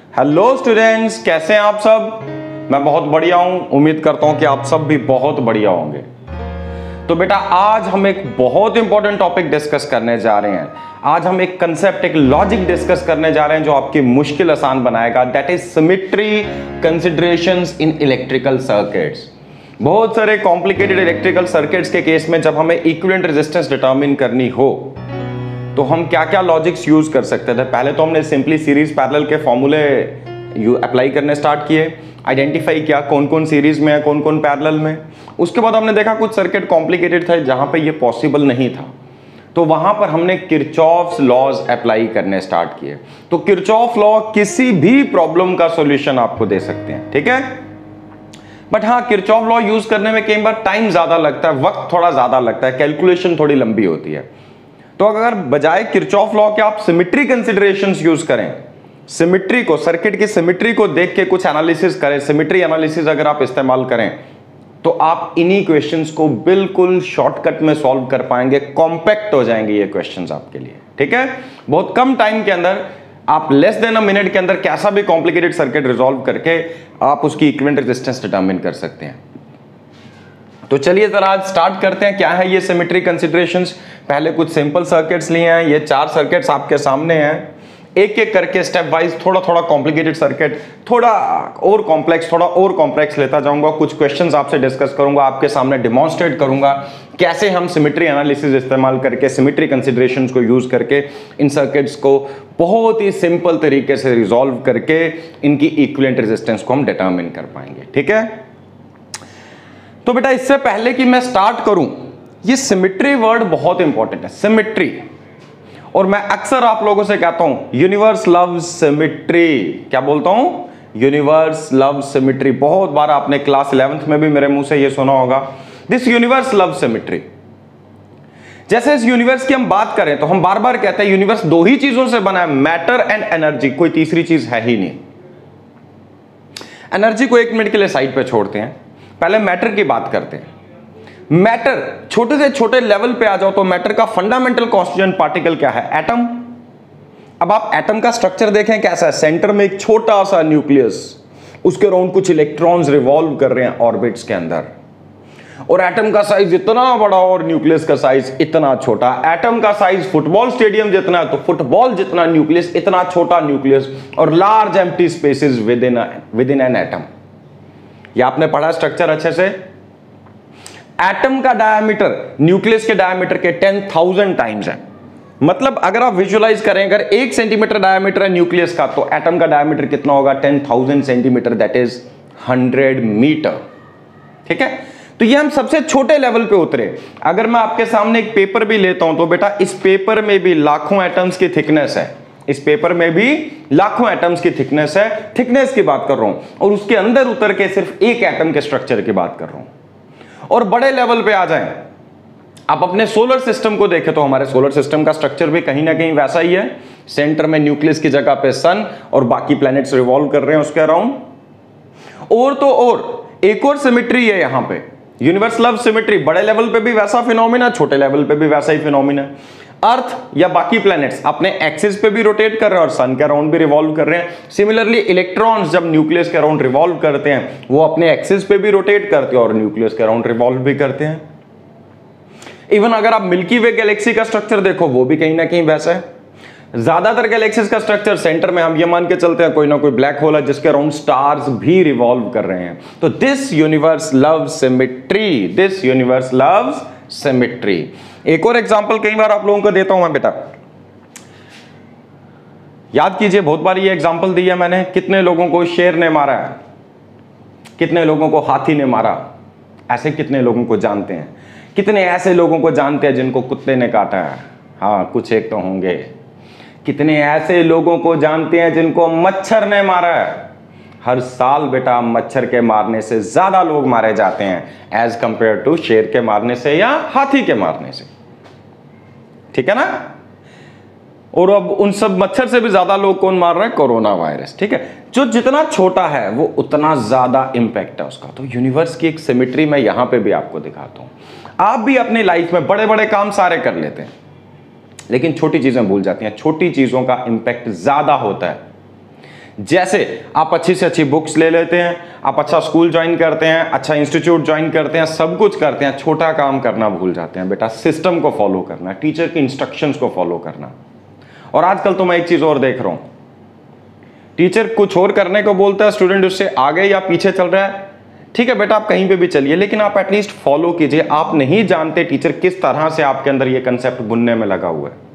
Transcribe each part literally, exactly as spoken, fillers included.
Hello students, कैसे हैं आप सब। मैं बहुत बढ़िया हूं, उम्मीद करता हूं कि आप सब भी बहुत बढ़िया होंगे। तो बेटा आज हम एक बहुत इंपॉर्टेंट टॉपिक डिस्कस करने जा रहे हैं। आज हम एक कंसेप्ट, एक लॉजिक डिस्कस करने जा रहे हैं जो आपकी मुश्किल आसान बनाएगा। That is symmetry considerations in electrical circuits. बहुत सारे कॉम्प्लिकेटेड इलेक्ट्रिकल सर्किट्स के केस में जब हमें इक्विवेलेंट रेजिस्टेंस डिटरमिन करनी हो तो हम क्या क्या लॉजिक्स यूज कर सकते थे। पहले तो हमने सिंपली सीरीज पैरेलल के फॉर्मूले यू अप्लाई करने स्टार्ट किए, आइडेंटिफाई किया कौन कौन सीरीज में है, कौन कौन पैरेलल में। उसके बाद हमने देखा कुछ सर्किट कॉम्प्लिकेटेड थे जहां पे ये पॉसिबल नहीं था, तो वहां पर हमने किरचॉफ्स लॉज अप्लाई करने स्टार्ट किए। तो किरचॉफ लॉ किसी भी प्रॉब्लम का सॉल्यूशन आपको दे सकते हैं, ठीक है। बट हाँ, किरचॉफ लॉ यूज करने में कई बार टाइम ज्यादा लगता है, वक्त थोड़ा ज्यादा लगता है, कैलकुलेशन थोड़ी लंबी होती है। तो अगर बजाय किरचॉफ लॉ के आप सिमेट्री कंसीडरेशंस यूज करें, सिमेट्री को, सर्किट की सिमेट्री को देख के कुछ एनालिसिस करें, सिमेट्री एनालिसिस अगर आप इस्तेमाल करें तो आप इन्हीं क्वेश्चंस को बिल्कुल शॉर्टकट में सॉल्व कर पाएंगे। कॉम्पैक्ट हो जाएंगे ये क्वेश्चंस आपके लिए, ठीक है। बहुत कम टाइम के अंदर आप लेस देन अ मिनट के अंदर कैसा भी कॉम्प्लिकेटेड सर्किट रिजॉल्व करके आप उसकी इक्विवेलेंट रेजिस्टेंस डिटरमिन कर सकते हैं। तो चलिए जरा आज स्टार्ट करते हैं, क्या है ये सिमेट्री कंसीडरेशंस। पहले कुछ सिंपल सर्किट्स लिए हैं, ये चार सर्किट्स आपके सामने हैं। एक एक करके स्टेप वाइज थोड़ा थोड़ा कॉम्प्लिकेटेड सर्किट, थोड़ा और कॉम्प्लेक्स, थोड़ा और कॉम्प्लेक्स लेता जाऊंगा। कुछ क्वेश्चंस आपसे डिस्कस करूंगा, आपके सामने डिमॉन्स्ट्रेट करूंगा कैसे हम सिमेट्री एनालिसिस इस्तेमाल करके, सिमेट्री कंसीडरेशंस को यूज करके इन सर्किट्स को बहुत ही सिंपल तरीके से रिजॉल्व करके इनकी इक्विवेलेंट रेजिस्टेंस को हम डिटरमिन कर पाएंगे, ठीक है। तो बेटा इससे पहले कि मैं स्टार्ट करूं, ये सिमेट्री वर्ड बहुत इंपॉर्टेंट है, सिमेट्री। और मैं अक्सर आप लोगों से कहता हूं यूनिवर्स लव्स सिमेट्री। क्या बोलता हूं? Universe loves symmetry. बहुत बार आपने क्लास इलेवेंथ में भी मेरे मुंह से ये सुना होगा, दिस यूनिवर्स लव्स सिमेट्री। जैसे इस यूनिवर्स की हम बात करें तो हम बार बार कहते हैं यूनिवर्स दो ही चीजों से बना है, मैटर एंड एनर्जी, कोई तीसरी चीज है ही नहीं। एनर्जी को एक मिनट के लिए साइड पे छोड़ते हैं, पहले मैटर की बात करते हैं। मैटर, छोटे से छोटे लेवल पे आ जाओ तो मैटर का फंडामेंटल कॉन्स्टिट्यूएंट पार्टिकल क्या है? एटम। अब आप एटम का स्ट्रक्चर देखें कैसा है। सेंटर में एक छोटा सा न्यूक्लियस, उसके अराउंड कुछ इलेक्ट्रॉन्स रिवॉल्व कर रहे हैं ऑर्बिट्स के अंदर, और एटम का साइज इतना बड़ा और न्यूक्लियस का साइज इतना छोटा। एटम का साइज फुटबॉल स्टेडियम जितना है तो फुटबॉल जितना न्यूक्लियस, इतना छोटा न्यूक्लियस, और large empty spaces within within an atom. ये आपने पढ़ा स्ट्रक्चर अच्छे से। एटम का डायमीटर न्यूक्लियस के डायमीटर के टेन थाउजेंड टाइम्स है। मतलब अगर आप विजुअलाइज करें, अगर एक सेंटीमीटर डायमीटर है न्यूक्लियस का तो एटम का डायमीटर कितना होगा? Ten thousand centimetre, that is hundred metre, ठीक है। तो ये हम सबसे छोटे लेवल पे उतरे। अगर मैं आपके सामने एक पेपर भी लेता हूं तो बेटा इस पेपर में भी लाखों एटम्स की थिकनेस है, इस पेपर में भी लाखों एटम्स की थिकनेस है, थिकनेस की बात कर रहा हूं, और उसके अंदर उतर के सिर्फ एक एटम के स्ट्रक्चर की बात कर रहा हूं। और बड़े लेवल पे आ जाएं, आप अपने सोलर सिस्टम को देखें तो हमारे सोलर सिस्टम का स्ट्रक्चर भी कहीं ना कहीं वैसा ही है। सेंटर में न्यूक्लियस की जगह पे सन और बाकी प्लैनेट्स रिवॉल्व कर रहे हैं उसके अराउंड। और तो और एक और सिमेट्री है यहां पे, यूनिवर्स लव सिमेट्री। बड़े लेवल पे भी वैसा फिनोमिना, छोटे लेवल पे भी वैसा ही फिनोमिना। अर्थ या बाकी प्लैनेट्स अपने एक्सिस पे भी रोटेट कर रहे हैं और सन के अराउंड भी रिवॉल्व कर रहे हैं। सिमिलरली इलेक्ट्रॉन्स जब न्यूक्लियस के अराउंड रिवॉल्व करते हैं वो अपने एक्सिस पे भी रोटेट करते हैं और न्यूक्लियस के अराउंड रिवॉल्व भी करते हैं। इवन अगर आप मिल्की वे गैलेक्सी का स्ट्रक्चर देखो वो भी कहीं ना कहीं वैसा है। ज्यादातर गैलेक्सीज का स्ट्रक्चर, सेंटर में हम ये मान के चलते हैं कोई ना कोई ब्लैक होल है जिसके अराउंड स्टार्स भी रिवॉल्व कर रहे हैं। तो this universe loves symmetry, this universe loves symmetry. एक और एग्जांपल कई बार आप लोगों को देता हूं मैं बेटा, याद कीजिए बहुत बार ये एग्जांपल दिया मैंने। कितने लोगों को शेर ने मारा है, कितने लोगों को हाथी ने मारा, ऐसे कितने लोगों को जानते हैं? कितने ऐसे लोगों को जानते हैं जिनको कुत्ते ने काटा है? हाँ, कुछ एक तो होंगे। कितने ऐसे लोगों को जानते हैं जिनको मच्छर ने मारा है? हर साल बेटा मच्छर के मारने से ज्यादा लोग मारे जाते हैं एज कंपेयर टू शेर के मारने से या हाथी के मारने से, ठीक है ना। और अब उन सब मच्छर से भी ज्यादा लोग कौन मार रहा है? कोरोना वायरस, ठीक है। जो जितना छोटा है वो उतना ज्यादा इंपैक्ट है उसका। तो यूनिवर्स की एक सिमेट्री मैं यहां पे भी आपको दिखाता हूं। आप भी अपनी लाइफ में बड़े बड़े काम सारे कर लेते हैं लेकिन छोटी चीजें भूल जाती हैं। छोटी चीजों का इंपैक्ट ज्यादा होता है। जैसे आप अच्छी से अच्छी बुक्स ले लेते हैं, आप अच्छा स्कूल ज्वाइन करते हैं, अच्छा इंस्टीट्यूट ज्वाइन करते हैं, सब कुछ करते हैं, छोटा काम करना भूल जाते हैं। बेटा सिस्टम को फॉलो करना, टीचर की इंस्ट्रक्शंस को फॉलो करना। और आजकल तो मैं एक चीज और देख रहा हूं, टीचर कुछ और करने को बोलता है, स्टूडेंट उससे आगे या पीछे चल रहा है। ठीक है बेटा, आप कहीं पे भी चलिए, लेकिन आप एटलीस्ट फॉलो कीजिए। आप नहीं जानते टीचर किस तरह से आपके अंदर ये कंसेप्ट बुनने में लगा हुआ है।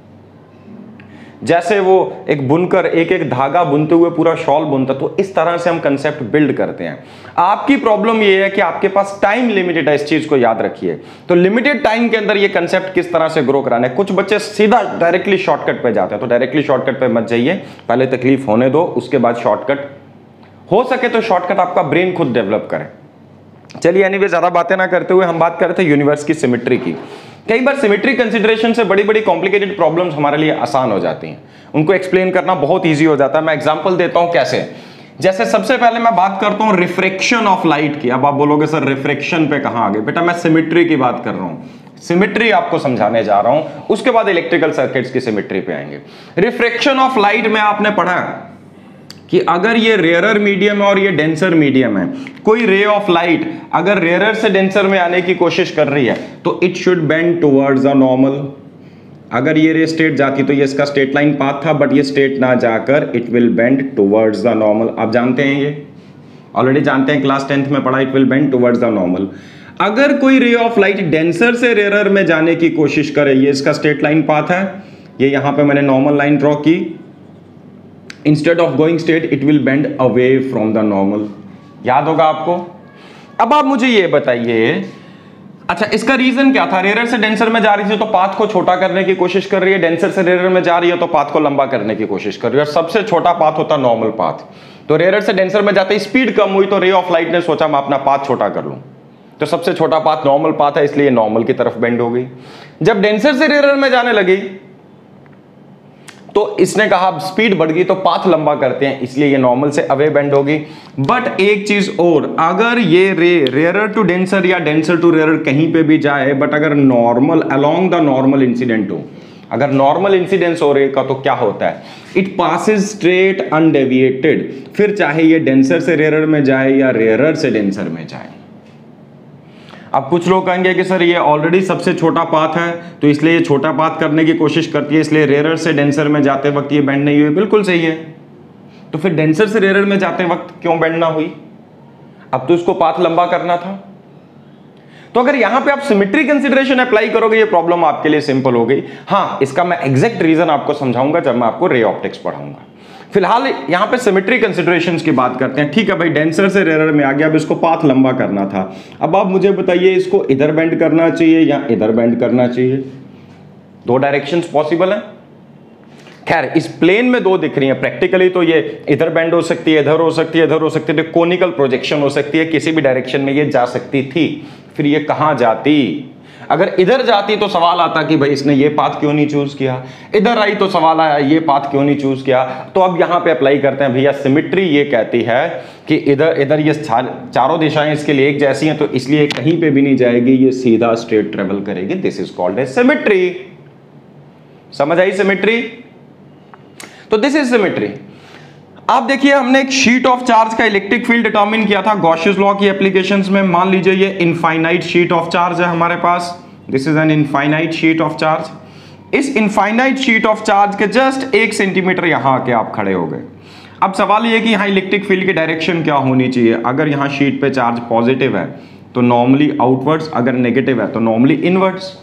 जैसे वो एक बुनकर एक एक धागा बुनते हुए पूरा शॉल बुनता, तो इस तरह से हम कंसेप्ट बिल्ड करते हैं। आपकी प्रॉब्लम ये है कि आपके पास टाइम लिमिटेड है, इस चीज को याद रखिए। तो लिमिटेड टाइम के अंदर ये कंसेप्ट किस तरह से ग्रो कराना है। कुछ बच्चे सीधा डायरेक्टली शॉर्टकट पे जाते हैं, तो डायरेक्टली शॉर्टकट पे मत जाइए, पहले तकलीफ होने दो, उसके बाद शॉर्टकट। हो सके तो शॉर्टकट आपका ब्रेन खुद डेवलप करे। चलिए एनीवे, ज्यादा बातें ना करते हुए हम बात करते हैं यूनिवर्स की सिमेट्री की। कई बार सिमेट्री कंसीडरेशन से बड़ी बड़ी कॉम्प्लिकेटेड प्रॉब्लम्स हमारे लिए आसान हो जाती हैं, उनको एक्सप्लेन करना बहुत इजी हो जाता है। मैं एग्जांपल देता हूं कैसे। जैसे सबसे पहले मैं बात करता हूं रिफ्रैक्शन ऑफ लाइट की। अब आप बोलोगे सर रिफ्रैक्शन पे कहां आ गए? बेटा मैं सिमेट्री की बात कर रहा हूं, सिमेट्री आपको समझाने जा रहा हूं, उसके बाद इलेक्ट्रिकल सर्किट्स की सिमेट्री पे आएंगे। रिफ्रैक्शन ऑफ लाइट में आपने पढ़ा कि अगर ये रेयरर मीडियम है और ये डेंसर मीडियम है, कोई रे ऑफ लाइट अगर रेयरर से डेंसर में आने की कोशिश कर रही है तो it should bend towards a normal. अगर ये रे स्ट्रेट जाती तो ये इसका स्ट्रेट लाइन पाथ था, बट ये स्ट्रेट ना जाकर it will bend towards the normal. आप जानते हैं, ये ऑलरेडी जानते हैं, क्लास टेंथ में पढ़ा, it will bend towards the normal. अगर कोई रे ऑफ लाइट डेंसर से रेयरर में जाने की कोशिश करे, ये इसका स्ट्रेट लाइन पाथ है, ये यहां पे मैंने नॉर्मल लाइन ड्रॉ की, instead of going straight it will bend away from the normal. याद होगा आपको। अब आप मुझे ये बताइए, अच्छा इसका रीजन क्या था? रेयरर से डेंसर में जा रही थी तो पाथ को छोटा करने की कोशिश कर रही है, डेंसर से रेयरर में जा रही है तो पाथ को लंबा करने की कोशिश कर रही है, और सबसे छोटा पाथ होता नॉर्मल पाथ। तो रेयरर से डेंसर में जाते ही स्पीड कम हुई, तो रे ऑफ लाइट ने सोचा मैं अपना पाथ छोटा कर लूं, तो सबसे छोटा पाथ नॉर्मल पाथ है, इसलिए नॉर्मल की तरफ बेंड हो गई। जब डेंसर से रेयरर में जाने लगी तो इसने कहा स्पीड बढ़ गई तो पाथ लंबा करते हैं, इसलिए ये नॉर्मल से अवे बेंड होगी। बट एक चीज और, अगर ये रे रेयरर टू डेंसर या डेंसर टू रेयरर कहीं पे भी जाए, बट अगर normal along the normal incident हो, अगर नॉर्मल इंसिडेंस हो रहे का, तो क्या होता है? It passes straight undeviated. फिर चाहे ये डेंसर से रेयरर में जाए या रेयरर से डेंसर में जाए। अब कुछ लोग कहेंगे कि सर ये ऑलरेडी सबसे छोटा पाथ है तो इसलिए ये छोटा पाथ करने की कोशिश करती है, इसलिए रेयरर से डेंसर में जाते वक्त ये बेंड नहीं हुई। बिल्कुल सही है। तो फिर डेंसर से रेयरर में जाते वक्त क्यों बेंड ना हुई? अब तो इसको पाथ लंबा करना था। तो अगर यहां पे आप सिमेट्री कंसीडरेशन अप्लाई करोगे, ये प्रॉब्लम आपके लिए सिंपल हो गई। हां, इसका मैं एग्जैक्ट रीजन आपको समझाऊंगा जब मैं आपको रे ऑप्टिक्स पढ़ाऊंगा। फिलहाल यहां पे सिमेट्री कंसीडरेशंस की बात करते हैं। ठीक है भाई, डेंसर से रेयरर में आ गया, अब इसको पाथ लंबा करना था। अब आप मुझे बताइए, इसको इधर बेंड करना चाहिए या इधर बेंड करना चाहिए? दो डायरेक्शंस पॉसिबल हैं। खैर, इस प्लेन में दो दिख रही हैं, प्रैक्टिकली तो ये इधर बेंड हो सकती है, इधर हो सकती है, इधर हो सकती है, तो कोनिकल प्रोजेक्शन हो सकती है, किसी भी डायरेक्शन में ये जा सकती थी। फिर ये कहां जाती? अगर इधर जाती तो सवाल आता कि भाई इसने ये पाथ क्यों नहीं चूज किया, इधर आई तो सवाल आया ये पाथ क्यों नहीं चूज किया। तो अब यहां पे अप्लाई करते हैं भैया, सिमेट्री ये कहती है कि इधर इधर ये चारों दिशाएं इसके लिए एक जैसी हैं, तो इसलिए कहीं पे भी नहीं जाएगी, ये सीधा स्ट्रेट ट्रेवल करेगी। This is called a symmetry. समझ आई सिमेट्री? तो दिस इज सिमेट्री। आप देखिए, हमने एक शीट ऑफ चार्ज का इलेक्ट्रिक फील्ड डिटरमिन किया था गॉसियस लॉ की एप्लीकेशंस में। मान लीजिए ये इनफाइनाइट शीट ऑफ चार्ज है हमारे पास, this is an infinite sheet of charge. इस इनफाइनाइट शीट ऑफ चार्ज के जस्ट एक सेंटीमीटर यहां आके आप खड़े हो गए। अब सवाल ये कि यहां इलेक्ट्रिक फील्ड की डायरेक्शन क्या होनी चाहिए? अगर यहां शीट पे चार्ज पॉजिटिव है तो नॉर्मली आउटवर्ड्स, अगर नेगेटिव है तो नॉर्मली इनवर्ड्स।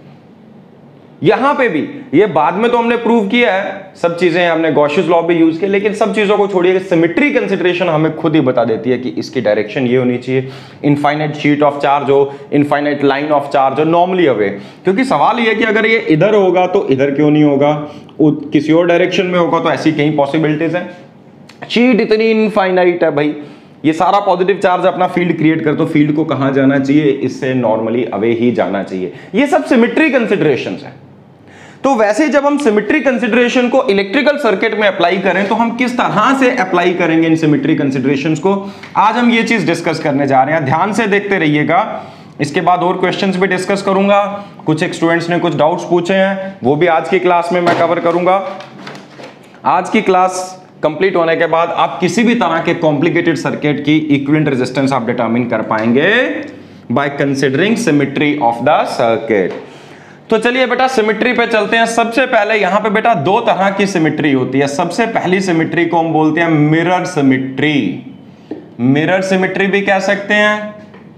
यहां पे भी ये बाद में तो हमने प्रूव किया है, सब चीजें हमने गॉसियस लॉ भी यूज किया, लेकिन सब चीजों को छोड़िए, सिमेट्री कंसीडरेशन हमें खुद ही बता देती है कि इसकी डायरेक्शन ये होनी चाहिए। इनफाइनाइट शीट ऑफ चार्ज हो, इनफाइनाइट लाइन ऑफ चार्ज हो, नॉर्मली अवे। क्योंकि सवाल ये कि अगर ये इधर होगा तो इधर क्यों नहीं होगा, किसी और डायरेक्शन में होगा तो ऐसी कई पॉसिबिलिटीज है। शीट इतनी इनफाइनाइट है भाई, ये सारा पॉजिटिव चार्ज अपना फील्ड क्रिएट कर, तो फील्ड को कहां जाना चाहिए? इससे नॉर्मली अवे ही जाना चाहिए। ये सब सिमेट्री कंसीडरेशंस है। तो वैसे जब हम सिमेट्री कंसीडरेशन को इलेक्ट्रिकल सर्किट में अप्लाई करें तो हम किस तरह से अप्लाई करेंगे इन सिमेट्री कंसीडरेशंस को, आज हम ये चीज डिस्कस करने जा रहे हैं। ध्यान से देखते रहिएगा, इसके बाद और क्वेश्चंस भी डिस्कस करूंगा। कुछ एक स्टूडेंट्स ने कुछ डाउट्स पूछे हैं, वो भी आज की क्लास में मैं कवर करूंगा। आज की क्लास कंप्लीट होने के बाद आप किसी भी तरह के कॉम्प्लिकेटेड सर्किट की इक्विवेलेंट रेजिस्टेंस आप डिटरमिन कर पाएंगे by considering symmetry of the circuit. तो चलिए बेटा सिमेट्री पे चलते हैं। सबसे पहले यहां पे बेटा दो तरह की सिमेट्री होती है। सबसे पहली सिमेट्री को हम बोलते हैं मिरर सिमेट्री। मिरर सिमेट्री भी कह सकते हैं,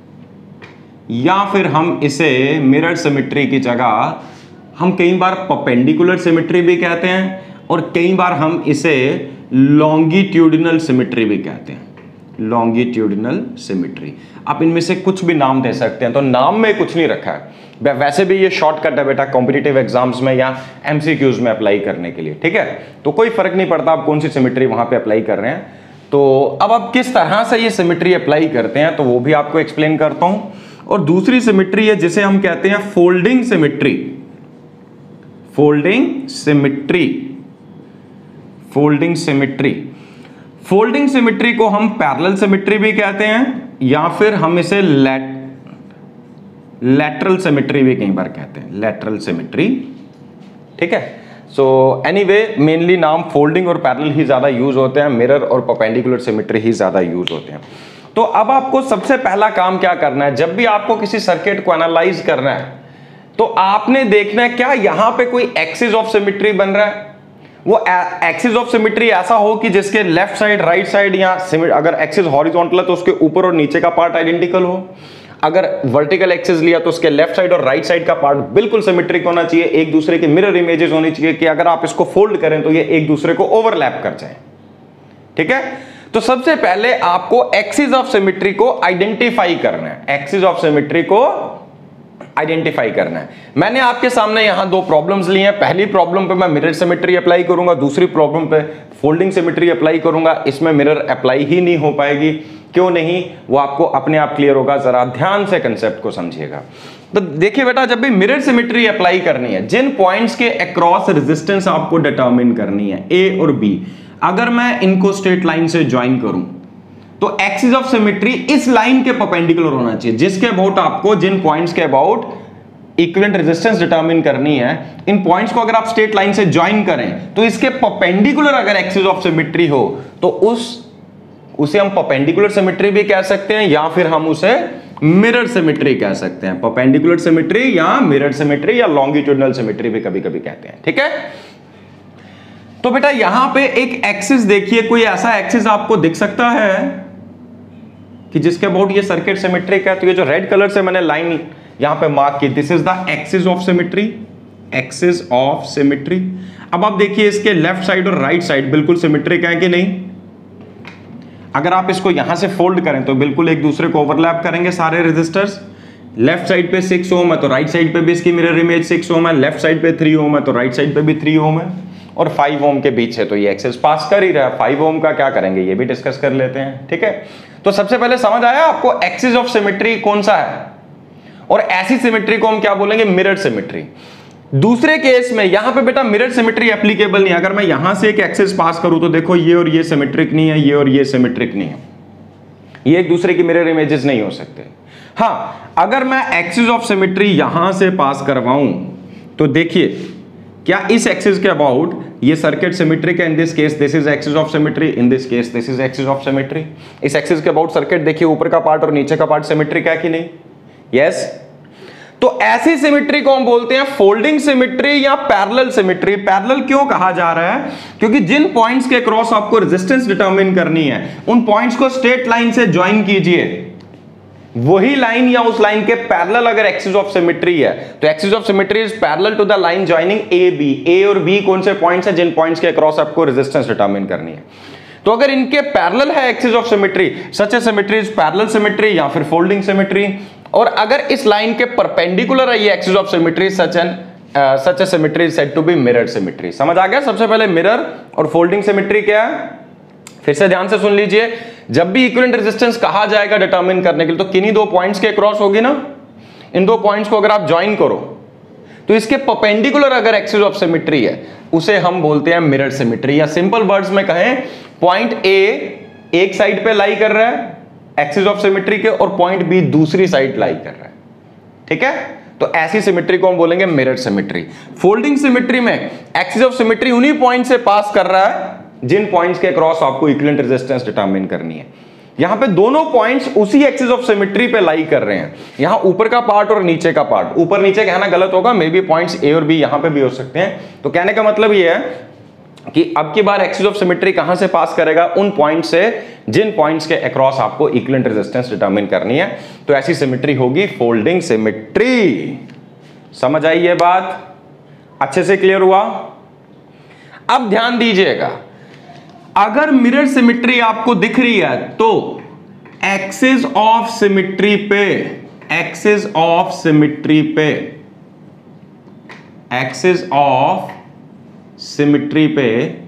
या फिर हम इसे मिरर सिमेट्री की जगह हम कई बार परपेंडिकुलर सिमेट्री भी कहते हैं, और कई बार हम इसे लॉन्गिट्यूडिनल सिमेट्री भी कहते हैं। लॉन्गिट्यूडिनल सिमेट्री, आप इनमें से कुछ भी नाम दे सकते हैं, तो नाम में कुछ नहीं रखा है, वैसे भी ये शॉर्टकट है बेटा कॉम्पिटिटिव एग्जाम्स में या एमसीक्यूज में अप्लाई करने के लिए, ठीक है। तो कोई फर्क नहीं पड़ता आप कौन सी सिमेट्री वहां पे अप्लाई कर रहे हैं। तो अब आप किस तरह से ये सिमेट्री अप्लाई करते हैं तो वो भी आपको एक्सप्लेन करता हूं। और दूसरी सिमेट्री है जिसे हम कहते हैं folding symmetry. Folding symmetry, folding symmetry folding symmetry को हम पैरेलल सिमेट्री भी कहते हैं, या फिर हम इसे लेट लैटरल सिमेट्री भी कई बार कहते हैं, लैटरल सिमेट्री, ठीक है। सो एनीवे मेनली नाम फोल्डिंग और पैरेलल ही ज्यादा यूज होते हैं, मिरर और परपेंडिकुलर सिमेट्री ही ज्यादा यूज होते हैं। तो अब आपको सबसे पहला काम क्या करना है, जब भी आपको किसी सर्किट को एनालाइज करना है तो आपने देखना है क्या यहां पे कोई एक्सिस ऑफ सिमेट्री बन रहा है। वो एक्सिस ऑफ सिमेट्री ऐसा हो कि जिसके लेफ्ट साइड, राइट साइड, या अगर एक्सिस हॉरिजॉन्टल है तो उसके ऊपर और नीचे का पार्ट आइडेंटिकल हो। अगर वर्टिकल एक्सिस लिया तो उसके लेफ्ट साइड और राइट साइड का पार्ट बिल्कुल सिमेट्रिक होना चाहिए, एक दूसरे के मिरर इमेजेस होनी चाहिए कि अगर आप इसको फोल्ड करें तो ये एक दूसरे को ओवरलैप कर जाए, ठीक है। तो सबसे पहले आपको एक्सिस ऑफ सिमेट्री को आइडेंटिफाई करना है। एक्सिस ऑफ सिमेट्री को आइडेंटिफाई करना है। मैंने आपके सामने यहां दो प्रॉब्लम्स ली हैं। पहली प्रॉब्लम पे मैं मिरर सिमेट्री अप्लाई करूंगा, दूसरी प्रॉब्लम पे फोल्डिंग सिमेट्री अप्लाई करूंगा। इसमें मिरर अप्लाई ही नहीं हो पाएगी, क्यों नहीं, वो आपको अपने आप क्लियर होगा। जरा ध्यान से कंसेप्ट को समझिएगा। तो देखिए बेटा, जब भी मिरर सिमेट्री अप्लाई करनी है, जिन पॉइंट्स के अक्रॉस रेजिस्टेंस आपको डिटरमिन करनी है, ए और बी, अगर मैं इनको स्ट्रेट लाइन से ज्वाइन करूं तो एक्सिस ऑफ सिमेट्री इस लाइन के परपेंडिकुलर होना चाहिए, जिसके अबाउट आपको, जिन पॉइंट्स के अबाउट इक्विवेलेंट रेजिस्टेंस डिटरमिन करनी है, इन पॉइंट्स को अगर आप स्ट्रेट लाइन से ज्वाइन करें तो इसके परपेंडिकुलर अगर एक्सिस ऑफ सिमेट्री हो तो उस उसे हम परपेंडिकुलर सिमेट्री भी कह सकते हैं, या फिर हम उसे मिरर सिमेट्री कह सकते हैं। परपेंडिकुलर सिमेट्री या मिरर सिमेट्री या लॉन्गिट्यूडिनल सिमेट्री भी कभी कभी कहते हैं, ठीक है। तो बेटा यहां पे एक एक्सिस देखिए, कोई ऐसा एक्सिस आपको दिख सकता है कि जिसके अबाउट ये सर्किट सिमेट्रिक है। तो ये जो रेड कलर से मैंने लाइन यहां पे मार्क की, this is the axis of symmetry, axis of symmetry. अब आप देखिए इसके लेफ्ट साइड और राइट साइड बिल्कुल सिमेट्रिक है कि नहीं। अगर आप इसको यहां से फोल्ड करें तो बिल्कुल एक दूसरे को ओवरलैप करेंगे सारे रेजिस्टर्स। लेफ्ट साइड पे सिक्स ओम है तो राइट साइड पे भी इसकी मिरर इमेज सिक्स ओम है, लेफ्ट साइड पे थ्री ओम है तो राइट साइड पे भी थ्री ओम है, और फाइव ओम के बीच है तो ये एक्सिस पास कर ही रहा है। फाइव ओम का क्या करेंगे ये भी डिस्कस कर लेते हैं, ठीक है। तो सबसे पहले समझ आया आपको एक्सिस ऑफ सिमेट्री कौन सा है, और ऐसी सिमेट्री को हम क्या बोलेंगे, मिरर सिमेट्री। दूसरे केस में यहां पे बेटा मिरर सिमेट्री एप्लीकेबल नहीं है। अगर मैं यहां से एक एक्सिस पास करूं तो देखो ये और ये सिमेट्रिक नहीं है, ये और ये सिमेट्रिक नहीं है, ये एक दूसरे की मिरर इमेजेस नहीं हो सकते। हां, अगर मैं एक्सिस ऑफ सिमेट्री यहां से पास करवाऊं तो देखिए क्या इस एक्सिस के अबाउट ये सर्किट सिमेट्रिक है। In this case this is axis of symmetry, in this case this is axis of symmetry. इस एक्सिस के अबाउट सर्किट देखिए ऊपर का पार्ट और नीचे का पार्ट सिमेट्रिक है कि नहीं, यस yes? तो ऐसी सिमेट्री को हम बोलते हैं फोल्डिंग सिमेट्री या पैरेलल सिमेट्री। पैरेलल क्यों कहा जा रहा है, क्योंकि जिन पॉइंट्स के क्रॉस आपको रेजिस्टेंस डिटरमिन करनी है उन पॉइंट्स को स्ट्रेट लाइन से ज्वाइन कीजिए। वही लाइन या उस लाइन के पैरेलल अगर एक्सिस ऑफ सिमेट्री है तो axis of symmetry is parallel to the line joining A B. A और बी कौन से पॉइंट्स हैं, जिन पॉइंट्स के अक्रॉस आपको रेजिस्टेंस डिटरमिन करनी है। तो अगर इनके पैरेलल है axis of symmetry, such a symmetry is parallel symmetry या फिर फोल्डिंग सिमेट्री। और अगर इस लाइन के परपेंडिकुलर है ये axis of symmetry, such an such a symmetry is said to be mirror symmetry. समझ आ गया। सबसे पहले मिरर और फोल्डिंग सिमेट्री क्या है, फिर से ध्यान से सुन लीजिए। जब भी इक्विवेलेंट रेजिस्टेंस कहा जाएगा डिटरमिन करने के लिए तो किन्हीं दो पॉइंट्स के क्रॉस होगी ना, इन दो पॉइंट्स को अगर आप ज्वाइन करो तो इसके परपेंडिकुलर अगर एक्सिस ऑफ सिमेट्री है उसे हम बोलते हैं मिरर सिमेट्री। या सिंपल वर्ड्स में कहें, पॉइंट ए एक साइड पे लाई कर रहा है एक्सिस ऑफ सिमेट्री के, और पॉइंट बी दूसरी साइड लाई कर रहा है, ठीक है। तो ऐसी सिमेट्री को हम बोलेंगे मिरर सिमेट्री। फोल्डिंग सिमेट्री में एक्सिस ऑफ सिमेट्री उन्हीं पॉइंट से पास कर रहा है जिन पॉइंट्स के क्रॉस आपको इक्विवेलेंट रेजिस्टेंस डिटरमाइन करनी है। यहां पे दोनों पॉइंट्स उसी एक्सिस ऑफ सिमेट्री पे लाई कर रहे हैं, यहां ऊपर का पार्ट और नीचे का पार्ट। ऊपर नीचे कहना गलत होगा, मे बी पॉइंट्स ए और बी यहां पे भी हो सकते हैं। तो कहने का मतलब ये है कि अब की बार एक्सिस ऑफ सिमेट्री कहां से पास करेगा, उन पॉइंट से जिन पॉइंट्स के अक्रॉस आपको इक्विवेलेंट रेजिस्टेंस डिटरमाइन करनी है। तो ऐसी सिमेट्री होगी फोल्डिंग सिमेट्री। समझ आई ये बात? अच्छे से क्लियर हुआ? अब ध्यान दीजिएगा, अगर मिरर सिमेट्री आपको दिख रही है तो एक्सिस ऑफ सिमेट्री पे एक्सिस ऑफ सिमेट्री पे एक्सिस ऑफ सिमेट्री पे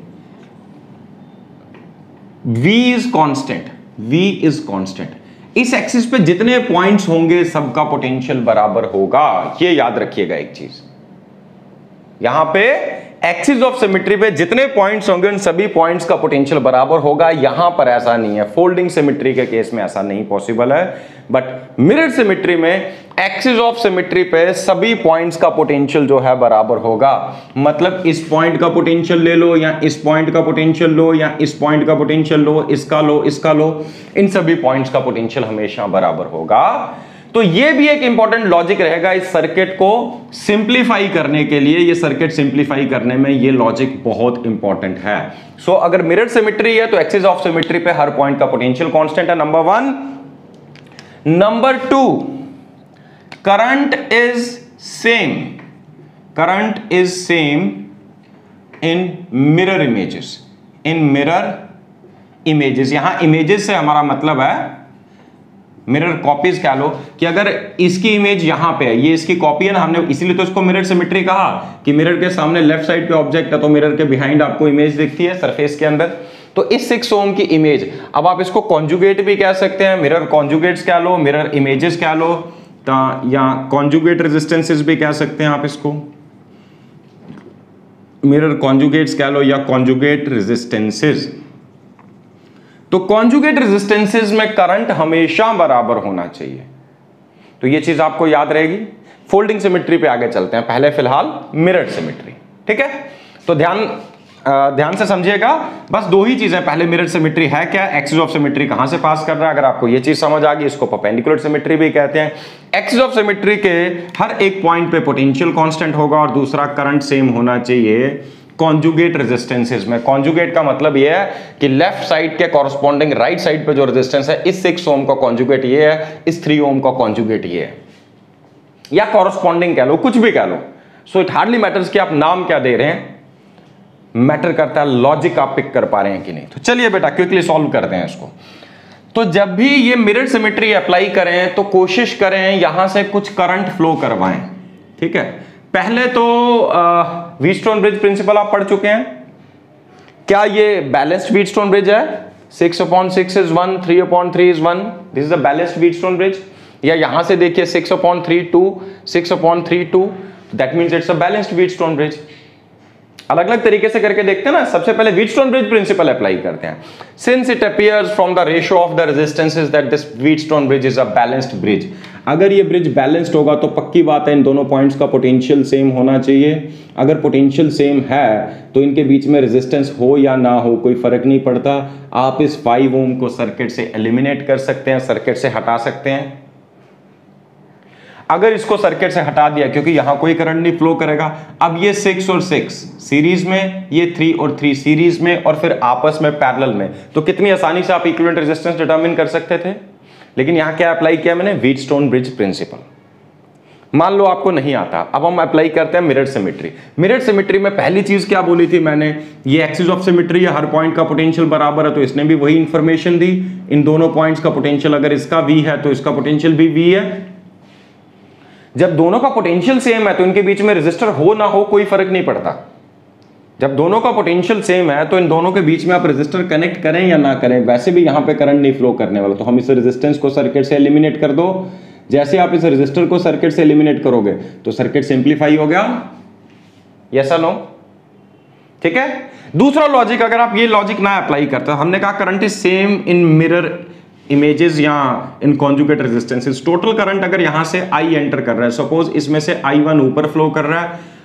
V is constant, V is constant. इस एक्सिस पे जितने पॉइंट्स होंगे सबका पोटेंशियल बराबर होगा। ये याद रखिएगा एक चीज, यहां पे एक्सिस ऑफ सिमेट्री पे जितने पॉइंट्स होंगे उन सभी पॉइंट्स का पोटेंशियल बराबर होगा। यहां पर ऐसा नहीं है, फोल्डिंग सिमेट्री के केस में ऐसा नहीं पॉसिबल है, बट मिरर सिमेट्री में एक्सिस ऑफ सिमेट्री पे सभी पॉइंट्स का पोटेंशियल जो है बराबर होगा। मतलब इस पॉइंट का पोटेंशियल ले लो, या इस पॉइंट का पोटेंशियल लो, या इस पॉइंट का पोटेंशियल लो, इसका लो, इसका लो, इन सभी पॉइंट्स का पोटेंशियल हमेशा बराबर होगा। तो ये भी एक इंपॉर्टेंट लॉजिक रहेगा इस सर्किट को सिंप्लीफाई करने के लिए। ये सर्किट सिंप्लीफाई करने में ये लॉजिक बहुत इंपॉर्टेंट है। सो so, अगर मिरर सिमेट्री है तो एक्सिस ऑफ सिमेट्री पे हर पॉइंट का पोटेंशियल कांस्टेंट है, number one. Number two, current is same current is same in mirror images in mirror images. यहां इमेजेस से हमारा मतलब है मिरर कॉपीज कह लो, कि अगर इसकी इमेज यहां पे है, ये इसकी कॉपी है ना, हमने इसीलिए तो इसको मिरर सिमेट्री कहा कि मिरर के सामने लेफ्ट साइड पे ऑब्जेक्ट है तो मिरर के बिहाइंड आपको इमेज दिखती है सरफेस के अंदर। तो इस सिक्स ओम की इमेज, अब आप इसको कॉन्जुगेट भी कह सकते हैं, मिरर कॉन्जुगेट्स कह लो, मिरर इमेजेस कह लो, या कॉन्जुगेट रेजिस्टेंसेस भी कह सकते हैं आप इसको, मिरर कॉन्जुगेट्स कह लो या कॉन्जुगेट रेजिस्टेंसेस। तो कॉन्जुगेट रेजिस्टेंसेस में करंट हमेशा बराबर होना चाहिए। तो ये चीज आपको याद रहेगी। फोल्डिंग सिमेट्री पे आगे चलते हैं, पहले फिलहाल मिरर सिमेट्री, ठीक है? तो ध्यान ध्यान से समझिएगा, बस दो ही चीजें। पहले मिरर सिमेट्री है क्या, एक्सिस ऑफ सिमेट्री कहां से पास कर रहा है। अगर आपको ये चीज समझ आ गई, इसको परपेंडिकुलर सिमेट्री भी कहते हैं। एक्सिस ऑफ सिमेट्री के हर एक पॉइंट पे पोटेंशियल कांस्टेंट होगा, और दूसरा करंट सेम होना चाहिए कॉन्जुगेट रेजिस्टेंसेस में। कॉन्जुगेट का मतलब ये है कि लेफ्ट साइड के कॉरस्पॉन्डिंग राइट साइड पे जो रेजिस्टेंस है, इस सिक्स ओम का कॉन्जुगेट ये है, इस थ्री ओम का कॉन्जुगेट ये है, या कॉरस्पॉन्डिंग कह लो, कुछ भी कह लो। सो इट हार्डली मैटर्स कि आप नाम क्या दे रहे हैं, मैटर करता है लॉजिक आप पिक कर पा रहे हैं कि नहीं। तो चलिए बेटा क्विकली सॉल्व करते हैं इसको। तो जब भी ये मिरर सिमेट्री अप्लाई करें तो कोशिश करें यहां से कुछ करंट फ्लो करवाएं, ठीक है? पहले तो व्हीटस्टोन ब्रिज प्रिंसिपल आप पढ़ चुके हैं। क्या ये बैलेंस्ड व्हीटस्टोन ब्रिज है? Six upon six is one, three upon three is one, this is a balanced Wheatstone bridge. या यहां से देखिए six upon three two, six upon three two, that means it's a balanced Wheatstone bridge. अलग अलग तरीके से करके देखते हैं ना। सबसे पहले व्हीटस्टोन ब्रिज प्रिंसिपल अप्लाई करते हैं। Since it appears from the ratio of the resistances that this Wheatstone bridge is a balanced bridge. अगर ये ब्रिज बैलेंस्ड होगा तो पक्की बात है इन दोनों पॉइंट्स का पोटेंशियल सेम होना चाहिए। अगर पोटेंशियल सेम है तो इनके बीच में रेजिस्टेंस हो या ना हो कोई फर्क नहीं पड़ता। आप इस फाइव ओम को सर्किट से एलिमिनेट कर सकते हैं, सर्किट से हटा सकते हैं। अगर इसको सर्किट से हटा दिया, क्योंकि यहां कोई करंट नहीं फ्लो करेगा, अब ये सिक्स और सिक्स सीरीज में, ये थ्री और थ्री सीरीज में, और फिर आपस में पैरेलल में, तो कितनी आसानी से आप इक्विवेलेंट रेजिस्टेंस डिटरमिन कर सकते थे। लेकिन यहां क्या अप्लाई किया मैंने, व्हीटस्टोन ब्रिज प्रिंसिपल। मान लो आपको नहीं आता, अब हम अप्लाई करते हैं मिरर सिमेट्री। मिरर सिमेट्री में पहली चीज क्या बोली थी मैंने, ये एक्सिस ऑफ सिमेट्री है, हर पॉइंट का पोटेंशियल बराबर है, तो इसने भी वही इंफॉर्मेशन दी। इन दोनों पॉइंट्स का पोटेंशियल, अगर इसका V है तो इसका पोटेंशियल भी V है। जब दोनों का पोटेंशियल सेम है तो इनके बीच में रेजिस्टर हो ना हो कोई फर्क नहीं पड़ता। जब दोनों का पोटेंशियल सेम है तो इन दोनों के बीच में आप रेजिस्टर कनेक्ट करें या ना करें, वैसे भी यहां पे करंट नहीं फ्लो करने वाला। तो हम इस रेजिस्टेंस को सर्किट से एलिमिनेट कर दो। जैसे आप इस रेजिस्टर को सर्किट से एलिमिनेट करोगे तो सर्किट सिंप्लीफाई हो गया, यस और नो, ठीक है? दूसरा लॉजिक, अगर आप ये लॉजिक ना अप्लाई करते, हमने कहा current is same in mirror images या in conjugate resistances. Total current अगर यहां से I एंटर कर रहा है, सपोज इसमें से आई वन ऊपर फ्लो कर रहा है,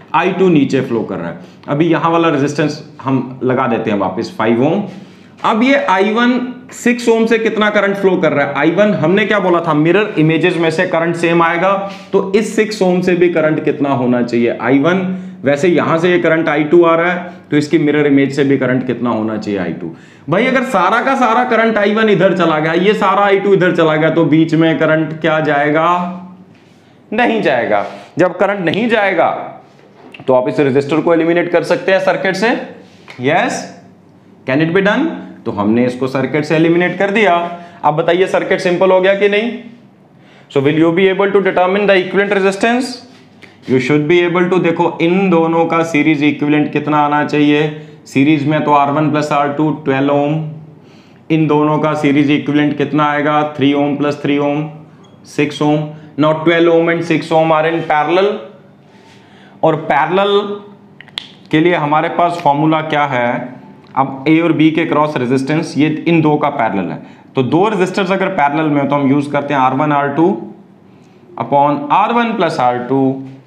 आई टू नीचे फ्लो कर रहा है। अभी यहां वाला रेजिस्टेंस हम लगा देते हैं वापस फाइव ओम। अब ये आई वन सिक्स ओम से कितना करंट फ्लो कर रहा है? आई वन हमने क्या बोला था, मिरर इमेजेस में से करंट सेम आएगा, तो इस सिक्स ओम से भी करंट कितना होना चाहिए? I one. वैसे यहां से ये करंट आई टू आ रहा है, तो इसकी मिरर इमेज से भी करंट कितना होना चाहिए? I two. भाई अगर सारा का सारा करंट आई वन इधर चला गया, ये सारा आई टू इधर चला गया, तो बीच में करंट क्या जाएगा? नहीं जाएगा। जब करंट नहीं जाएगा तो आप इस रेजिस्टर को एलिमिनेट कर सकते हैं सर्किट से। Yes, can it be done? तो हमने इसको सर्किट से एलिमिनेट कर दिया। अब बताइए सर्किट सिंपल हो गया कि नहीं? So will you be able to determine the equivalent resistance? You should be able to. देखो इन दोनों का सीरीज इक्विवेलेंट कितना आना चाहिए? सीरीज में तो R one plus R two twelve ohm. इन दोनों का सीरीज इक्विवेलेंट कितना आएगा? Three ohm plus three ohm six ohm. Now twelve ohm and six ohm are in parallel, और पैरेलल के लिए हमारे पास फॉर्मूला क्या है? अब ए और बी के क्रॉस रेजिस्टेंस, ये इन दो का पैरेलल है, तो दो रेजिस्टर्स अगर पैरेलल में हो तो हम यूज करते हैं R one R two upon R one plus R two.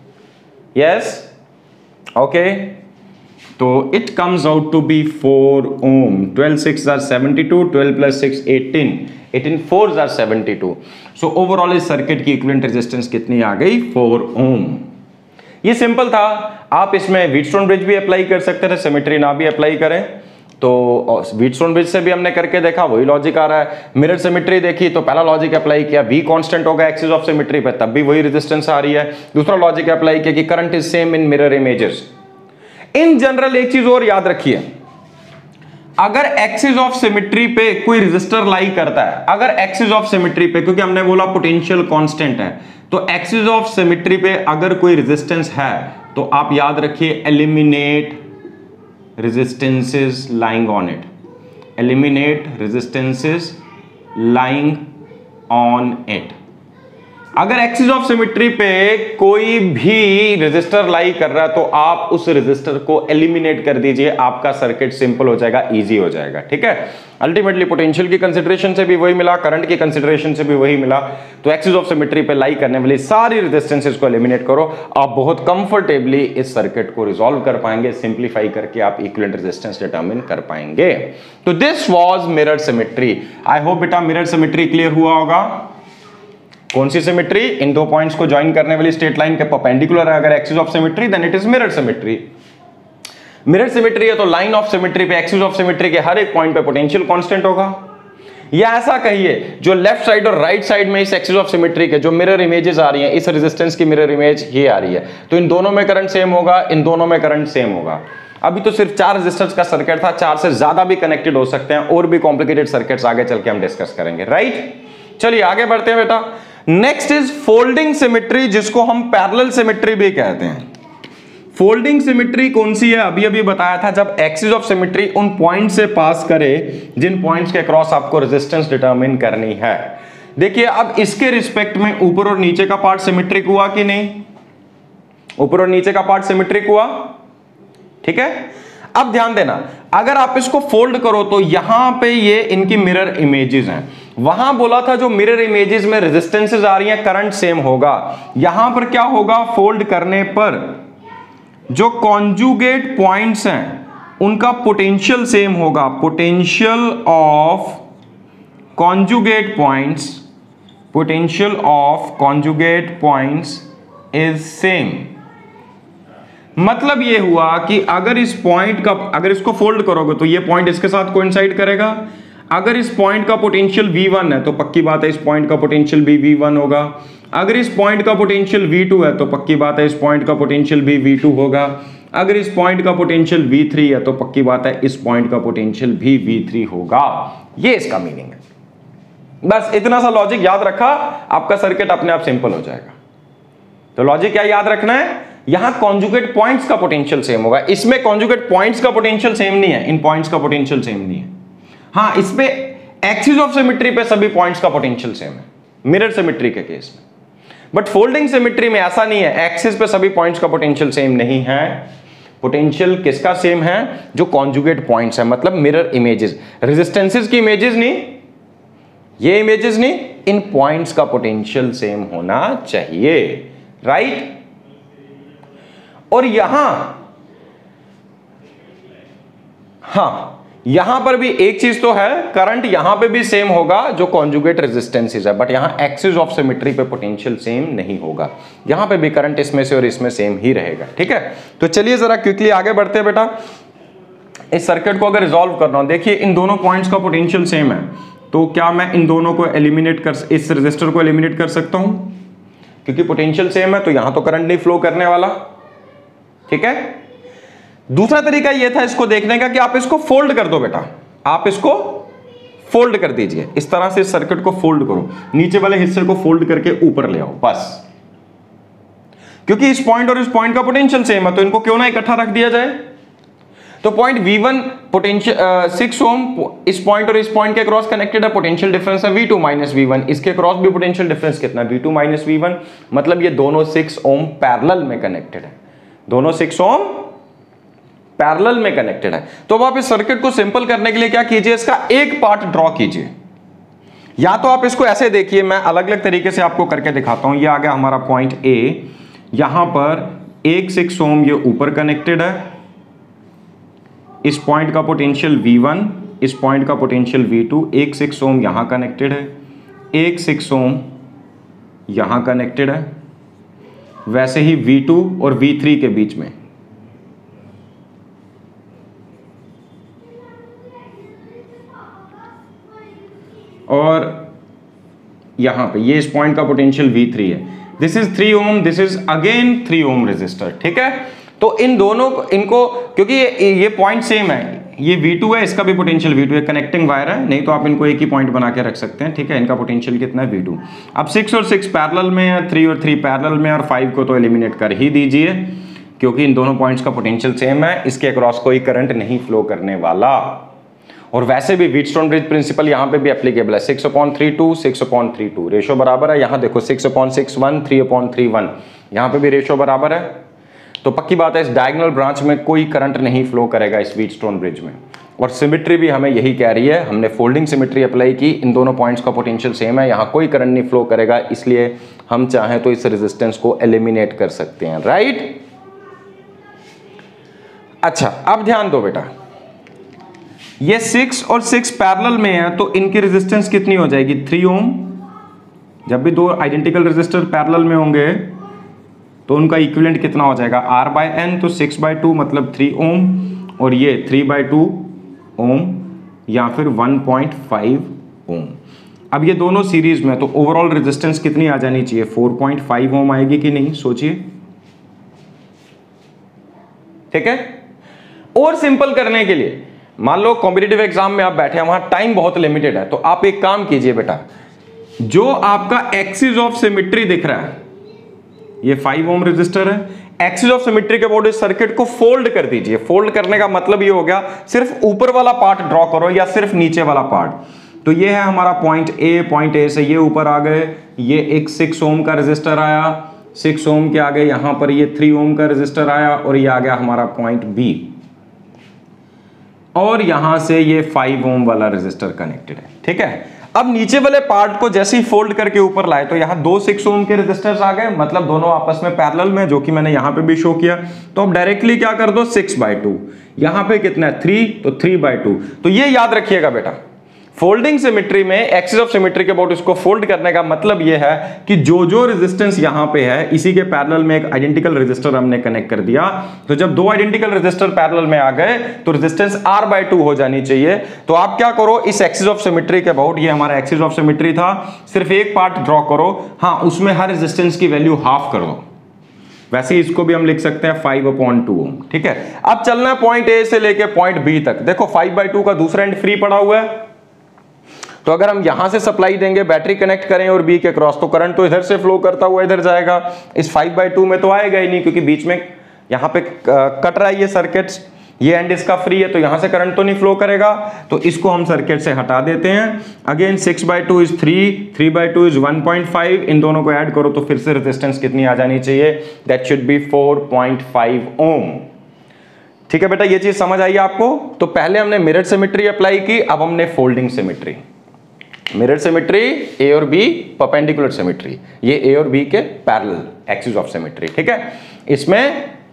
Yes, okay, तो it comes out to be four ohm. Twelve six are seventy two, twelve plus six eighteen, eighteen four are seventy two. So overall इस circuit की equivalent resistance कितनी आ गई? Four ohm. ये simple था। आप इसमें व्हीटस्टोन ब्रिज भी अप्लाई कर सकते थे, सिमेट्री ना भी अप्लाई करें तो व्हीटस्टोन ब्रिज से भी हमने करके देखा, वही लॉजिक आ रहा है। मिरर सिमेट्री देखी तो पहला लॉजिक अप्लाई किया, वी कांस्टेंट होगा एक्सिस ऑफ सिमेट्री पे, तब भी वही रेजिस्टेंस आ रही है। दूसरा लॉजिक अप्लाई किया कि current is same in mirror images. In general एक चीज और याद रखिए, अगर एक्सिस ऑफ सिमेट्री पे कोई रेजिस्टर लाई करता है, अगर एक्सिस ऑफ सिमेट्री पे, क्योंकि हमने बोला पोटेंशियल कांस्टेंट है, तो एक्सिस ऑफ सिमेट्री पे अगर कोई रेजिस्टेंस है तो आप याद रखिए eliminate resistances lying on it, eliminate resistances lying on it. अगर एक्सिस ऑफ सिमेट्री पे कोई भी रेजिस्टर लाई कर रहा है तो आप उस रेजिस्टर को एलिमिनेट कर दीजिए, आपका सर्किट सिंपल हो जाएगा, इजी हो जाएगा। ठीक है, अल्टीमेटली पोटेंशियल की कंसीडरेशन से भी वही मिला, करंट की कंसीडरेशन से भी वही मिला। तो एक्सिस ऑफ सिमेट्री पे लाई करने वाली सारी रेजिस्टेंसेस को एलिमिनेट करो, आप बहुत कंफर्टेबली इस सर्किट को रिजॉल्व कर पाएंगे। सिंप्लीफाई करके आप इक्विवेलेंट रेजिस्टेंस डिटरमिन कर पाएंगे। तो this was mirror symmetry. I hope बेटा मिरर सिमेट्री क्लियर हुआ होगा। कौन सी सिमेट्री? इन दो पॉइंट्स को ज्वाइन करने वाली स्ट्रेट लाइन के परपेंडिकुलर है अगर axis of symmetry, then it is mirror symmetry. Mirror symmetry है तो लाइन ऑफ सिमेट्री पे, एक्सिस ऑफ सिमेट्री के हर एक पॉइंट पे पोटेंशियल कांस्टेंट होगा। या ऐसा कहिए जो लेफ्ट साइड और राइट साइड में इस एक्सिस ऑफ सिमेट्री के जो मिरर इमेजेस आ रही हैं, इस रेजिस्टेंस की मिरर इमेज ये आ रही है, तो इन दोनों में करंट सेम होगा, इन दोनों में करंट सेम होगा। अभी तो सिर्फ चार रेजिस्टर्स का सर्किट था, चार से ज्यादा भी कनेक्टेड हो सकते हैं, और भी कॉम्प्लिकेटेड सर्किट्स आगे चल के हम डिस्कस करेंगे। राइट, चलिए आगे बढ़ते हैं बेटा। नेक्स्ट इज फोल्डिंग सिमेट्री, जिसको हम पैरेलल सिमेट्री भी कहते हैं। फोल्डिंग सिमेट्री कौन सी है? अभी अभी बताया था, जब एक्सिस ऑफ सिमेट्री उन पॉइंट से पास करे जिन पॉइंट्स के क्रॉस आपको रेजिस्टेंस डिटरमिन करनी है। देखिए अब इसके रिस्पेक्ट में ऊपर और नीचे का पार्ट सिमेट्रिक हुआ कि नहीं? ऊपर और नीचे का पार्ट सिमेट्रिक हुआ। ठीक है, अब ध्यान देना, अगर आप इसको फोल्ड करो तो यहां पे ये इनकी मिरर इमेजेस हैं। वहां बोला था जो मिरर इमेजेस में रेजिस्टेंसेस आ रही हैं करंट सेम होगा। यहां पर क्या होगा? फोल्ड करने पर जो कॉन्जुगेट पॉइंट्स हैं उनका पोटेंशियल सेम होगा। Potential of conjugate points, potential of conjugate points is same. मतलब ये हुआ कि अगर इस पॉइंट का, अगर इसको फोल्ड करोगे तो ये पॉइंट इसके साथ कोइंसाइड करेगा। अगर इस पॉइंट का पोटेंशियल वी वन है तो पक्की बात है इस पॉइंट का पोटेंशियल भी वी वन होगा। अगर इस पॉइंट का पोटेंशियल वी टू है तो पक्की बात है इस पॉइंट का पोटेंशियल भी वी टू होगा। अगर इस पॉइंट का पोटेंशियल वी थ्री है तो पक्की बात है इस पॉइंट का पोटेंशियल भी वी थ्री होगा। ये इसका मीनिंग है। बस इतना सा लॉजिक याद रखा, आपका सर्किट अपने आप सिंपल हो जाएगा। तो लॉजिक क्या याद रखना है? यहां कॉन्जुगेट पॉइंट्स का पोटेंशियल सेम होगा, इसमें कॉन्जुगेट पॉइंट्स का पोटेंशियल सेम नहीं है, इन पॉइंट्स का पोटेंशियल सेम नहीं है। हाँ, इसमें एक्सिस ऑफ सिमेट्री पे सभी पॉइंट्स का पोटेंशियल सेम है, मिरर सिमेट्री के केस में। बट फोल्डिंग सिमेट्री में ऐसा नहीं है, एक्सिस पे सभी पॉइंट्स का पोटेंशियल सेम नहीं है। पोटेंशियल किसका सेम है? जो कॉन्जुगेट पॉइंट्स है, मतलब मिरर इमेजेस, रेजिस्टेंसेस की इमेजेस नहीं, ये इमेजेस नहीं, इन पॉइंट्स का पोटेंशियल सेम होना चाहिए। राइट, और यहां, हाँ यहां पर भी एक चीज तो है, करंट यहां पे भी सेम होगा जो कॉन्जुगेट रेजिस्टेंसेस है, बट यहां एक्सिस ऑफ सिमेट्री पे पोटेंशियल सेम नहीं होगा। यहां पे भी करंट इसमें से और इसमें सेम ही रहेगा, ठीक है। तो चलिए जरा क्विकली आगे बढ़ते हैं बेटा। इस सर्किट को अगर रिजॉल्व करना हो, देखिए इन दोनों पॉइंट्स का पोटेंशियल सेम है, तो क्या मैं इन दोनों को एलिमिनेट कर, इस रेजिस्टर को एलिमिनेट कर सकता हूं? क्योंकि पोटेंशियल सेम है तो यहां तो करंट नहीं फ्लो करने वाला, ठीक है। दूसरा तरीका यह था इसको देखने का कि आप इसको फोल्ड कर दो बेटा, आप इसको फोल्ड कर दीजिए, इस तरह से इस सर्किट को फोल्ड करो, नीचे वाले हिस्से को फोल्ड करके ऊपर ले आओ बस। क्योंकि इस पॉइंट और इस पॉइंट का पोटेंशियल सेम है तो इनको क्यों ना इकट्ठा रख दिया जाए। तो point V one potential six ohm इस पॉइंट और इस पॉइंट के क्रॉस कनेक्टेड है, पोटेंशियल डिफरेंस है V two minus V one, इसके क्रॉस भी पोटेंशियल डिफरेंस कितना है V two minus V one, मतलब ये दोनों सिक्स ओम पैरेलल में कनेक्टेड है, दोनों सिक्स ओम पैरेलल में कनेक्टेड है। तो अब आप इस सर्किट को सिंपल करने के लिए क्या कीजिए, इसका एक पार्ट ड्रॉ कीजिए, या तो आप इसको ऐसे देखिए, मैं अलग अलग तरीके से आपको करके दिखाता हूं। ये आ गया हमारा पॉइंट ए, यहां पर एक सिक्स ओम ये ऊपर कनेक्टेड है, इस पॉइंट का पोटेंशियल वी वन, इस पॉइंट का पोटेंशियल वी टू, एक सिक्स ओम यहां कनेक्टेड है, एक सिक्स ओम यहां कनेक्टेड है, वैसे ही वी टू और वी थ्री के बीच में और यहां पे ये इस पॉइंट का पोटेंशियल वी थ्री है, this is three ohm, this is again three ohm resistor, ठीक है। तो इन दोनों इनको, क्योंकि ये ये पॉइंट सेम है, ये वी टू है, इसका भी पोटेंशियल वी टू है, कनेक्टिंग वायर है, नहीं तो आप इनको एक ही पॉइंट बना के रख सकते हैं, ठीक है। इनका पोटेंशियल कितना है वी टू। अब सिक्स और सिक्स पैरेलल में है, थ्री और थ्री पैरेलल में, और फाइव को तो एलिमिनेट कर ही दीजिए क्योंकि इन दोनों पॉइंट्स का पोटेंशियल सेम है, इसके अक्रॉस कोई करंट नहीं फ्लो करने वाला। और वैसे भी व्हीटस्टोन ब्रिज प्रिंसिपल यहां पे भी एप्लीकेबल है, six upon three two, six upon three two, ratio बराबर है। यहां देखो six upon six one, three upon three one, यहां पे भी रेशो बराबर है। तो पक्की बात है इस डायगोनल ब्रांच में कोई करंट नहीं फ्लो करेगा इस व्हीटस्टोन ब्रिज में। और सिमेट्री भी हमें यही कह रही है, हमने फोल्डिंग सिमेट्री अप्लाई की, इन दोनों पॉइंट्स का पोटेंशियल सेम है, यहां कोई करंट नहीं फ्लो करेगा, इसलिए हम चाहें तो इस रेजिस्टेंस को एलिमिनेट कर सकते हैं, राइट। अच्छा अब ध्यान दो बेटा, ये सिक्स और सिक्स पैरेलल में है तो इनकी रेजिस्टेंस कितनी हो जाएगी, थ्री ओम। जब भी दो आइडेंटिकल रेजिस्टर पैरेलल में होंगे तो उनका इक्विवेलेंट कितना हो जाएगा, आर बाय एन, तो सिक्स बाय टू मतलब थ्री ओम, और ये थ्री बाय टू ओम या फिर वन पॉइंट फाइव ओम। अब ये दोनों सीरीज में, तो ओवरऑल रेजिस्टेंस कितनी आ जानी चाहिए, फोर पॉइंट फाइव ओम आएगी कि नहीं, सोचिए, ठीक है। और सिंपल करने के लिए, मान लो कॉम्पिटिटिव एग्जाम में आप बैठे हैं, वहां टाइम बहुत लिमिटेड है, तो आप एक काम कीजिए बेटा, जो आपका एक्सिस ऑफ सिमेट्री दिख रहा है, ये फाइव ओम रेजिस्टर है, एक्सिस ऑफ सिमेट्री के अबाउट इस सर्किट को फोल्ड कर दीजिए। फोल्ड करने का मतलब ये हो गया सिर्फ ऊपर वाला पार्ट ड्रॉ करो या सिर्फ नीचे वाला पार्ट। तो ये है हमारा पॉइंट ए, पॉइंट ए से ये ऊपर आ गए, ये एक सिक्स ओम का रेजिस्टर आया, सिक्स ओम के आगे यहां पर ये थ्री ओम का रेजिस्टर आया, और ये आ गया हमारा पॉइंट बी, और यहां से ये फाइव ओम वाला रेजिस्टर कनेक्टेड है, ठीक है। अब नीचे वाले पार्ट को जैसे ही फोल्ड करके ऊपर लाए तो यहां दो सिक्स ओम के रेजिस्टर्स आ गए, मतलब दोनों आपस में पैरेलल में, जो कि मैंने यहां पे भी शो किया। तो अब डायरेक्टली क्या कर दो, सिक्स बाय टू, यहां पे कितना है थ्री, तो थ्री बाय टू। तो ये याद रखिएगा बेटा, फोल्डिंग सिमेट्री में एक्सिस ऑफ सिमेट्री के अबाउट इसको फोल्ड करने का मतलब यह है कि जो जो रेजिस्टेंस यहां पे है, इसी के पैरेलल में एक आइडेंटिकल रेजिस्टर हमने कनेक्ट कर दिया। तो जब दो आइडेंटिकल रेजिस्टर पैरेलल में आ गए तो रेजिस्टेंस आर बाय टू हो जानी चाहिए। तो आप क्या करो, इस एक्सिस ऑफ सिमेट्री के अबाउट, ये हमारा एक्सिस ऑफ सिमेट्री था, सिर्फ एक पार्ट ड्रॉ करो, हाँ उसमें हर रेजिस्टेंस की वैल्यू हाफ कर दो। वैसे इसको भी हम लिख सकते हैं फाइव अपॉन टू ओम, ठीक है। अब चलना है पॉइंट ए से लेके पॉइंट बी तक। देखो फाइव बाय टू का दूसरा एंड फ्री पड़ा हुआ है, तो अगर हम यहां से सप्लाई देंगे, बैटरी कनेक्ट करें और बी के क्रॉस, तो करंट तो इधर से फ्लो करता हुआ इधर जाएगा, इस फाइव बाय टू में तो आएगा ही नहीं, क्योंकि बीच में यहां पे कट रहा है ये सर्किट, ये एंड इसका फ्री है, तो यहां से करंट तो नहीं फ्लो करेगा। तो इसको हम सर्किट से हटा देते हैं। Again six by two is three, three by two is one point five, इन दोनों को ऐड करो तो फिर से रेजिस्टेंस कितनी आ जानी चाहिए, that should be four point five ohm. ठीक है बेटा, ये चीज समझ आई आपको। तो पहले हमने मिरर सिमेट्री अप्लाई की, अब हमने folding symmetry. Mirror symmetry A और बी, परपेंडिकुलर सिमेट्री, ये ए और बी के पैरेलल एक्सिस ऑफ सिमेट्री, ठीक है। इसमें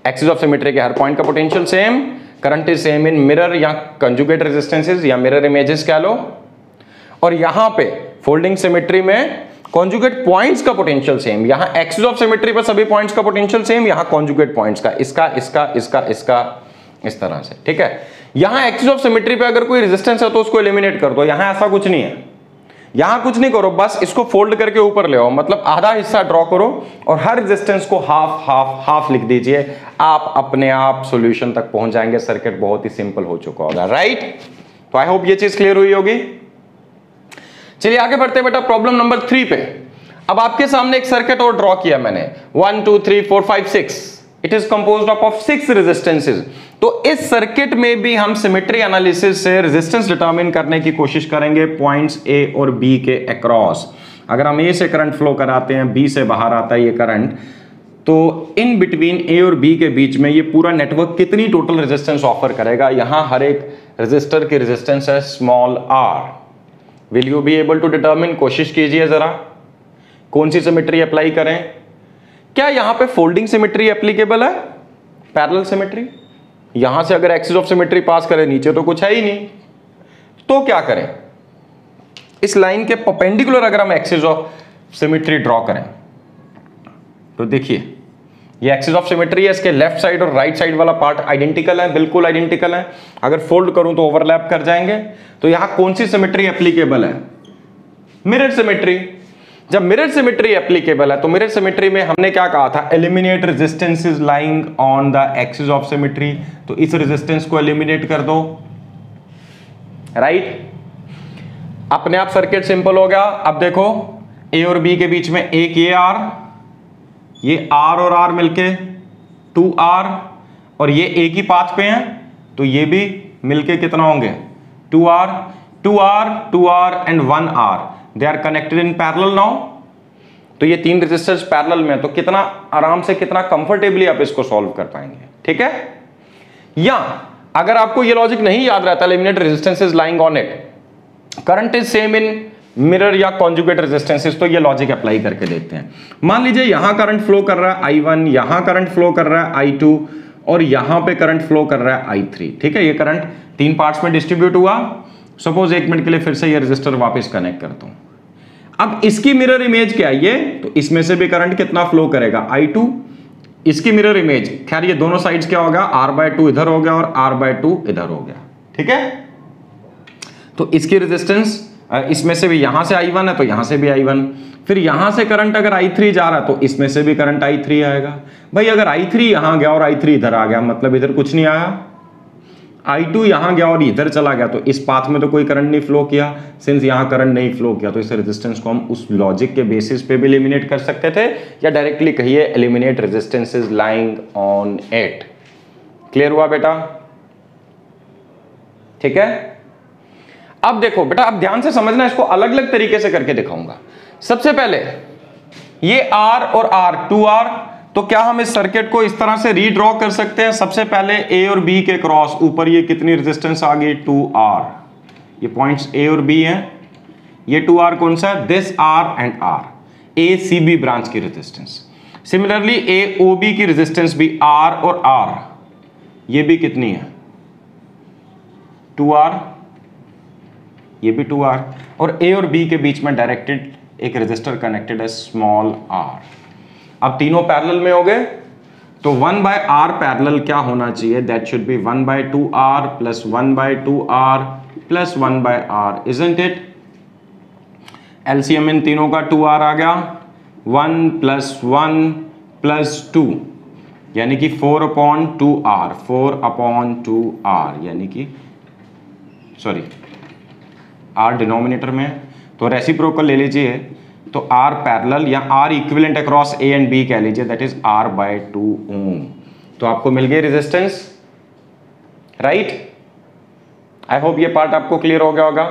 एक्सिस ऑफ सिमेट्री के हर पॉइंट का potential same, current is same in mirror या कंजुगेट रेजिस्टेंसेस या मिरर इमेजेस कह लो, और यहां पे फोल्डिंग सिमेट्री में कॉन्जुगेट पॉइंट्स का पोटेंशियल सेम, यहां एक्सिस ऑफ सिमेट्री पर सभी पॉइंट्स का पोटेंशियल सेम, यहां कॉन्जुगेट पॉइंट्स का, इसका इसका इसका इसका इस तरह से, ठीक है। यहां एक्सिस ऑफ सिमेट्री पे अगर कोई रेजिस्टेंस है तो उसको एलिमिनेट कर दो, यहां ऐसा कुछ नहीं है, यहां कुछ नहीं करो, बस इसको फोल्ड करके ऊपर ले आओ, मतलब आधा हिस्सा ड्रॉ करो और हर रेजिस्टेंस को हाफ हाफ हाफ लिख दीजिए, आप अपने आप सॉल्यूशन तक पहुंच जाएंगे। सर्किट बहुत ही सिंपल हो चुका होगा, राइट। तो आई होप ये चीज क्लियर हुई होगी। चलिए आगे बढ़ते हैं बेटा प्रॉब्लम नंबर थ्री पे। अब आपके सामने एक सर्किट और ड्रॉ किया मैंने, one two three four five six, it is composed of six resistances. तो इस सर्किट में भी हम सिमेट्री एनालिसिस से रेजिस्टेंस डिटरमिन करने की कोशिश करेंगे पॉइंट्स ए और बी के अक्रॉस। अगर हम ए से करंट फ्लो कराते हैं, बी से बाहर आता है ये करंट, तो इन बिटवीन ए और बी के बीच में ये पूरा नेटवर्क कितनी टोटल रेजिस्टेंस ऑफर करेगा। यहां हर एक रेजिस्टर की रेजिस्टेंस है small R. Will you be able to determine? कोशिश कीजिए जरा, कौन सी सिमेट्री अप्लाई करें। क्या यहां पे फोल्डिंग सिमेट्री एप्लीकेबल है, पैरेलल सिमेट्री? यहां से अगर एक्सिस ऑफ सिमेट्री पास करें, नीचे तो कुछ है ही नहीं, तो क्या करें, इस लाइन के परपेंडिकुलर अगर हम एक्सिस ऑफ सिमेट्री ड्रॉ करें तो देखिए ये एक्सिस ऑफ सिमेट्री है, इसके लेफ्ट साइड और राइट साइड वाला पार्ट आइडेंटिकल है, बिल्कुल आइडेंटिकल है। अगर फोल्ड करूं तो ओवरलैप कर जाएंगे। तो यहां कौन सी सिमेट्री एप्लीकेबल है? Mirror symmetry. जब मिरर सिमेट्री एप्लीकेबल है तो मिरर सिमेट्री में हमने क्या कहा था, eliminate resistances lying on the axis of symmetry. तो इस रेजिस्टेंस को एलिमिनेट कर दो, राइट। अपने आप सर्किट सिंपल हो गया। अब देखो ए और बी के बीच में एक ये आर, ये आर और आर मिलके टू आर, और ये एक ही पाथ पे हैं तो ये भी मिलके कितना होंगे, two are, two are, two R and one R, they are connected in parallel now. तो ये तीन रेजिस्टर्स पैरेलल में, तो कितना आराम से, कितना कंफर्टेबली आप इसको सॉल्व कर पाएंगे, ठीक है। या अगर आपको ये लॉजिक नहीं याद रहता, eliminate resistances lying on it, current is same in mirror या कॉन्जुगेट रेजिस्टेंसेस, तो ये लॉजिक अप्लाई करके देखते हैं। मान लीजिए यहां करंट फ्लो कर रहा है आई वन, यहां करंट फ्लो कर रहा है आई टू, और यहां पे करंट फ्लो कर रहा है आई थ्री, ठीक है। ये करंट तीन पार्ट्स में डिस्ट्रीब्यूट हुआ। सपोज एक मिनट के लिए फिर से ये रेजिस्टर वापस कनेक्ट करता हूं। अब इसकी मिरर इमेज क्या है, ये तो इसमें से भी करंट कितना फ्लो करेगा, आई टू। इसकी मिरर इमेज, खैर ये दोनों साइड्स क्या होगा, आर बाय टू इधर हो गया और आर बाय टू इधर हो गया, ठीक है। तो इसकी रेजिस्टेंस, इसमें से भी यहां से आई वन है तो यहां से भी आई वन, फिर यहां से करंट अगर आई थ्री जा रहा है तो इसमें से भी करंट आई थ्री आएगा। भाई अगर आई थ्री यहां गया और आई थ्री इधर आ गया, मतलब इधर कुछ नहीं आया। आई टू यहां गया और इधर चला गया तो इस पाथ में तो कोई करंट नहीं फ्लो किया। सिंस यहां करंट नहीं फ्लो किया तो इस रेजिस्टेंस को हम उस लॉजिक के बेसिस पे भी एलिमिनेट कर सकते थे, या डायरेक्टली कहिए eliminate resistances lying on it. Clear हुआ बेटा, ठीक है। अब देखो बेटा, अब ध्यान से समझना, इसको अलग अलग तरीके से करके दिखाऊंगा। सबसे पहले ये R और R, टू आर, तो क्या हम इस सर्किट को इस तरह से रीड्रॉ कर सकते हैं। सबसे पहले A और B के क्रॉस ऊपर ये कितनी रेजिस्टेंस आ गई, टू आर। ये पॉइंट्स A और B हैं, ये टू आर कौन सा है, this R and R, A C B branch की resistance. Similarly A O B की रेजिस्टेंस भी R और R, ये भी कितनी है, टू आर, ये भी टू आर, और A और B के बीच में डायरेक्टेड एक रेजिस्टर कनेक्टेड है स्मॉल r। अब तीनों पैरेलल में हो गए तो वन बाय आर पैरेलल क्या होना चाहिए, that should be one by two are plus one by two are plus one by R, isn't it. LCM इन तीनों का टू आर आ गया, one plus one plus two यानी कि four upon two R, four upon two R यानी कि sorry R denominator में, तो रेसिप्रोकल ले लीजिए तो R पैरेलल या R equivalent across A and B कह लीजिए, that is R by two ohm. तो आपको मिल गई रेजिस्टेंस, राइट। आई होप ये पार्ट आपको क्लियर हो गया होगा।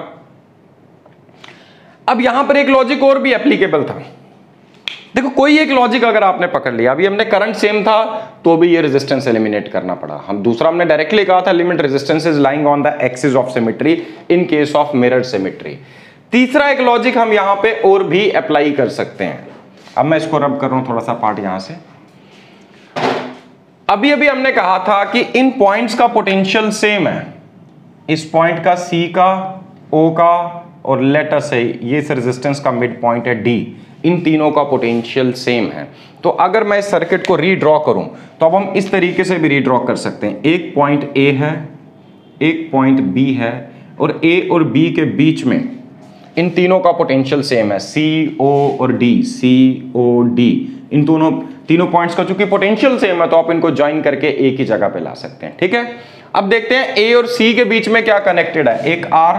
अब यहां पर एक लॉजिक और भी एप्लीकेबल था। देखो कोई एक लॉजिक अगर आपने पकड़ लिया, अभी हमने करंट सेम था तो भी ये रेजिस्टेंस एलिमिनेट करना पड़ा। हम दूसरा हमने डायरेक्टली कहा था eliminate resistances lying on the axis of symmetry in case of mirror symmetry. तीसरा एक लॉजिक हम यहां पे और भी अप्लाई कर सकते हैं। अब मैं इसको रब कर रहा हूं थोड़ा सा पार्ट यहां से। अभी अभी हमने कहा था कि इन पॉइंट्स का पोटेंशियल सेम है, इस पॉइंट का, C का, O का, और लेटर से ये इस रेजिस्टेंस का मिड पॉइंट है D, इन तीनों का पोटेंशियल सेम है। तो अगर मैं इस सर्किट को रीड्रॉ करूं तो अब हम इस तरीके से भी रीड्रॉ कर सकते हैं। एक पॉइंट A है, एक पॉइंट B है, और A और B के बीच में इन तीनों का पोटेंशियल सेम है, C O और D, C O D, इन दोनों तीनों पॉइंट्स का चूंकि पोटेंशियल सेम है तो आप इनको ज्वाइन करके एक ही जगह पे ला सकते हैं। ठीक है, अब देखते हैं A और C के बीच में क्या कनेक्टेड है। एक R,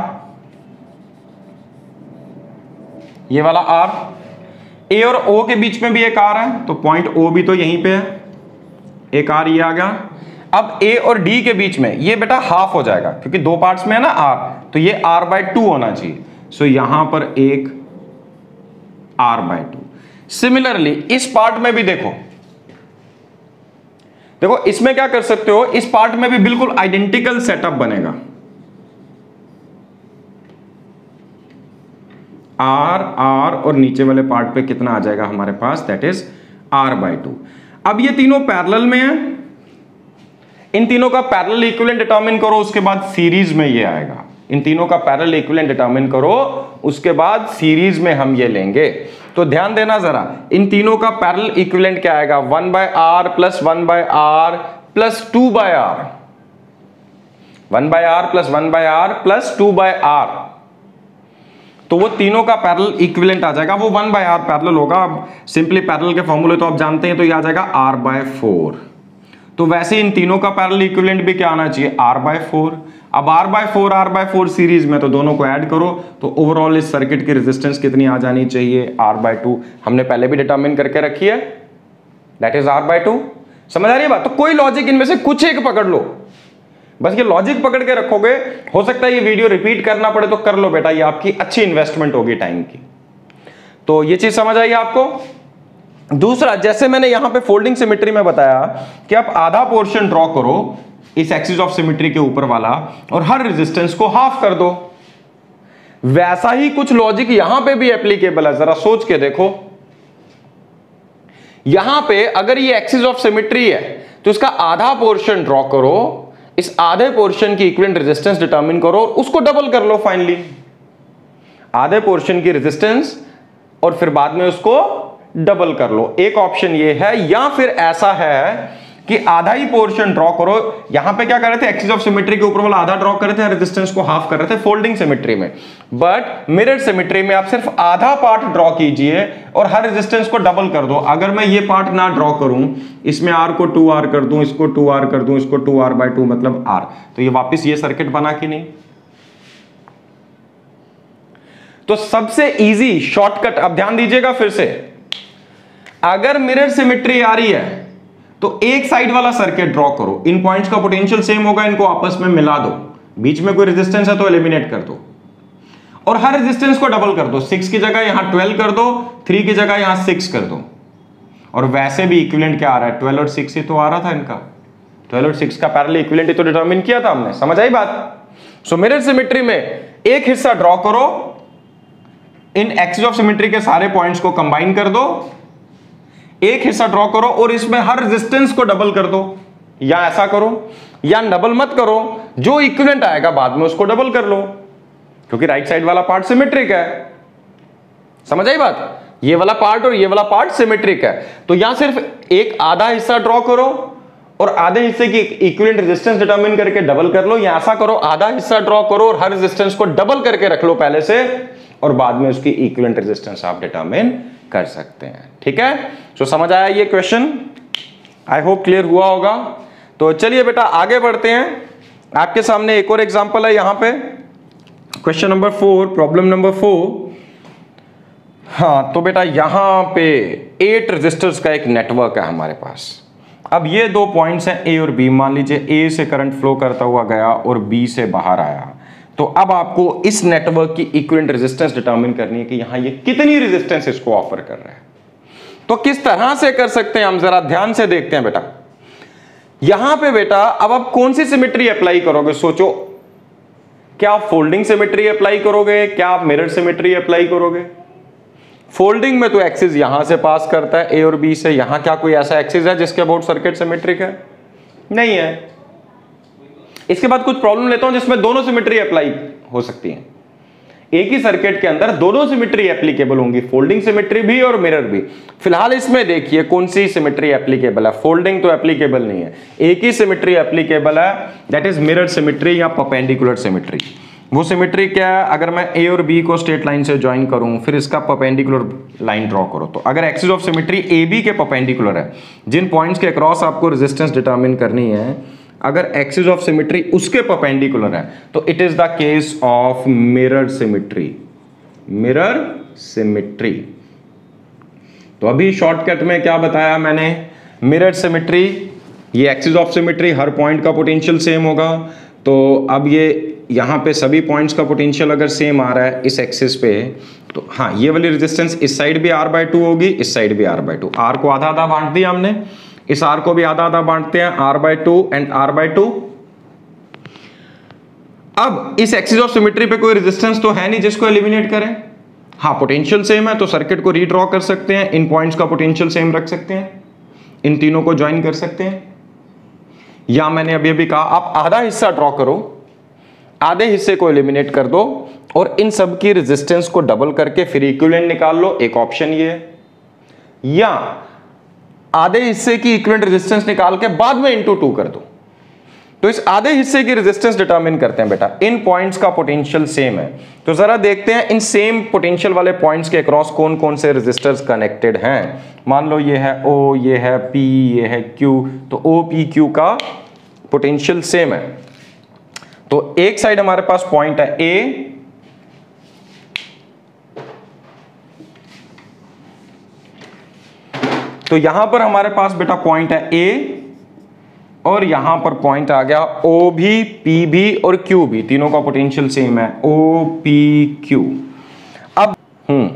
ये वाला R, A और O के बीच में भी एक R है, तो पॉइंट O भी तो यहीं पे है, एक R ये आ गया। अब A और D के बीच में ये बेटा हाफ हो जाएगा क्योंकि दो पार्ट्स में है ना R, तो ये R बाय टू होना चाहिए, सो यहां पर एक R बाय टू। सिमिलरली इस पार्ट में भी देखो, देखो इसमें क्या कर सकते हो, इस पार्ट में भी बिल्कुल आइडेंटिकल सेटअप बनेगा, R R और नीचे वाले पार्ट पे कितना आ जाएगा हमारे पास, that is R by two. अब ये तीनों पैरेलल में है, इन तीनों का पैरेलल इक्विवेलेंट डिटरमिन करो, उसके बाद सीरीज में ये आएगा। इन तीनों का पैरेलल इक्विवेलेंट डिटरमिन करो, उसके बाद सीरीज में हम ये लेंगे। तो ध्यान देना जरा, इन तीनों का पैरेलल इक्विवेलेंट क्या आएगा, one by are plus one by are plus two by R, one by are plus one by are plus two by R. तो वो तीनों का पैरेलल इक्विवेलेंट आ जाएगा, वो वन बाय आर पैरेलल होगा। अब सिंपली पैरेलल के फॉर्मूले तो आप जानते हैं, तो ये आ जाएगा आर बाय फोर। तो वैसे इन तीनों का पैरेलल इक्विवेलेंट भी क्या आना चाहिए, आर बाय फोर। अब R by four are by four series में, तो दोनों को ऐड करो तो ओवरऑल इस सर्किट की रेजिस्टेंस कितनी आ जानी चाहिए, आर बाय टू। हमने पहले भी डिटरमिन करके रखी है, that is R by two. समझ आ रही है बात? तो कोई लॉजिक इनमें से कुछ एक पकड़ लो, बस ये लॉजिक पकड़ के रखोगे, हो सकता है ये वीडियो रिपीट करना पड़े तो कर लो बेटा, ये आपकी अच्छी इन्वेस्टमेंट होगी टाइम की। तो ये चीज समझ आई आपको। दूसरा, जैसे मैंने यहां पे फोल्डिंग सिमेट्री में बताया कि आप आधा पोर्शन ड्रॉ करो इस एक्सिस ऑफ सिमेट्री के ऊपर वाला और हर रेजिस्टेंस को हाफ कर दो, वैसा ही कुछ लॉजिक यहां पे भी एप्लीकेबल है। जरा सोच के देखो, यहां पे अगर ये एक्सिस ऑफ सिमेट्री है तो इसका आधा पोर्शन ड्रॉ करो, इस आधे पोर्शन की इक्विवेलेंट रेजिस्टेंस डिटरमिन करो और उसको डबल कर लो फाइनली, आधे पोर्शन की रेजिस्टेंस और फिर बाद में उसको डबल कर लो। एक ऑप्शन ये है, या फिर ऐसा है कि आधा ही पोर्शन ड्रॉ करो। यहां पे क्या कर रहे थे, एक्सिस ऑफ सिमेट्री के ऊपर वाला आधा ड्रॉ कर रहे थे, रेजिस्टेंस को हाफ कर रहे थे फोल्डिंग सिमेट्री में। बट मिरर सिमेट्री में आप सिर्फ आधा पार्ट ड्रॉ कीजिए और हर रेजिस्टेंस को डबल कर दो। अगर मैं ये पार्ट ना ड्रॉ करूं, इसमें आर को टू आर कर दूं, इसको टू आर कर दूं, इसको टू आर बाय टू मतलब आर, तो ये वापस ये सर्किट बना कि नहीं। तो सबसे इजी शॉर्टकट, अब ध्यान दीजिएगा फिर से, अगर मिरर सिमेट्री आ रही है तो एक साइड वाला सर्किट ड्रॉ करो, इन पॉइंट्स का पोटेंशियल सेम होगा, इनको आपस में मिला दो, बीच में कोई रेजिस्टेंस है तो एलिमिनेट कर दो और हर रेजिस्टेंस को डबल कर दो। सिक्स की जगह यहां ट्वेल्व कर दो, थ्री की जगह यहां सिक्स कर दो। और वैसे भी इक्विवेलेंट क्या आ रहा है, ट्वेल्व और सिक्स ही तो आ रहा था इनका, ट्वेल्व और सिक्स का पैरेलल इक्विवेलेंट तो डिटरमिन किया था हमने। समझ आई बात? सो मिरर सिमेट्री में एक हिस्सा ड्रॉ करो, इन एक्सिस ऑफ सिमेट्री के सारे पॉइंट्स को कंबाइन कर दो, एक हिस्सा ड्रॉ करो और इसमें हर रेजिस्टेंस को डबल कर दो, या ऐसा करो, या डबल मत करो, जो इक्विवेलेंट आएगा बाद में उसको डबल कर लो, क्योंकि राइट साइड वाला पार्ट सिमेट्रिक है। समझ आई बात? ये वाला पार्ट और ये वाला पार्ट सिमेट्रिक है, तो यहां सिर्फ एक आधा हिस्सा ड्रॉ करो और आधे हिस्से की इक्विवेलेंट रेजिस्टेंस डिटरमिन करके डबल कर लो, या ऐसा करो, आधा हिस्सा ड्रॉ करो और हर रेजिस्टेंस को डबल करके रख लो पहले से, और बाद में उसकी इक्विवेलेंट रेजिस्टेंस आप डिटरमिन कर सकते हैं। ठीक है, तो समझ आया ये क्वेश्चन? आई होप क्लियर हुआ होगा। तो चलिए बेटा आगे बढ़ते हैं। आपके सामने एक और एग्जांपल है यहां पे, question number four, problem number four. हाँ, तो बेटा यहां पे एट रेजिस्टर्स का एक नेटवर्क है हमारे पास। अब ये दो पॉइंट्स हैं ए और बी, मान लीजिए ए से करंट फ्लो करता हुआ गया और बी से बाहर आया, तो अब आपको इस नेटवर्क की इक्विवेलेंट रेजिस्टेंस डिटरमिन करनी है कि यहां ये कितनी रेजिस्टेंस इसको ऑफर कर रहा है। तो किस तरह से कर सकते हैं हम, जरा ध्यान से देखते हैं बेटा। यहां पे बेटा अब आप कौन सी सिमेट्री अप्लाई करोगे, सोचो। क्या आप फोल्डिंग सिमेट्री अप्लाई करोगे, क्या आप मिरर सिमेट्री अप्लाई करोगे? फोल्डिंग में तो एक्सिस यहां से पास करता है ए और बी से, यहां क्या कोई ऐसा एक्सिस है जिसके अबाउट सर्किट सिमेट्रिक है? नहीं है। इसके बाद कुछ प्रॉब्लम लेता हूं जिसमें दोनों सिमेट्री अप्लाई हो सकती है। एक ही सर्किट के अंदर दोनों सिमेट्री एप्लीकेबल होंगी, फोल्डिंग सिमेट्री भी और मिरर भी। फिलहाल इसमें देखिए कौन सी सिमेट्री एप्लीकेबल है, फोल्डिंग तो एप्लीकेबल नहीं है, एक ही सिमेट्री एप्लीकेबल है, दैट इज मिरर सिमेट्री या परपेंडिकुलर सिमेट्री। वो सिमेट्री क्या है, अगर मैं ए और बी को स्ट्रेट लाइन से ज्वाइन करूं, फिर इसका परपेंडिकुलर लाइन ड्रॉ करो, तो अगर axis of symmetry A B के परपेंडिकुलर है, जिन पॉइंट्स के अक्रॉस आपको रेजिस्टेंस डिटरमिन करनी है, अगर एक्सिस ऑफ सिमेट्री उसके परपेंडिकुलर है, तो it is the case of mirror symmetry. Mirror symmetry. तो अभी शॉर्टकट में क्या बताया मैंने, मिरर सिमेट्री, ये एक्सिस ऑफ सिमेट्री, हर पॉइंट का पोटेंशियल सेम होगा। तो अब ये यहां पे सभी पॉइंट्स का पोटेंशियल अगर सेम आ रहा है इस एक्सिस पे, तो हाँ ये वाली रेजिस्टेंस इस साइड भी आर बाय टू होगी, इस साइड भी आर बाय टू। आर को आधा आधा बांट दिया हमने, इस आर को भी आधा आधा बांटते हैं, R by two and R by two. अब इस एक्सिस ऑफ सिमेट्री पे कोई रेजिस्टेंस तो है नहीं जिसको एलिमिनेट करें। हाँ पोटेंशियल सेम है तो सर्किट को रीड्रॉ कर सकते हैं, इन पॉइंट्स का पोटेंशियल सेम रख सकते हैं, इन तीनों को ज्वाइन कर सकते हैं। या मैंने अभी अभी कहा आप आधा हिस्सा ड्रॉ करो, आधे हिस्से को एलिमिनेट कर दो और इन सब की रेजिस्टेंस को डबल करके फिर इक्विवेलेंट निकाल लो, एक ऑप्शन ये है। या आधे हिस्से की इक्विवेलेंट रेजिस्टेंस निकाल के बाद में इनटू टू कर दो। तो इस आधे हिस्से की रेजिस्टेंस डिटरमिन करते हैं बेटा, इन पॉइंट्स का पोटेंशियल सेम है, तो जरा देखते हैं इन सेम पोटेंशियल वाले पॉइंट्स के अक्रॉस कौन कौन से रेजिस्टर्स कनेक्टेड हैं। मान लो ये है O, ये है P, ये है Q, तो O P Q का पोटेंशियल सेम है। तो एक साइड हमारे पास पॉइंट है A, तो यहां पर हमारे पास बेटा पॉइंट है A और यहां पर पॉइंट आ गया O भी, P भी और Q भी, तीनों का पोटेंशियल सेम है O P Q। अब हम्म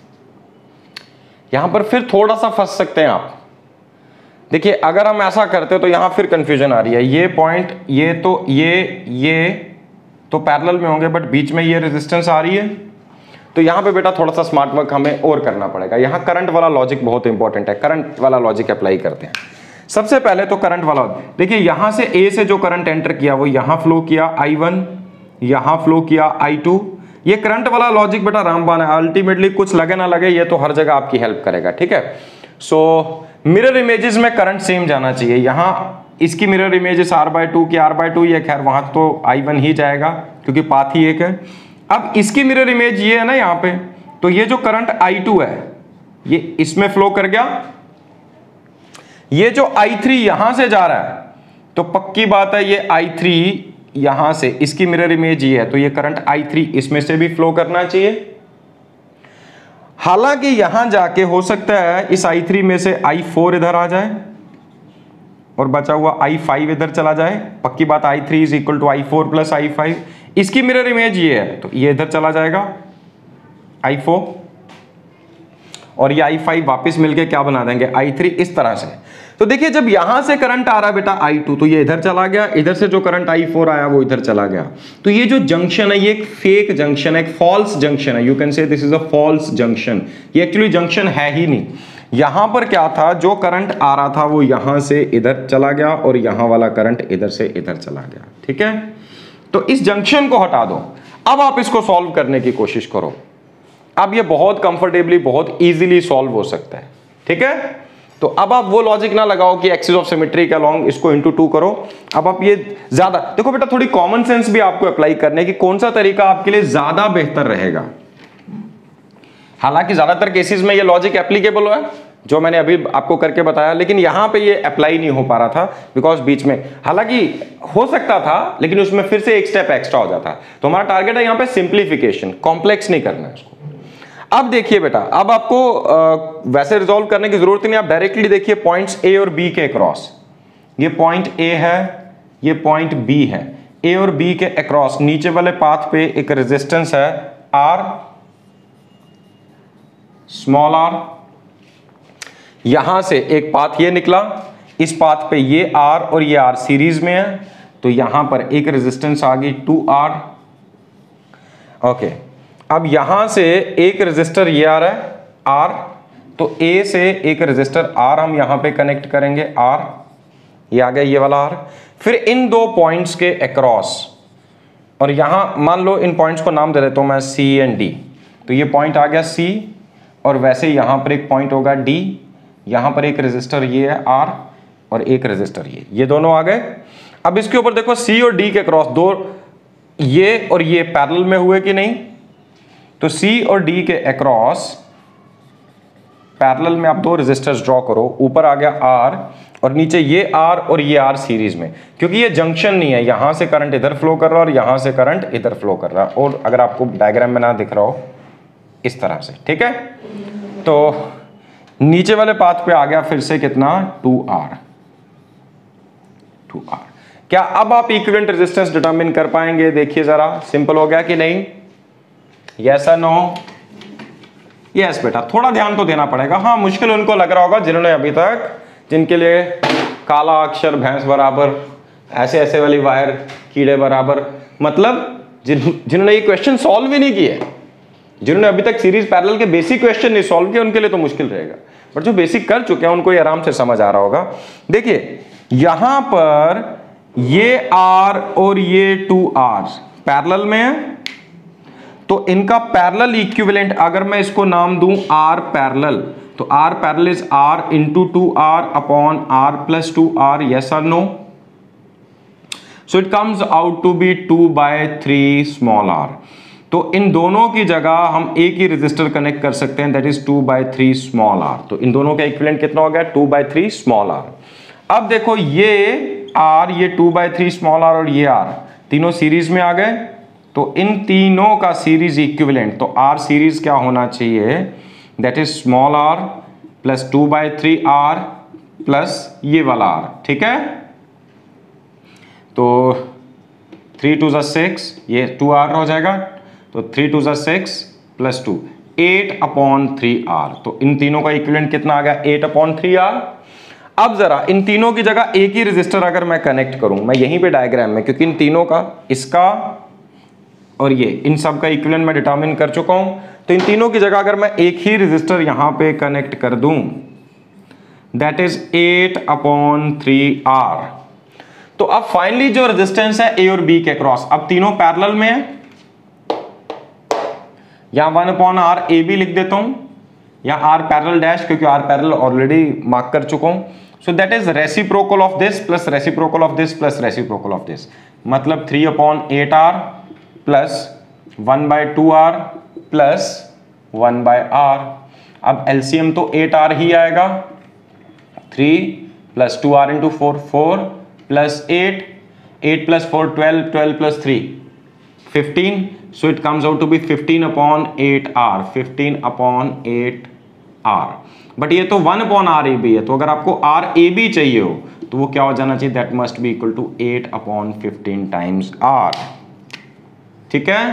यहां पर फिर थोड़ा सा फंस सकते हैं आप। देखिए अगर हम ऐसा करते तो यहां फिर कंफ्यूजन आ रही है, ये पॉइंट ये तो ये ये तो पैरेलल में होंगे, बट बीच में ये रेजिस्टेंस आ रही है, तो यहां पे बेटा थोड़ा सा स्मार्ट वर्क हमें और करना पड़ेगा। यहां करंट वाला लॉजिक बहुत इंपॉर्टेंट है, करंट वाला लॉजिक अप्लाई करते हैं। सबसे पहले तो करंट वाला, देखिए यहां से ए से जो करंट एंटर किया वो यहां फ्लो किया आई वन, यहां फ्लो किया आई टू। ये करंट वाला लॉजिक बेटा रामबाण है, अल्टीमेटली कुछ लगे ना लगे ये तो हर जगह आपकी हेल्प करेगा, ठीक है। सो मिरर इमेजेस में करंट सेम जाना चाहिए। यहां इसकी mirror images R by two की आर बाय टू, ये खैर वहां तो आई वन ही जाएगा क्योंकि पाथ ही एक है। अब इसकी मिरर इमेज ये है ना यहाँ पे, तो ये जो करंट आई टू है ये इसमें फ्लो कर गया, ये जो आई थ्री यहां से जा रहा है तो पक्की बात है ये आई थ्री यहां से, इसकी मिरर इमेज ये है, तो ये करंट आई थ्री इसमें से भी फ्लो करना चाहिए। हालांकि यहां जाके हो सकता है इस आई थ्री में से आई फोर इधर आ जाए और बचा हुआ आई फाइव इधर चला जाए। पक्की बात I three is equal to I four plus I five, इसकी मिरर इमेज ये है तो ये इधर चला जाएगा आई फोर और ये आई फाइव वापस मिलके क्या बना देंगे आई थ्री, इस तरह से। तो देखिए जब यहां से करंट आ रहा है बेटा आई टू, तो ये इधर चला गया, इधर से जो करंट आई फोर आया वो इधर चला गया। तो ये जो जंक्शन है ये एक फेक जंक्शन है, एक फॉल्स जंक्शन है, you can say this is a false junction. ये एक्चुअली जंक्शन है ही नहीं। यहां पर क्या था, जो करंट आ रहा था वो यहां से इधर चला गया और यहां वाला करंट इधर से इधर चला गया, ठीक है। तो इस जंक्शन को हटा दो। अब आप इसको सॉल्व करने की कोशिश करो। अब ये बहुत कंफर्टेबली बहुत इजीली सॉल्व हो सकता है, ठीक है। तो अब आप वो लॉजिक ना लगाओ कि एक्सिस ऑफ सिमेट्री के अलोंग इसको इनटू टू करो। अब आप ये ज्यादा देखो बेटा, थोड़ी कॉमन सेंस भी आपको अप्लाई करने की, कौन सा तरीका आपके लिए ज्यादा बेहतर रहेगा। हालांकि ज्यादातर केसेस में ये लॉजिक एप्लीकेबल है जो मैंने अभी आपको करके बताया, लेकिन यहां पे ये अप्लाई नहीं हो पा रहा था बिकॉज बीच में, हालांकि हो सकता था लेकिन उसमें फिर से एक स्टेप एक्स्ट्रा हो जाता। तो हमारा टारगेट है यहां पे सिंप्लीफिकेशन, कॉम्प्लेक्स नहीं करना है इसको। अब देखिए बेटा, अब आपको आ, वैसे रिजॉल्व करने की जरूरत नहीं, आप डायरेक्टली देखिए पॉइंट्स ए और बी के अक्रॉस। ये पॉइंट ए है, ये पॉइंट बी है। ए और बी के अक्रॉस नीचे वाले पाथ पे एक रेजिस्टेंस है आर, स्मॉल आर। यहां से एक पाथ ये निकला, इस पाथ पे ये आर और ये आर सीरीज में है, तो यहां पर एक रेजिस्टेंस आ गई टू आर। ओके, अब यहां से एक रेजिस्टर ये आ रहा है आर, तो ए से एक रेजिस्टर आर हम यहां पे कनेक्ट करेंगे आर, ये आ गया ये वाला आर। फिर इन दो पॉइंट्स के अक्रॉस, और यहां मान लो इन पॉइंट्स को नाम दे देता हूं मैं सी एंड डी, तो ये पॉइंट आ गया सी, और वैसे यहां पर एक पॉइंट होगा डी, यहां पर एक रेजिस्टर ये है आर, और एक रेजिस्टर ये ये दोनों आ गए। अब इसके ऊपर देखो सी और डी के क्रॉस दो, ये और ये पैरेलल में हुए कि नहीं, तो सी और डी के अक्रॉस पैरेलल में आप दो रेजिस्टर्स ड्रॉ करो, ऊपर आ गया आर और नीचे ये आर और ये आर सीरीज में, क्योंकि ये जंक्शन नहीं है, यहां से करंट इधर फ्लो कर रहा है और यहां से करंट इधर फ्लो कर रहा है, और अगर आपको डायग्राम में ना दिख रहा हो इस तरह से, ठीक है। तो नीचे वाले पाथ पे आ गया फिर से कितना, टू आर, टू आर। क्या अब आप इक्विवेलेंट रेजिस्टेंस डिटरमिन कर पाएंगे? देखिए जरा, सिंपल हो गया कि नहीं? यस और नो? यस बेटा, थोड़ा ध्यान तो देना पड़ेगा। हाँ, मुश्किल उनको लग रहा होगा जिन्होंने अभी तक, जिनके लिए काला अक्षर भैंस बराबर, ऐसे ऐसे वाली वायर कीड़े बराबर, मतलब जिन जिन्होंने ये क्वेश्चन सॉल्व ही नहीं किए, जिन्होंने अभी तक सीरीज पैरेलल के बेसिक क्वेश्चन नहीं सॉल्व किए, उनके लिए तो मुश्किल रहेगा, बट जो बेसिक कर चुके हैं उनको ये आराम से समझ आ रहा होगा। देखिए यहां पर ये आर और ये टू आर पैरेलल में है, तो इनका पैरेलल इक्विवेलेंट अगर मैं इसको नाम दूं आर पैरेलल, तो R parallel is R into two R upon R plus two R. Yes और no? So it comes out to be two by three small are. तो इन दोनों की जगह हम एक ही रेजिस्टर कनेक्ट कर सकते हैं, that is two by three small are. तो इन दोनों का इक्विवेलेंट कितना हो गया, two by three small R. अब देखो ये आर, ये two by three small are और ये आर तीनों सीरीज में आ गए, तो इन तीनों का सीरीज इक्विवेलेंट, तो आर सीरीज क्या होना चाहिए, that is small R plus two by three are plus ये वाला आर, ठीक है। तो थ्री टू जा सिक्स, ये टू आर हो जाएगा, तो थ्री टू जा six plus two, eight upon three are. तो इन तीनों का इक्विवेलेंट कितना आ गया, एट अपॉन थ्री आर। अब जरा इन तीनों की जगह एक ही रेजिस्टर अगर मैं कनेक्ट करूं, मैं यहीं पे डायग्राम में, क्योंकि इन तीनों का, इसका और ये, इन सब का इक्विवेलेंट मैं डिटरमिन कर चुका हूं, तो इन तीनों की जगह अगर मैं एक ही रेजिस्टर यहां पे कनेक्ट कर दूं, that is eight upon three are. तो अब फाइनली जो रेजिस्टेंस है ए और बी के क्रॉस, अब तीनों पैरेलल में है, यहां one upon R A B लिख देता हूं, या आर पैरेलल डैश, क्योंकि आर पैरेलल ऑलरेडी मार्क कर चुका हूं। So that is reciprocal of this plus reciprocal of this plus reciprocal of this, मतलब three upon eight are plus one by two are plus one by R. अब LCM तो eight R ही आएगा, three plus two are into four, four plus eight, eight plus four twelve, twelve plus three fifteen, so it comes out to be fifteen upon eight r, fifteen upon eight r। But ये तो one upon R A B है, तो अगर आपको are A B चाहिए हो तो वो क्या हो जाना चाहिए, that must be equal to eight upon fifteen times R, ठीक है।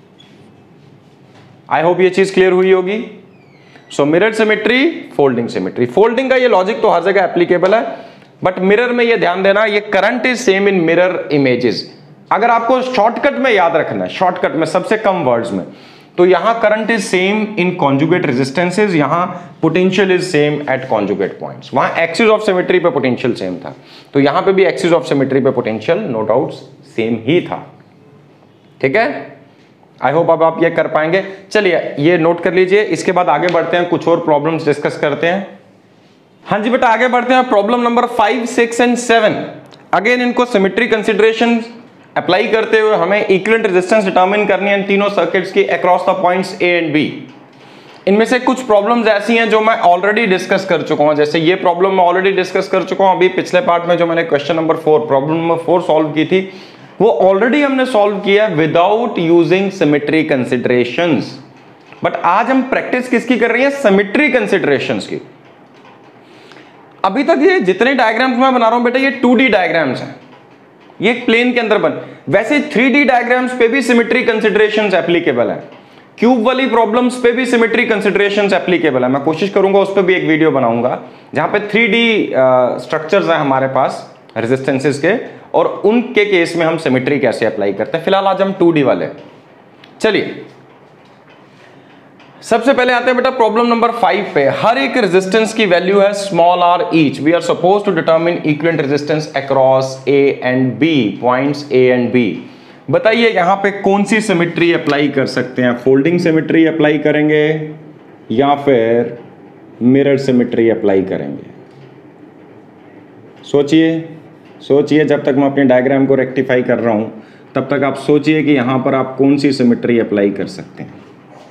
आई होप ये चीज क्लियर हुई होगी। So mirror symmetry, folding symmetry, folding का ये लॉजिक तो हर जगह एप्लीकेबल है, बट मिरर में ये ध्यान देना, ये current is same in mirror images. अगर आपको शॉर्टकट में याद रखना है, शॉर्टकट में सबसे कम वर्ड्स में, तो यहां current is same in conjugate resistances, यहां potential is same at conjugate points. वहां एक्सिस ऑफ सिमेट्री पे पोटेंशियल सेम था, तो यहां पे भी एक्सिस ऑफ सिमेट्री पे पोटेंशियल नो डाउट सेम ही था, ठीक है। आई होप अब आप ये कर पाएंगे। चलिए ये नोट कर लीजिए, इसके बाद आगे बढ़ते हैं, कुछ और प्रॉब्लम्स डिस्कस करते हैं। हाँ जी बेटा, आगे बढ़ते हैं। Problem number five, six and seven, again इनको सिमेट्री कंसिडरेशन अप्लाई करते हुए हमें इक्विवेलेंट रेजिस्टेंस डिटरमिन करनी है इन तीनों सर्किट्स की across the points A and B. इनमें से कुछ प्रॉब्लम्स ऐसी हैं जो मैं ऑलरेडी डिस्कस कर चुका हूं, जैसे ये प्रॉब्लम मैं ऑलरेडी डिस्कस कर चुका हूं। अभी पिछले पार्ट में जो मैंने question number four, problem number four solve की थी, वो ऑलरेडी हमने सॉल्व किया without using symmetry considerations. But आज हम प्रैक्टिस किसकी कर रहे हैं, सिमेट्री कंसिडरेशंस की। अभी तक ये जितने डायग्राम्स मैं बना रहा हूं बेटा, ये टू डी डायग्राम्स हैं, ये एक प्लेन के अंदर बन, वैसे थ्री डी डायग्राम्स पे भी सिमेट्री कंसिडरेशंस एप्लीकेबल है, क्यूब वाली प्रॉब्लम्स पे भी सिमेट्री कंसिडरेशंस एप्लीकेबल है। मैं कोशिश करूंगा उस पर भी एक वीडियो बनाऊंगा जहां पे थ्री डी स्ट्रक्चर्स हैं हमारे पास रेजिस्टेंसेस के, और उनके केस में हम सिमेट्री कैसे अप्लाई करते हैं। फिलहाल आज हम टू डी वाले। चलिए सबसे पहले आते हैं बेटा प्रॉब्लम नंबर फाइव पे। हर एक रेजिस्टेंस की वैल्यू है small are each. We are suppose to determine equivalent resistance across A and B, points A and B. बताइए यहां पे कौन सी सिमेट्री अप्लाई कर सकते हैं? फोल्डिंग सिमेट्री अप्लाई करेंगे या फिर मिरर सिमेट्री अप्लाई करेंगे? सोचिए सोचिए, जब तक मैं अपने डायग्राम को रेक्टिफाई कर रहा हूं तब तक आप सोचिए कि यहां पर आप कौन सी सिमेट्री अप्लाई कर सकते हैं।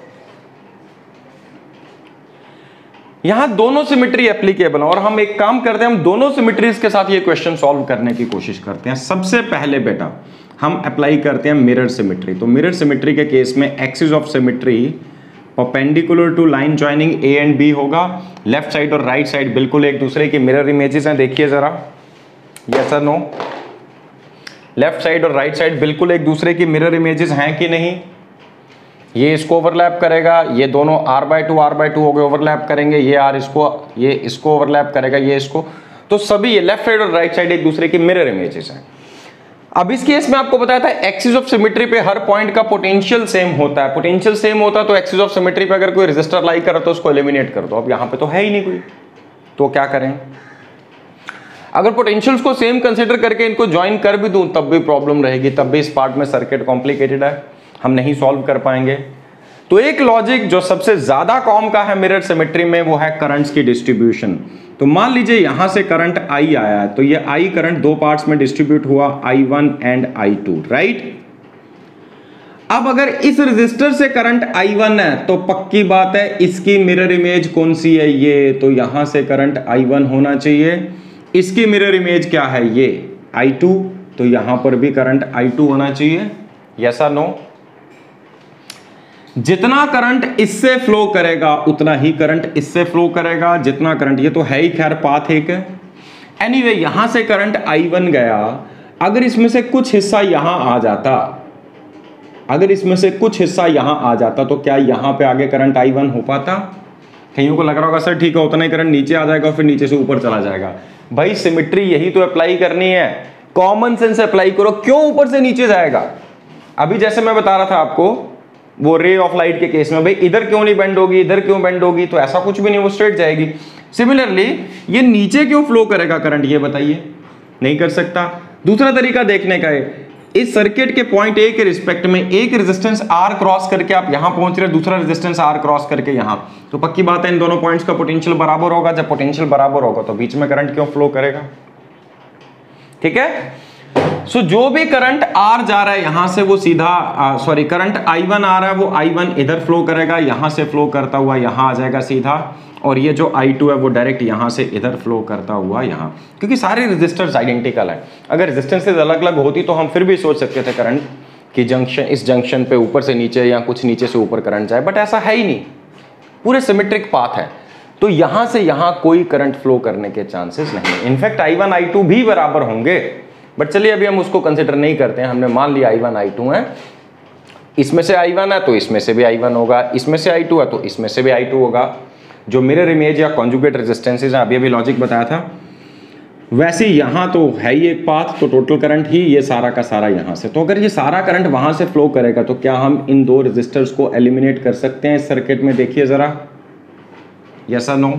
यहां दोनों सिमेट्री एप्लीकेबल है और हम एक काम करते हैं, हम दोनों सिमेट्रीज के साथ ये क्वेश्चन सॉल्व करने की कोशिश करते हैं। सबसे पहले बेटा हम अप्लाई करते हैं मिरर सिमेट्री। तो मिरर सिमेट्री के केस में axis of symmetry perpendicular to line joining A and B होगा। लेफ्ट साइड और राइट साइड बिल्कुल एक दूसरे की मिरर इमेजेस हैं। देखिए जरा, यस और नो? लेफ्ट साइड और राइट साइड बिल्कुल एक दूसरे की मिरर इमेजेस हैं कि नहीं? ये इसको ओवरलैप करेगा, ये दोनों R by two are by two हो गए ओवरलैप करेंगे, ये आर इसको, ये इसको ओवरलैप करेगा, ये इसको। तो सभी ये लेफ्ट साइड और राइट साइड एक दूसरे की मिरर इमेजेस हैं। अब इस केस में आपको बताया था एक्सिस ऑफ सिमेट्री पे हर पॉइंट का पोटेंशियल सेम होता है। पोटेंशियल सेम होता है तो एक्सिस ऑफ सिमेट्री पे अगर कोई रेजिस्टर लाई करे तो उसको एलिमिनेट कर दो। अब यहां पे तो है ही नहीं कोई, तो क्या करें? अगर पोटेंशियल्स को सेम कंसीडर करके इनको ज्वाइन कर भी दूं तब भी प्रॉब्लम रहेगी, तब भी इस पार्ट में सर्किट कॉम्प्लिकेटेड है, हम नहीं सॉल्व कर पाएंगे। तो एक लॉजिक जो सबसे ज्यादा कॉम का है मिरर सिमेट्री में वो है करंट्स की डिस्ट्रीब्यूशन। तो मान लीजिए यहां से करंट आई आया है, तो ये आई करंट दो पार्ट्स में डिस्ट्रीब्यूट हुआ, I one and I two, right? अब अगर इस रेजिस्टर से करंट आई वन है तो पक्की बात है इसकी मिरर इमेज कौन सी है? ये। तो यहां से करंट आई वन होना चाहिए। इसकी मिरर इमेज क्या है? ये आई टू। तो यहां पर भी करंट आई टू होना चाहिए। यस और नो? जितना करंट इससे फ्लो करेगा उतना ही करंट इससे फ्लो करेगा। जितना करंट, ये तो है ही खैर पाथ एक है। एनीवे यहां से करंट आई वन गया, अगर इसमें से कुछ हिस्सा यहां आ जाता, अगर इसमें से कुछ हिस्सा यहां आ जाता तो क्या यहां पे आगे करंट आई वन हो पाता? कईयों को लग रहा होगा सर ठीक है उतना ही करंट नीचे आ जाएगा फिर नीचे से ऊपर चला जाएगा। भाई सिमेट्री यही तो अप्लाई करनी है, कॉमन सेंस अप्लाई करो। क्यों ऊपर से नीचे जाएगा? अभी जैसे मैं बता रहा था आपको वो रे ऑफ लाइट के केस में, भाई इधर क्यों नहीं बेंड होगी, इधर क्यों बेंड होगी? तो ऐसा कुछ भी नहीं, वो स्ट्रेट जाएगी। सिमिलरली ये नीचे क्यों फ्लो करेगा करंट, ये बताइए? नहीं कर सकता। दूसरा तरीका देखने का है, इस सर्किट के पॉइंट ए के रिस्पेक्ट में एक रेजिस्टेंस आर क्रॉस करके आप यहां पहुंच रहे, दूसरा रेजिस्टेंस आर क्रॉस करके यहां, तो पक्की बात है इन दोनों पॉइंट्स का पोटेंशियल बराबर होगा। जब पोटेंशियल बराबर होगा तो बीच में करंट क्यों फ्लो करेगा? ठीक है। सो so, जो भी करंट आर जा रहा है यहां से वो सीधा, सॉरी करंट आई वन आ रहा है वो आई वन इधर फ्लो करेगा, यहां से फ्लो करता हुआ यहां आ जाएगा सीधा, और ये जो आई टू है वो डायरेक्ट यहां से इधर फ्लो करता हुआ यहां, क्योंकि सारे रेजिस्टर्स आइडेंटिकल है। अगर रेजिस्टेंसेस अलग अलग होती तो हम फिर भी सोच सकते थे करंट कि जंक्शन, इस जंक्शन पे ऊपर से नीचे या कुछ नीचे से ऊपर करंट जाए, बट ऐसा है ही नहीं, पूरे सिमेट्रिक पाथ है। तो यहां से यहां कोई करंट फ्लो करने के चांसेस नहीं। In fact I one I two भी बराबर होंगे, बट चलिए अभी हम उसको कंसिडर नहीं करते हैं। हमने मान लिया आई वन आई टू है, इसमें से आई वन है तो इसमें से भी आई वन होगा, इसमें से आई टू है तो इसमें से भी आई टू होगा। जो मिरर इमेज या कॉन्जुगेट रेजिस्टेंसेज हैं, अभी अभी लॉजिक बताया था, वैसे यहां तो है ही एक पाथ, तो टोटल करंट ही ये सारा का सारा यहां से। तो अगर ये सारा करंट वहां से फ्लो करेगा तो क्या हम इन दो रेजिस्टर्स को एलिमिनेट कर सकते हैं इस सर्किट में? देखिए जरा, यस और नो?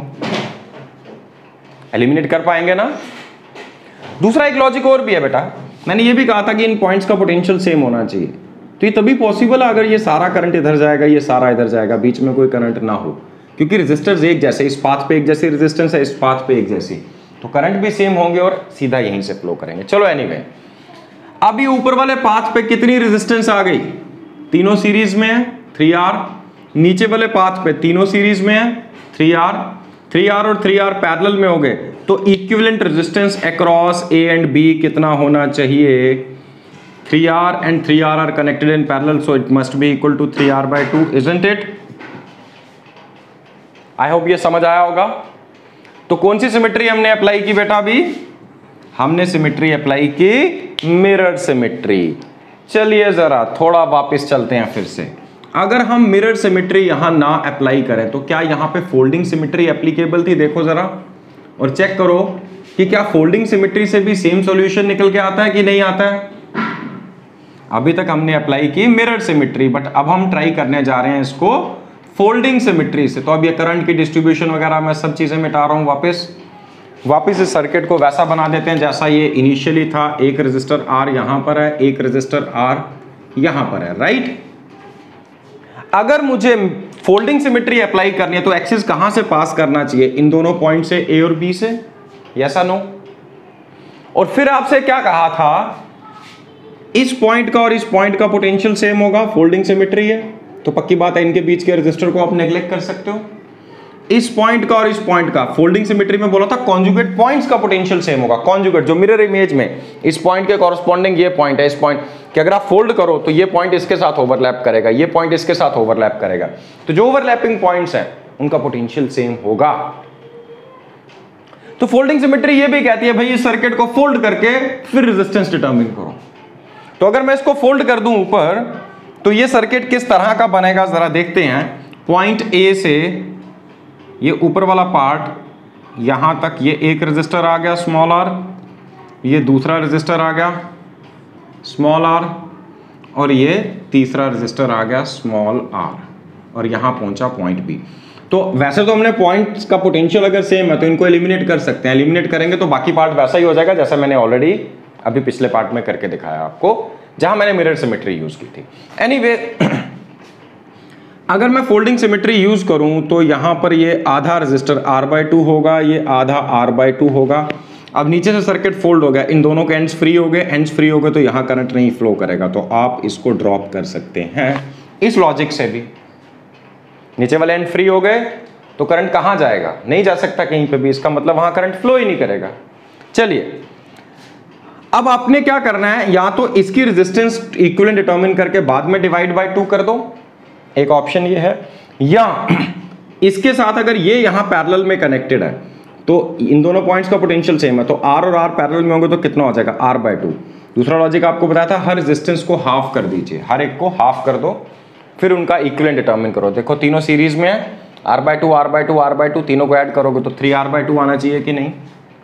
एलिमिनेट कर पाएंगे ना? दूसरा एक लॉजिक और भी है बेटा, मैंने ये भी कहा था कि इन पॉइंट्स का पोटेंशियल सेम होना चाहिए। तो ये तभी पॉसिबल है अगर ये सारा करंट इधर जाएगा, ये सारा इधर जाएगा, बीच में कोई करंट ना हो, क्योंकि रेजिस्टर्स एक जैसे, इस पाथ पे एक जैसी रेजिस्टेंस है, इस पाथ पे एक जैसी, तो करंट भी सेम होंगे और सीधा यहीं से फ्लो करेंगे। चलो एनीवे, अब ये ऊपर वाले पाथ पे कितनी रेजिस्टेंस आ गई? तीनों सीरीज में है, थ्री आर। नीचे वाले पाथ पे तीनों सीरीज में है, थ्री आर। थ्री आर और थ्री आर पैरेलल में हो गए, तो equivalent resistance across A and B कितना होना चाहिए? Three R and three R are connected in parallel, so it must be equal to three R by two, isn't it? I hope ये समझ आया होगा। तो कौन सी सिमेट्री हमने अप्लाई की बेटा? अभी हमने सिमेट्री अप्लाई की मिरर सिमेट्री। चलिए जरा थोड़ा वापस चलते हैं फिर से। अगर हम मिरर सिमेट्री यहां ना अप्लाई करें तो क्या यहां पे फोल्डिंग सिमेट्री एप्लीकेबल थी? देखो जरा और चेक करो कि क्या फोल्डिंग सिमेट्री से भी सेम सॉल्यूशन निकल के आता है कि नहीं आता है। अभी तक हमने अप्लाई की मिरर सिमेट्री, बट अब हम ट्राई करने जा रहे हैं इसको फोल्डिंग सिमेट्री से। तो अब ये करंट की डिस्ट्रीब्यूशन वगैरह मैं सब चीजें मिटा रहा हूं, वापस वापस इस सर्किट को वैसा बना देते हैं जैसा ये इनिशियली था। एक रेजिस्टर आर यहां पर है, एक रेजिस्टर आर यहां पर है, राइट। अगर मुझे फोल्डिंग सिमेट्री अप्लाई करनी है तो एक्सिस कहां से पास करना चाहिए? इन दोनों पॉइंट से, ए और बी से, यस या नो। और फिर आपसे क्या कहा था, इस पॉइंट का और इस पॉइंट का पोटेंशियल सेम होगा, फोल्डिंग सिमेट्री है तो पक्की बात है इनके बीच के रेजिस्टर को आप नेग्लेक्ट कर सकते हो। इस पॉइंट का और इस पॉइंट का, फोल्डिंग सिमेट्री में बोला था कॉन्जुगेट पॉइंट्स का पोटेंशियल सेम होगा। कॉन्जुगेट जो मिरर इमेज में इस पॉइंट के कॉरस्पॉन्डिंग ये पॉइंट है, इस पॉइंट कि अगर आप फोल्ड करो तो ये पॉइंट इसके साथ ओवरलैप करेगा, ये पॉइंट इसके साथ ओवरलैप करेगा, तो जो ओवरलैपिंग पॉइंट्स हैं उनका पोटेंशियल सेम होगा। तो फोल्डिंग सिमेट्री ये भी कहती है भाई इस सर्किट को फोल्ड करके फिर रेजिस्टेंस डिटरमिन करो। तो अगर मैं इसको फोल्ड कर दूं ऊपर तो ये सर्किट किस तरह का बनेगा जरा देखते हैं। पॉइंट ए से ये ऊपर वाला पार्ट यहां तक, ये एक रेजिस्टर आ गया स्मॉल आर, ये दूसरा रेजिस्टर आ गया स्मॉल आर, और ये तीसरा रेजिस्टर आ गया स्मॉल आर, और यहां पहुंचा पॉइंट बी। तो वैसे तो हमने पॉइंट्स का पोटेंशियल अगर सेम है तो इनको एलिमिनेट कर सकते हैं। एलिमिनेट करेंगे तो बाकी पार्ट वैसा ही हो जाएगा जैसा मैंने ऑलरेडी अभी पिछले पार्ट में करके दिखाया आपको, जहां मैंने मिरर सिमेट्री यूज की थी। एनीवे anyway, अगर मैं फोल्डिंग सिमेट्री यूज करूं तो यहां पर ये आधा रेजिस्टर आर बाई टू होगा, ये आधा आर बाई टू होगा। अब नीचे से सर्किट फोल्ड हो गया, इन दोनों के एंड्स फ्री हो गए, एंड्स फ्री हो गए तो यहां करंट नहीं फ्लो करेगा, तो आप इसको ड्रॉप कर सकते हैं इस लॉजिक से भी। नीचे वाले एंड फ्री हो गए तो करंट कहां जाएगा? नहीं जा सकता कहीं पे भी, इसका मतलब वहां करंट फ्लो ही नहीं करेगा। चलिए अब आपने क्या करना है, या तो इसकी रेजिस्टेंस इक्विवेलेंट डिटरमिन करके बाद में डिवाइड बाय टू कर दो, एक ऑप्शन ये है, या इसके साथ अगर ये यहां पैरेलल में कनेक्टेड है तो इन दोनों पॉइंट्स का पोटेंशियल सेम है तो आर और आर पैरेलल में होंगे तो कितना हो जाएगा? R by two. दूसरा लॉजिक आपको बताया था, हर रेजिस्टेंस को हाफ कर दीजिए, हर एक को हाफ कर दो, फिर उनका इक्विवेलेंट डिटरमिन करो। देखो तीनों सीरीज में है, R by two are by two are by two, तीनों को ऐड करोगे तो थ्री आर बाय टू आना चाहिए कि नहीं।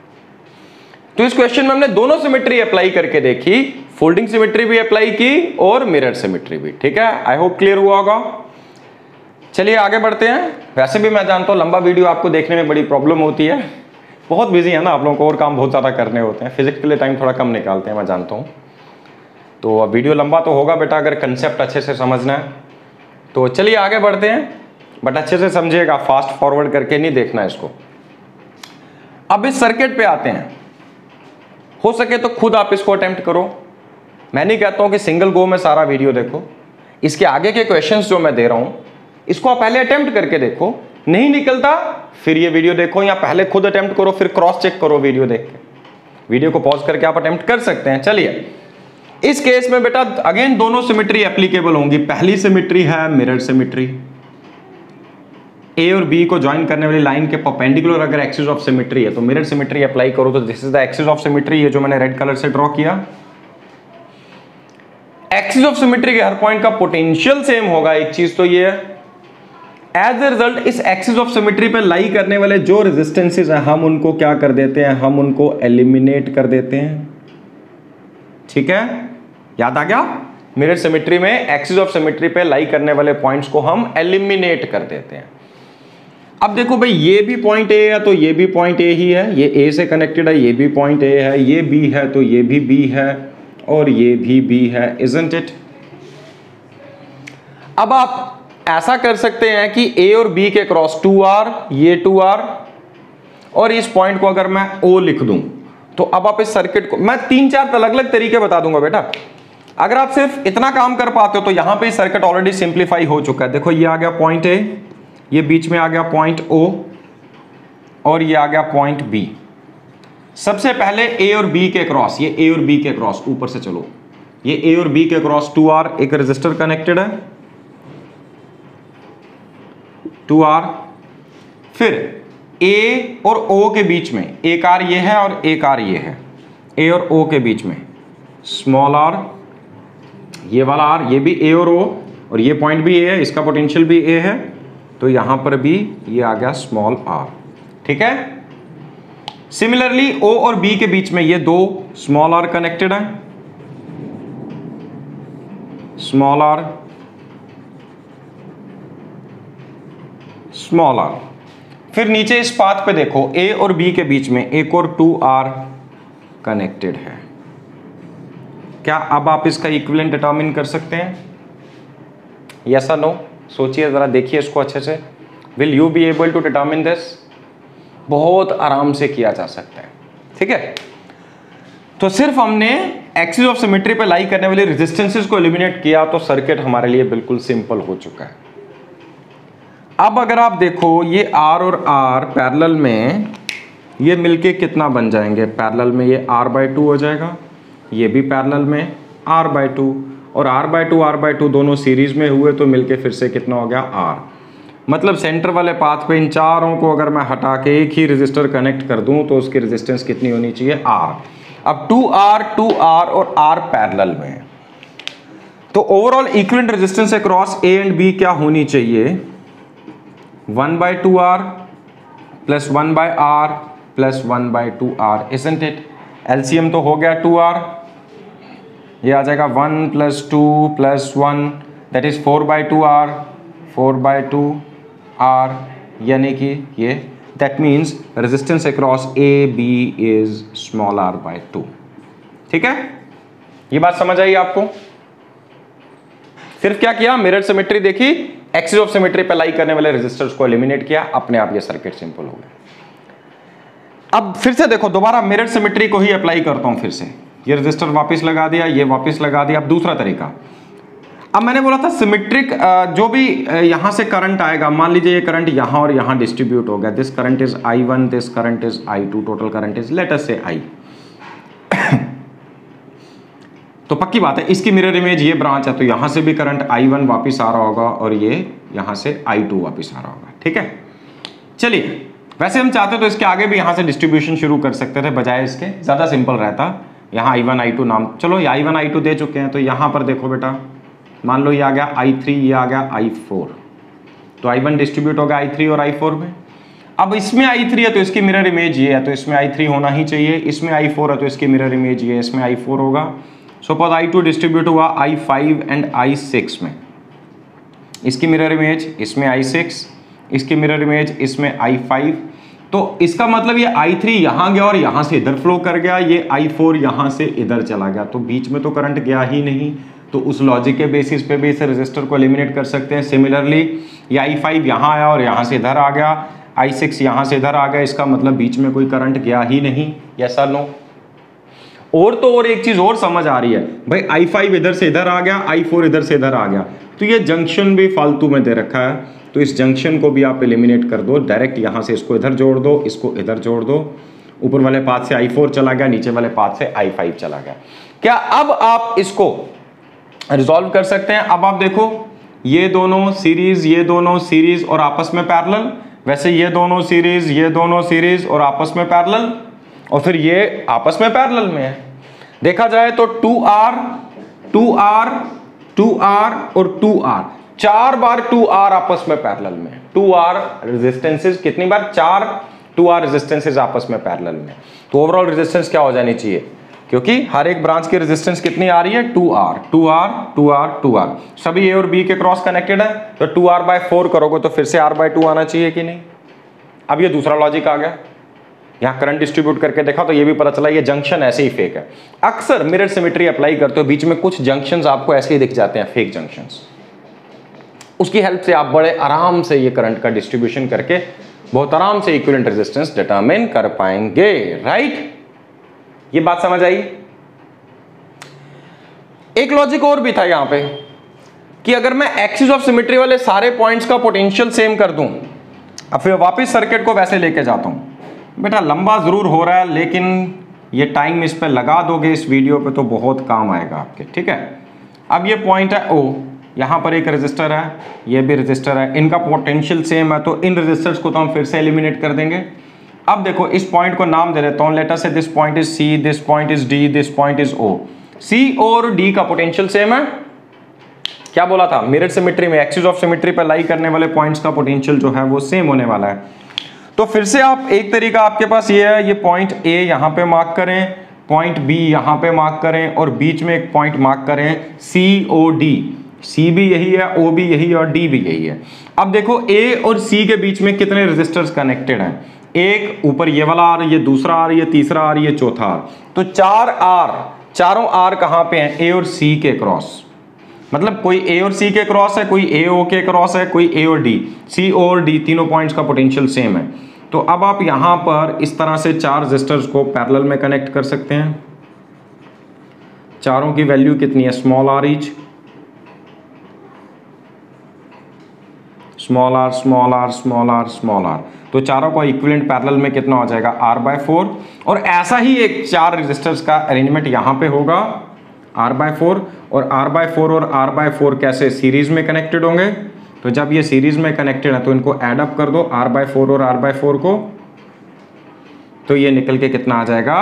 तो इस क्वेश्चन में हमने दोनों सिमेट्री अप्लाई करके देखी, फोल्डिंग सिमेट्री भी अप्लाई की और मिरर सिमेट्री भी। ठीक है, आई होप क्लियर हुआ होगा। चलिए आगे बढ़ते हैं। वैसे भी मैं जानता हूं लंबा वीडियो आपको देखने में बड़ी प्रॉब्लम होती है, बहुत बिजी है ना आप लोगों को, और काम बहुत ज्यादा करने होते हैं, फिजिक्स के लिए टाइम थोड़ा कम निकालते हैं, मैं जानता हूं। तो अब वीडियो लंबा तो होगा बेटा अगर कंसेप्ट अच्छे से समझना है तो। चलिए आगे बढ़ते हैं, बट अच्छे से समझिएगा, फास्ट फॉरवर्ड करके नहीं देखना इसको। अब इस सर्किट पे आते हैं, हो सके तो खुद आप इसको अटेम्प्ट करो। मैं नहीं कहता हूं कि सिंगल गो में सारा वीडियो देखो, इसके आगे के क्वेश्चंस जो मैं दे रहा हूं इसको आप पहले अटेम्प्ट करके देखो, नहीं निकलता फिर ये वीडियो देखो, या पहले खुद अटेम्प्ट करो फिर क्रॉस चेक करो वीडियो देख के। वीडियो को पॉज करके आप अटेम्प्ट कर सकते हैं। चलिए इस केस में बेटा अगेन दोनों सिमेट्री एप्लीकेबल होंगी। पहली सिमेट्री है मिरर सिमेट्री, ए और बी को ज्वाइन करने वाली लाइन के परपेंडिकुलर अगर एक्सिस ऑफ सिमेट्री है तो मिरर सिमेट्री अप्लाई करो तो this is the axis of symmetry, ये जो मैंने रेड कलर से ड्रॉ किया। एक्सिस ऑफ सिमेट्री के हर पॉइंट का पोटेंशियल सेम होगा, एक चीज तो ये है। एज ए रिजल्ट इस एक्सिस ऑफ सिमेट्री पे लाई करने वाले जो रेजिस्टेंसेस हैं हम उनको क्या कर देते हैं, हम उनको एलिमिनेट कर देते हैं। ठीक है, याद आ गया? मिरर सिमेट्री में एक्सिस ऑफ सिमेट्री पे लाई करने वाले पॉइंट्स को हम एलिमिनेट कर देते हैं। अब देखो भाई ये भी पॉइंट ए है तो ये भी पॉइंट ए ही है, ये ए से कनेक्टेड है, ये भी पॉइंट ए है, ये बी है तो ये भी बी है, और ये भी बी है, इजंट इट? अब आप ऐसा कर सकते हैं कि ए और बी के क्रॉस टू आर, ये टू आर, और इस पॉइंट को अगर मैं ओ लिख दूं तो अब आप इस सर्किट को, मैं तीन चार अलग अलग तरीके बता दूंगा बेटा। अगर आप सिर्फ इतना काम कर पाते हो तो यहां पे सर्किट ऑलरेडी सिंप्लीफाई हो चुका है। देखो ये आ गया पॉइंट ए, ये बीच में आ गया पॉइंट ओ, और ये आ गया पॉइंट बी। सबसे पहले ए और बी के क्रॉस, ये ए और बी के क्रॉस, ऊपर से चलो, ये ए और बी के क्रॉस टू आर, एक रेजिस्टर कनेक्टेड है, टू आर। फिर ए और ओ के बीच में एक आर ये है और एक आर ये है, ए और ओ के बीच में स्मॉल आर, ये वाला आर, ये भी ए और ओ, और ये पॉइंट भी ए है, इसका पोटेंशियल भी ए है, तो यहां पर भी ये आ गया स्मॉल आर। ठीक है, सिमिलरली ओ और बी के बीच में ये दो स्मॉल आर कनेक्टेड है, स्मॉल आर, स्मॉल आर। फिर नीचे इस पाथ पे देखो ए और बी के बीच में एक और टू आर कनेक्टेड है। क्या अब आप इसका इक्विवेलेंट डिटरमिन कर सकते हैं? यस और नो? सोचिए जरा, देखिए इसको अच्छे से। Will you be able to determine this? बहुत आराम से किया जा सकता है, ठीक है। तो सिर्फ हमने एक्सिस ऑफ सिमेट्री पे लाई करने वाले रेजिस्टेंसेस को एलिमिनेट किया तो सर्किट हमारे लिए बिल्कुल सिंपल हो चुका है। अब अगर आप देखो ये R और R पैरेलल में ये मिलके कितना बन जाएंगे? पैरेलल में ये R बाई टू हो जाएगा, ये भी पैरेलल में R बाई टू, और R by two R by two दोनों सीरीज में हुए तो मिलके फिर से कितना हो गया? R। मतलब सेंटर वाले पाथ पे इन चारों को अगर मैं हटा के एक ही रेजिस्टर कनेक्ट कर दूं तो उसकी रेजिस्टेंस कितनी होनी चाहिए? R। अब टू आर, टू आर और R पैरेलल में, तो overall equivalent resistance across A and B क्या होनी चाहिए? One by two are plus one by R plus one by two R, isn't it? LCM तो हो गया टू आर, ये आ जाएगा one plus two plus one, that is four by two R, four by two R, यानी कि ये that means resistance across A B is small R by two. ठीक है, ये बात समझ आई आपको? सिर्फ क्या किया? मिरर सिमेट्री देखी, एक्सिस ऑफ सिमेट्री पे लाई करने वाले रेजिस्टर्स को एलिमिनेट किया, अपने आप ये सर्किट सिंपल हो गया। अब फिर से देखो, दोबारा मिरर सिमेट्री को ही अप्लाई करता हूं। फिर से ये रेजिस्टर वापस लगा दिया, ये वापस लगा दिया। अब दूसरा तरीका, अब मैंने बोला था सिमेट्रिक जो भी यहां से करंट आएगा, मान लीजिए ये करंट यहां और यहां डिस्ट्रीब्यूट हो गया, this current is I one, this current is I two, total current is let us say I. तो पक्की बात है इसकी मिरर इमेज ये ब्रांच है, तो यहां से भी करंट आई वन वापस आ रहा होगा और ये यहां से आई टू वापस आ रहा होगा। ठीक है, चलिए, वैसे हम चाहते तो इसके आगे भी यहां से डिस्ट्रीब्यूशन शुरू कर सकते थे, बजाय इसके ज्यादा सिंपल रहता। यहां आई वन आई टू नाम, चलो ये आई वन आई टू दे चुके हैं, तो यहां पर देखो बेटा, मान लो ये आ गया आई थ्री, ये आ गया आई फोर, तो आई वन डिस्ट्रीब्यूट होगा आई थ्री और आई फोर में। अब इसमें आई थ्री है तो इसकी मिरर इमेज ये है, तो इसमें आई थ्री होना ही चाहिए। इसमें आई फोर है तो इसकी मिरर इमेज ये है, इसमें आई फोर होगा। सपोज आई टू डिस्ट्रीब्यूट हुआ I five and I six में, इसकी मिरर इमेज इसमें आई सिक्स, इसकी मिरर इमेज इसमें आई फाइव। तो इसका मतलब ये आई थ्री यहां गया और यहां से इधर फ्लो कर गया, ये आई फोर यहां से इधर चला गया, तो बीच में तो करंट गया ही नहीं। तो उस लॉजिक के बेसिस पे भी इस रेजिस्टर को एलिमिनेट कर सकते हैं। सिमिलरली ये आई फाइव यहां आया और यहां से इधर आ गया, आई सिक्स यहां से इधर आ गया, इसका मतलब बीच में कोई करंट गया ही नहीं। यस और नो? और तो और एक चीज और समझ आ रही है भाई, आई फाइव इधर से इधर आ गया, आई फोर इधर से इधर आ गया, तो ये जंक्शन भी फालतू में दे रखा है, तो इस जंक्शन को भी आप एलिमिनेट कर दो। डायरेक्ट यहां से इसको इधर जोड़ दो, इसको इधर जोड़ दो, ऊपर वाले पाथ से आई फोर चला गया, नीचे वाले पाथ से आई फाइव चला गया। क्या अब आप इसको रिजॉल्व कर सकते हैं? अब आप देखो, ये दोनों सीरीज, ये दोनों सीरीज और आपस में पैरेलल, वैसे ये दोनों सीरीज, ये दोनों सीरीज और आपस में पैरेलल, और फिर ये आपस में पैरेलल में है। देखा जाए तो two are, two are, two are और टू आर, चार बार टू आर आपस में पैरेलल में। टू आर रेजिस्टेंसेस कितनी बार? चार टू आर रेजिस्टेंसेस आपस में पैरेलल में। तो ओवरऑल रेजिस्टेंस क्या हो जानी चाहिए? क्योंकि हर एक ब्रांच की रेजिस्टेंस कितनी आ रही है? Two are, two are, two are, two R, सभी ए और बी के क्रॉस कनेक्टेड है, तो टू आर बाय फोर करोगे तो फिर से आर बाय टू आना चाहिए कि नहीं? अब ये दूसरा लॉजिक आ गया। यहां करंट डिस्ट्रीब्यूट करके देखा तो ये भी पता चला ये जंक्शन ऐसे ही फेक है। अक्सर मिरर सिमेट्री अप्लाई करते हो, बीच में कुछ जंक्शंस आपको ऐसे ही दिख जाते हैं, फेक जंक्शंस। उसकी हेल्प से आप बड़े आराम से ये करंट का डिस्ट्रीब्यूशन करके बहुत आराम से इक्विवेलेंट रेजिस्टेंस डिटरमिन कर पाएंगे। राइट, ये बात समझ आई? एक लॉजिक और भी था यहां पे कि अगर मैं एक्सिस ऑफ सिमेट्री वाले सारे पॉइंट्स का पोटेंशियल सेम कर दूं, अब फिर वापस सर्किट को वैसे लेके जाता हूं। बेटा लंबा जरूर हो रहा है, लेकिन ये टाइम इस पे लगा दोगे इस वीडियो पे तो बहुत काम आएगा आपके। ठीक है, अब ये पॉइंट है ओ, यहां पर एक रेजिस्टर है, ये भी रेजिस्टर है, इनका पोटेंशियल सेम है, तो इन रेजिस्टर्स को तो हम फिर से एलिमिनेट कर देंगे। अब देखो इस पॉइंट को नाम दे देता हूं, let us say this point is C, this point is D, this point is O. C और डी का पोटेंशियल सेम है। क्या बोला था? मिरर सिमेट्री में एक्सिस ऑफ सिमेट्री पर लाई करने वाले पॉइंट्स का पोटेंशियल जो है वो सेम होने वाला है। तो फिर से आप एक तरीका आपके पास ये है, ये पॉइंट ए यहां पे मार्क करें, पॉइंट बी यहां पे मार्क करें और बीच में एक पॉइंट मार्क करें सी ओ डी। सी भी यही है, ओ भी यही है और डी भी यही है। अब देखो ए और सी के बीच में कितने रेजिस्टर्स कनेक्टेड हैं, एक ऊपर ये वाला आर, ये दूसरा आर, ये तीसरा आर, ये चौथा आर, तो चार आर, चारों आर कहां पे हैं, ए और सी के क्रॉस। मतलब कोई ए और सी के क्रॉस है, कोई ए ओ के क्रॉस है, कोई ए और डी, सी ओ और डी तीनों पॉइंट्स का पोटेंशियल सेम है। तो अब आप यहां पर इस तरह से चार रेजिस्टर्स को पैरेलल में कनेक्ट कर सकते हैं। चारों की वैल्यू कितनी है, small are each, small are small are small are small are, तो चारों का इक्विवेलेंट पैरेलल में कितना हो जाएगा, आर बाय फोर। और ऐसा ही एक चार रेजिस्टर्स का अरेंजमेंट यहां पे होगा, आर बाय फोर, और आर बाय फोर और आर बाय फोर कैसे सीरीज में कनेक्टेड होंगे। तो जब ये सीरीज में कनेक्टेड है तो इनको ऐड अप कर दो, आर बाय फोर और आर बाय फोर को, तो ये निकल के कितना आ जाएगा,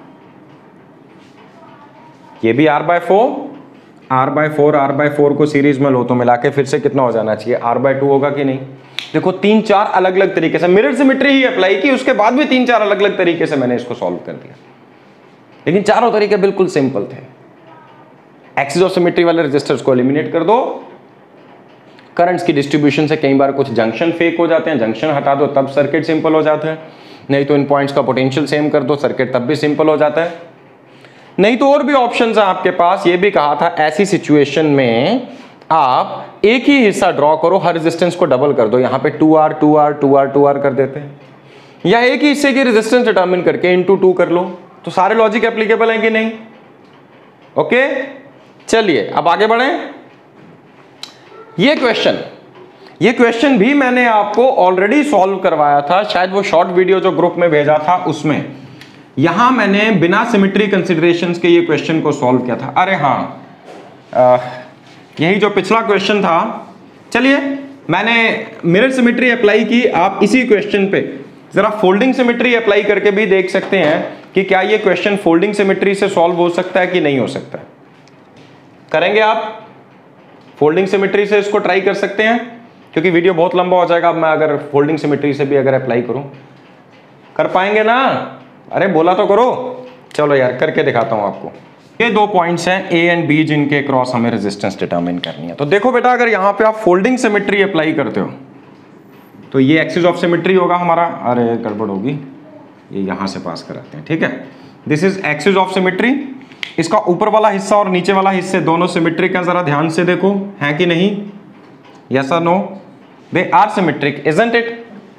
ये भी r by four, are by four, are by four को सीरीज में लो तो मिला के फिर से कितना हो जाना चाहिए, आर बाय टू होगा कि नहीं। देखो तीन चार अलग अलग तरीके से मिरर सिमेट्री ही अप्लाई की, उसके बाद भी तीन चार अलग अलग तरीके से मैंने इसको सॉल्व कर दिया, लेकिन चारों तरीके बिल्कुल सिंपल थे। एक्सिस ऑफ सिमेट्री वाले रेजिस्टर्स को एलिमिनेट कर दो, करंट्स की डिस्ट्रीब्यूशन से कई बार कुछ जंक्शन फेक हो जाते हैं, जंक्शन हटा दो तब सर्किट सिंपल हो जाता है, नहीं तो इन पॉइंट्स का पोटेंशियल सेम कर दो, सर्किट तब भी सिंपल हो जाता है। नहीं तो और भी ऑप्शंस हैं आपके पास। ये भी कहा था ऐसी सिचुएशन में आप एक ही हिस्सा ड्रॉ करो, हर रेजिस्टेंस को डबल कर दो, यहां पे two are two are two are two r कर देते हैं, या एक ही हिस्से की रेजिस्टेंस डिटरमिन करके इनटू टू कर लो, तो सारे लॉजिक एप्लीकेबल हैं कि नहीं। ओके चलिए अब आगे बढ़ें। ये क्वेश्चन ये क्वेश्चन भी मैंने आपको ऑलरेडी सॉल्व करवाया था, शायद वो शॉर्ट वीडियो जो ग्रुप में भेजा था उसमें। यहां मैंने बिना सिमेट्री कंसिडरेशंस के ये क्वेश्चन को सॉल्व किया था। अरे हाँ, आ, यही जो पिछला क्वेश्चन था, चलिए मैंने मिरर सिमेट्री अप्लाई की, आप इसी क्वेश्चन पे जरा फोल्डिंग सिमेट्री अप्लाई करके भी देख सकते हैं कि क्या ये क्वेश्चन फोल्डिंग सिमेट्री से सॉल्व हो सकता है कि नहीं हो सकता है। करेंगे आप फोल्डिंग सिमेट्री से इसको ट्राई कर सकते हैं, क्योंकि वीडियो बहुत लंबा हो जाएगा। अब मैं अगर फोल्डिंग सिमेट्री से भी अगर अप्लाई करूं, कर पाएंगे ना? अरे बोला तो करो। चलो यार करके दिखाता हूं आपको। ये दो पॉइंट्स हैं ए एंड बी, जिनके क्रॉस हमें रेजिस्टेंस डिटरमिन करनी है। तो देखो बेटा, अगर यहां पे आप फोल्डिंग सिमेट्री अप्लाई करते हो तो ये एक्सिस ऑफ सिमेट्री होगा हमारा। अरे गड़बड़ होगी, ये यहां से पास कराते हैं, ठीक है। This is axis of symmetry. इसका ऊपर वाला हिस्सा और नीचे वाला हिस्से दोनों सिमेट्रिक हैं, जरा ध्यान से देखो हैं कि नहीं। यस और no? They are symmetric, isn't it?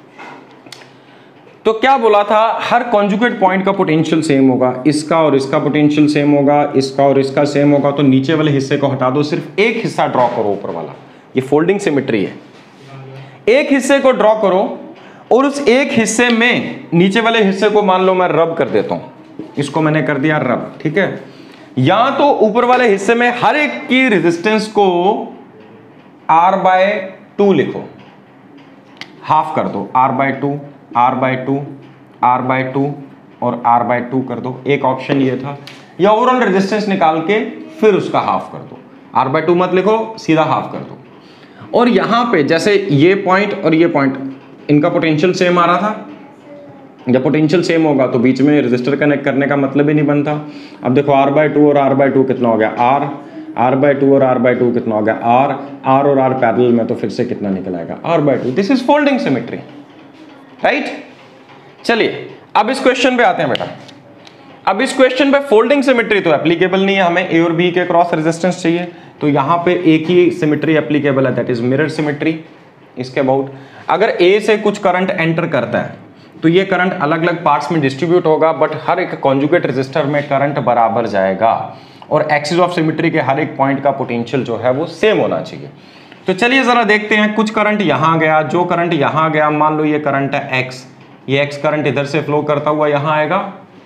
तो क्या बोला था, हर कॉन्जुगेट पॉइंट का पोटेंशियल सेम होगा, इसका और इसका पोटेंशियल सेम होगा, इसका और इसका सेम होगा। तो नीचे वाले हिस्से को हटा दो, सिर्फ एक हिस्सा ड्रॉ करो ऊपर वाला। ये फोल्डिंग सिमेट्री है। एक हिस्से को ड्रॉ करो और उस एक हिस्से में नीचे वाले हिस्से को मान लो मैं रब कर देता हूं, इसको मैंने कर दिया रब, ठीक है। या तो ऊपर वाले हिस्से में हर एक की रेजिस्टेंस को आर बाय टू लिखो, हाफ कर दो, r by two, are by two, are by two और आर बाय टू कर दो। एक ऑप्शन ये था। या ओवरऑल रेजिस्टेंस निकाल के फिर उसका हाफ कर दो, आर बाय टू मत लिखो, सीधा हाफ कर दो। और यहां पे जैसे ये पॉइंट और ये पॉइंट, इनका पोटेंशियल सेम आ रहा था। जब पोटेंशियल सेम होगा तो बीच में रेजिस्टर कनेक्ट करने का मतलब ही नहीं बनता। अब देखो आर बाय टू और आर बाय टू कितना हो गया, आर, आर बाय टू और आर बाय टू कितना हो गया, आर, आर और आर पैरेलल में, तो फिर से कितना निकल आएगा, r by two. This is folding symmetry, right. चलिए अब इस क्वेश्चन पे आते हैं बेटा। अब इस क्वेश्चन पे फोल्डिंग सिमेट्री तो एप्लीकेबल नहीं है, हमें ए और बी के क्रॉस रेजिस्टेंस चाहिए। तो यहां पे एक ही सिमेट्री एप्लीकेबल है, दैट इज मिरर सिमेट्री। इसके अबाउट, अगर ए से कुछ करंट एंटर करता है तो ये करंट अलग अलग पार्ट्स में डिस्ट्रीब्यूट होगा, बट हर एक कॉन्जुगेट रेजिस्टर में करंट बराबर जाएगा और एक्सिस ऑफ सिमेट्री के हर एक पॉइंट का पोटेंशियल जो है वो सेम होना चाहिए। तो चलिए जरा देखते हैं। कुछ करंट यहां गया, जो करंट यहां गया, मान लो ये करंट है एक्स, ये एक्स करंट इधर से फ्लो करता हुआ यहां आएगा।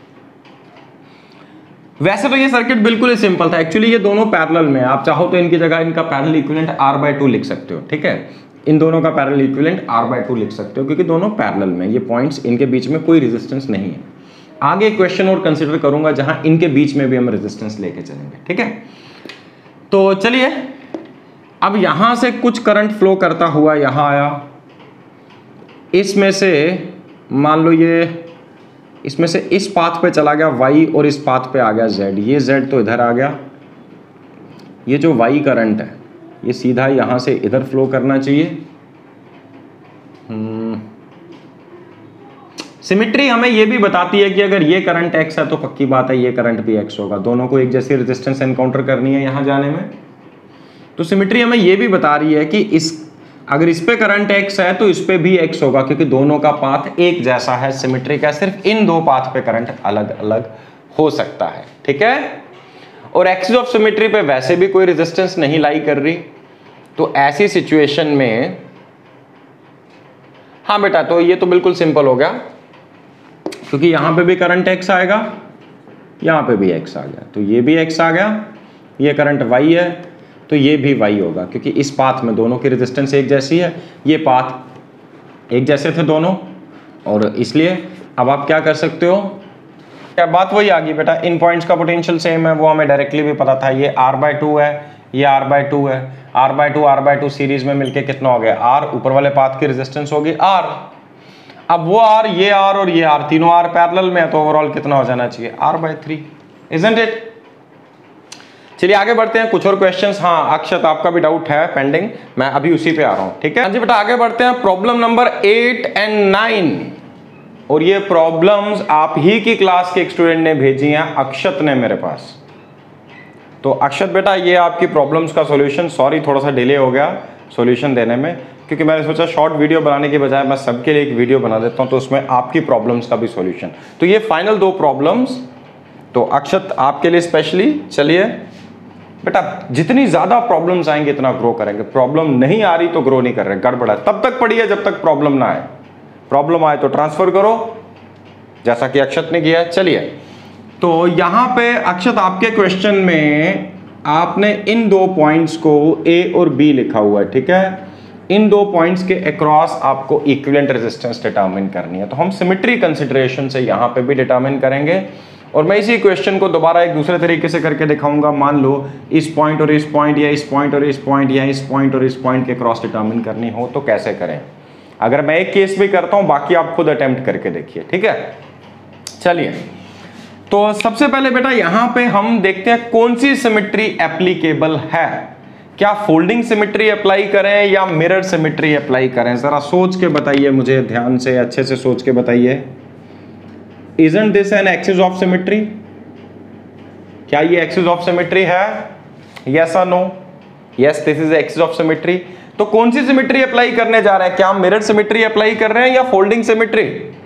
वैसे तो ये सर्किट बिल्कुल ही सिंपल था, एक्चुअली ये दोनों पैरेलल में, आप चाहो तो इनकी जगह इनका parallel equivalent r by two लिख सकते हो, ठीक है। इन दोनों का parallel equivalent r by two लिख सकते हो, क्योंकि दोनों पैरेलल में, ये पॉइंट्स, इनके बीच में कोई रेजिस्टेंस नहीं है। आगे क्वेश्चन और कंसीडर करूंगा जहां इनके बीच में भी हम रेजिस्टेंस लेके चलेंगे, ठीक है। तो चलिए, अब यहां से कुछ करंट फ्लो करता हुआ यहां आया, इसमें से मान लो ये, इसमें से इस पाथ पे चला गया वाई और इस पाथ पे आ गया जेड। ये जेड तो इधर आ गया, ये जो वाई करंट है ये सीधा यहां से इधर फ्लो करना चाहिए। सिमिट्री हमें ये भी बताती है कि अगर ये करंट x है तो पक्की बात है ये करंट भी x होगा, दोनों को एक जैसी रेजिस्टेंस एनकाउंटर करनी है यहां जाने में। तो सिमिट्री हमें ये भी बता रही है कि इस अगर इस पे करंट x है तो इस पे भी x होगा, क्योंकि दोनों का पाथ एक जैसा है। सिमिट्री का सिर्फ इन दो पाथ पे करंट अलग अलग हो सकता है, ठीक है। और एक्सिस ऑफ सिमिट्री पे वैसे भी कोई रेजिस्टेंस नहीं लाई कर रही, तो ऐसी सिचुएशन में हाँ बेटा, तो ये तो बिल्कुल सिंपल हो गया, क्योंकि यहां पे भी करंट x आएगा, यहां पे भी x आ गया, तो ये भी x आ गया, ये करंट y है तो ये भी y होगा, क्योंकि इस पाथ में दोनों की रेजिस्टेंस एक जैसी है, ये पाथ एक जैसे थे दोनों, और इसलिए अब आप क्या कर सकते हो, क्या बात वही आ गई बेटा, इन पॉइंट्स का पोटेंशियल सेम है, वो हमें डायरेक्टली भी पता था। ये r बाय टू है, ये r बाय टू है, r by two r by two series में मिलके कितना हो गया r, ऊपर वाले पाथ की रेजिस्टेंस होगी r। अब वो r, ये r और ये r, तीनों r पैरेलल में है, तो ओवरऑल कितना हो जाना चाहिए r by three, isn't it. चलिए आगे बढ़ते हैं, कुछ और क्वेश्चंस। हाँ अक्षत, आपका भी डाउट है पेंडिंग, मैं अभी उसी पे आ रहा हूं, ठीक है। हाँ जी बेटा, आगे बढ़ते हैं, problem number eight and nine, और ये प्रॉब्लम्स आप ही की क्लास के एक स्टूडेंट ने भेजी हैं, अक्षत ने मेरे पास। तो अक्षत बेटा, ये आपकी प्रॉब्लम्स का सॉल्यूशन, सॉरी थोड़ा सा डिले हो गया सॉल्यूशन देने में, क्योंकि मैंने सोचा शॉर्ट वीडियो बनाने के बजाय मैं सबके लिए एक वीडियो बना देता हूं, तो उसमें आपकी प्रॉब्लम्स का भी सॉल्यूशन। तो ये फाइनल दो प्रॉब्लम्स तो अक्षत आपके लिए स्पेशली। चलिए बेटा, जितनी ज्यादा प्रॉब्लम्स आएंगे इतना ग्रो करेंगे, प्रॉब्लम नहीं आ रही तो ग्रो नहीं कर रहे, गड़बड़ है। तब तक पढ़िए जब तक प्रॉब्लम ना आए, प्रॉब्लम आए तो ट्रांसफर करो, जैसा कि अक्षत ने किया। चलिए, तो यहां पे अक्षत आपके क्वेश्चन में आपने इन दो पॉइंट्स को ए और बी लिखा हुआ है, ठीक है। इन दो पॉइंट्स के अक्रॉस आपको इक्विवेलेंट रेजिस्टेंस डिटरमिन करनी है, तो हम सिमेट्री कंसीडरेशन से यहां पे भी डिटरमिन करेंगे। और मैं इसी क्वेश्चन को दोबारा एक दूसरे तरीके से करके दिखाऊंगा। मान लो इस पॉइंट और इस पॉइंट, या इस पॉइंट और इस पॉइंट, या इस पॉइंट और इस पॉइंट के क्रॉस डिटरमिन करनी हो तो कैसे करें। अगर मैं एक केस भी करता हूं, बाकी आप खुद अटेम्प्ट करके देखिए, ठीक है। चलिए, तो सबसे पहले बेटा यहां पे हम देखते हैं कौन सी सिमेट्री एप्लीकेबल है। क्या फोल्डिंग सिमेट्री अप्लाई करें या मिरर सिमेट्री अप्लाई करें, जरा सोच के बताइए मुझे, ध्यान से अच्छे से सोच के बताइए। Isn't this an axis of symmetry? क्या ये axis of symmetry है? Yes or no? Yes, this is axis of symmetry. तो कौन सी सिमेट्री अप्लाई करने जा रहे हैं, क्या हम मिरर सिमेट्री अप्लाई कर रहे हैं या फोल्डिंग सिमेट्री?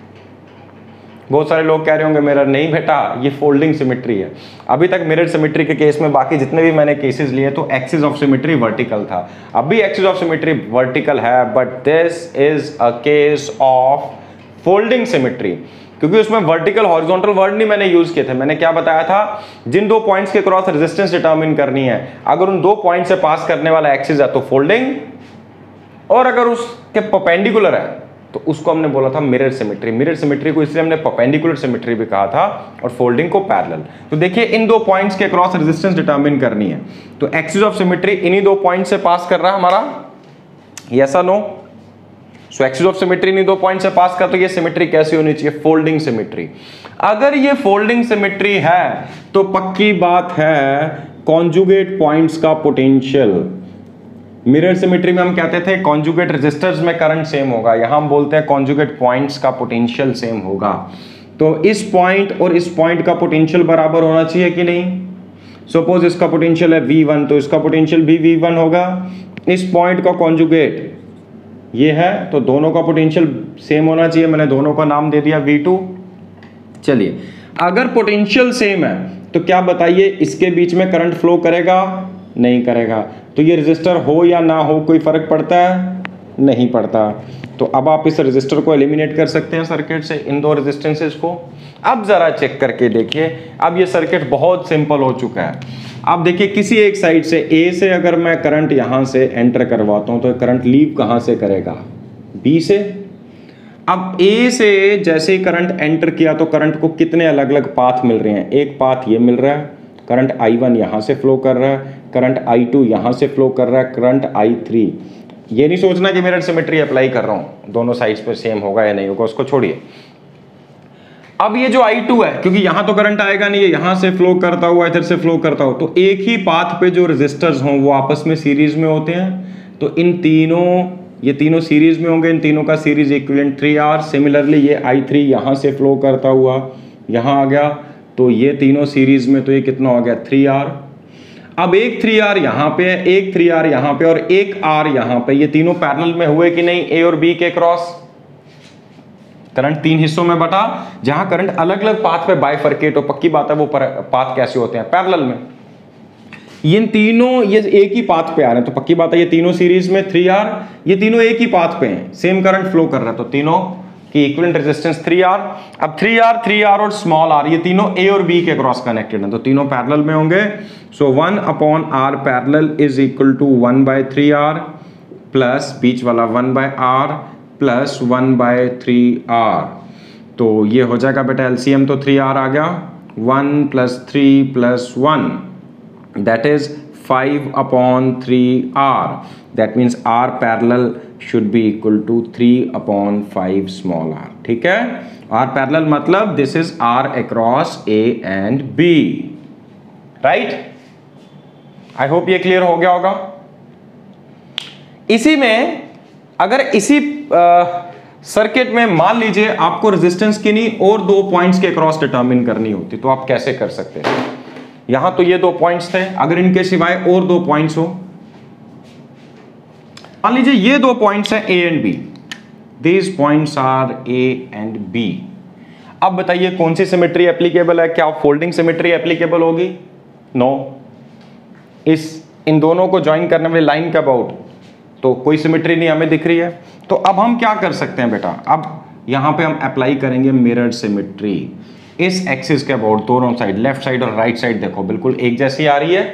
बहुत सारे लोग कह रहे होंगे मिरर नहीं बेटा, ये फोल्डिंग सिमेट्री है। अभी तक मिरर सिमेट्री के केस में बाकी जितने भी मैंने केसेस लिए तो एक्सिस ऑफ सिमेट्री वर्टिकल था, अब भी एक्सिस ऑफ सिमेट्री वर्टिकल है, but this is a case of folding symmetry, क्योंकि उसमें वर्टिकल हॉरिजॉन्टल वर्ड नहीं मैंने यूज किए थे। मैंने क्या बताया था, जिन दो पॉइंट्स के क्रॉस रेजिस्टेंस डिटरमिन करनी है, अगर उन दो पॉइंट से पास करने वाला एक्सिस है तो फोल्डिंग, और अगर उसके परपेंडिकुलर है तो उसको हमने बोला था मिरर सिमेट्री। मिरर सिमेट्री को इसलिए हमने परपेंडिकुलर सिमेट्री भी कहा था, और फोल्डिंग को पैरेलल। तो देखिए, इन दो पॉइंट्स के क्रॉस रेजिस्टेंस डिटरमिन करनी है, तो एक्सिस ऑफ सिमेट्री इन्हीं दो पॉइंट से पास कर रहा है हमारा, यस और no. So axis of symmetry इन्हीं दो पॉइंट से पास कर, तो ये सिमेट्री कैसी होनी चाहिए, फोल्डिंग सिमेट्री। अगर ये फोल्डिंग सिमेट्री है तो पक्की बात है कॉन्जुगेट पॉइंट्स का पोटेंशियल, मिरर सिमेट्री में हम कहते थे कॉन्जुगेट रेजिस्टर्स में करंट सेम होगा, यहां हम बोलते हैं कॉन्जुगेट पॉइंट्स का पोटेंशियल सेम होगा। तो इस पॉइंट और इस पॉइंट का पोटेंशियल बराबर होना चाहिए कि नहीं। सपोज इसका पोटेंशियल है वी वन, तो इसका पोटेंशियल भी वी वन होगा। इस पॉइंट का कॉन्जुगेट ये है, तो दोनों का पोटेंशियल सेम होना चाहिए, मैंने दोनों का नाम दे दिया वी टू। चलिए, अगर पोटेंशियल सेम है तो क्या बताइए, इसके बीच में करंट फ्लो करेगा, नहीं करेगा। तो ये रेजिस्टर हो या ना हो कोई फर्क पड़ता है, नहीं पड़ता। तो अब आप इस रेजिस्टर को एलिमिनेट कर सकते हैं सर्किट से, इन दो रेजिस्टेंसेस को। अब जरा चेक करके देखिए, अब ये सर्किट बहुत सिंपल हो चुका है। अब देखिए, किसी एक साइड से ए से अगर मैं करंट यहां से एंटर करवाता हूं तो करंट लीव कहां से करेगा, बी से। अब ए से जैसे ही करंट एंटर किया तो करंट को कितने अलग अलग पाथ मिल रहे हैं, एक पाथ ये मिल रहा है, करंट आई वन यहां से फ्लो कर रहा है, करंट आई टू यहां से फ्लो कर रहा है, करंट आई थ्री। ये नहीं सोचना कि मिरर सिमेट्री अप्लाई कर रहा हूं, दोनों साइड्स पे सेम होगा या नहीं होगा, उसको छोड़िए। अब ये जो आई टू है, क्योंकि यहां तो करंट आएगा नहीं है, यहां से फ्लो करता हुआ इधर से फ्लो करता हो, तो एक ही पाथ पे जो रेजिस्टर्स हों वो आपस में सीरीज में होते हैं। तो इन तीनों, ये तीनों सीरीज में होंगे, इन तीनों का series equivalent three r. Similarly ये आई थ्री यहां से फ्लो करता हुआ यहां आ गया, तो ये तीनों सीरीज में, तो ये कितना हो गया थ्री आर। अब एक थ्री आर यहां पे है, एक थ्री आर यहां पे और एक आर यहां पे, ये तीनों पैरेलल में हुए कि नहीं, ए और बी के क्रॉस। करंट तीन हिस्सों में बटा, जहां करंट अलग अलग पाथ पे बाइफरकेट हो, पक्की बात है वो पाथ कैसे होते हैं, पैरेलल में। ये तीनों ये एक ही पाथ पे आ रहे हैं, तो पक्की बात है ये तीनों सीरीज में थ्री आर, ये तीनों एक ही पाथ पे हैं, सेम करंट फ्लो कर रहा है, तो तीनों की इक्विवेलेंट रेजिस्टेंस थ्री आर। अब थ्री आर, थ्री आर और स्मॉल आर, ये तीनों ए और बी के क्रॉस कनेक्टेड हैं, तो तीनों पैरेलल में होंगे। So one upon r parallel is equal to one by three are plus बीच वाला one by are plus one by three are. तो ये हो जाएगा बेटा एलसीएम, तो थ्री आर आ गया, one plus three plus one, that is five upon three r. That means r parallel should be equal to three upon five small r. ठीक है, आर पैरेलल मतलब this is r across A and B, right. I hope ये clear हो गया होगा। इसी में अगर इसी सर्किट में मान लीजिए आपको रेजिस्टेंस की नहीं और दो पॉइंट्स के क्रॉस डिटरमिन करनी होती, तो आप कैसे कर सकते हैं। यहां तो ये दो पॉइंट्स थे, अगर इनके सिवाय और दो पॉइंट्स हो, मान लीजिए ये दो पॉइंट्स हैं A and B, these points are A and B. अब बताइए कौन सी सिमेट्री एप्लीकेबल है, क्या फोल्डिंग सिमेट्री एप्लीकेबल होगी, नो no. इस इन दोनों को ज्वाइन करने वाली लाइन के अबाउट तो कोई सिमेट्री नहीं हमें दिख रही है। तो अब हम क्या कर सकते हैं बेटा, अब यहां पे हम अप्लाई करेंगे मिरर सिमेट्री। इस एक्सिस के अबाउट दोनों साइड, लेफ्ट साइड और राइट साइड देखो बिल्कुल एक जैसी आ रही है।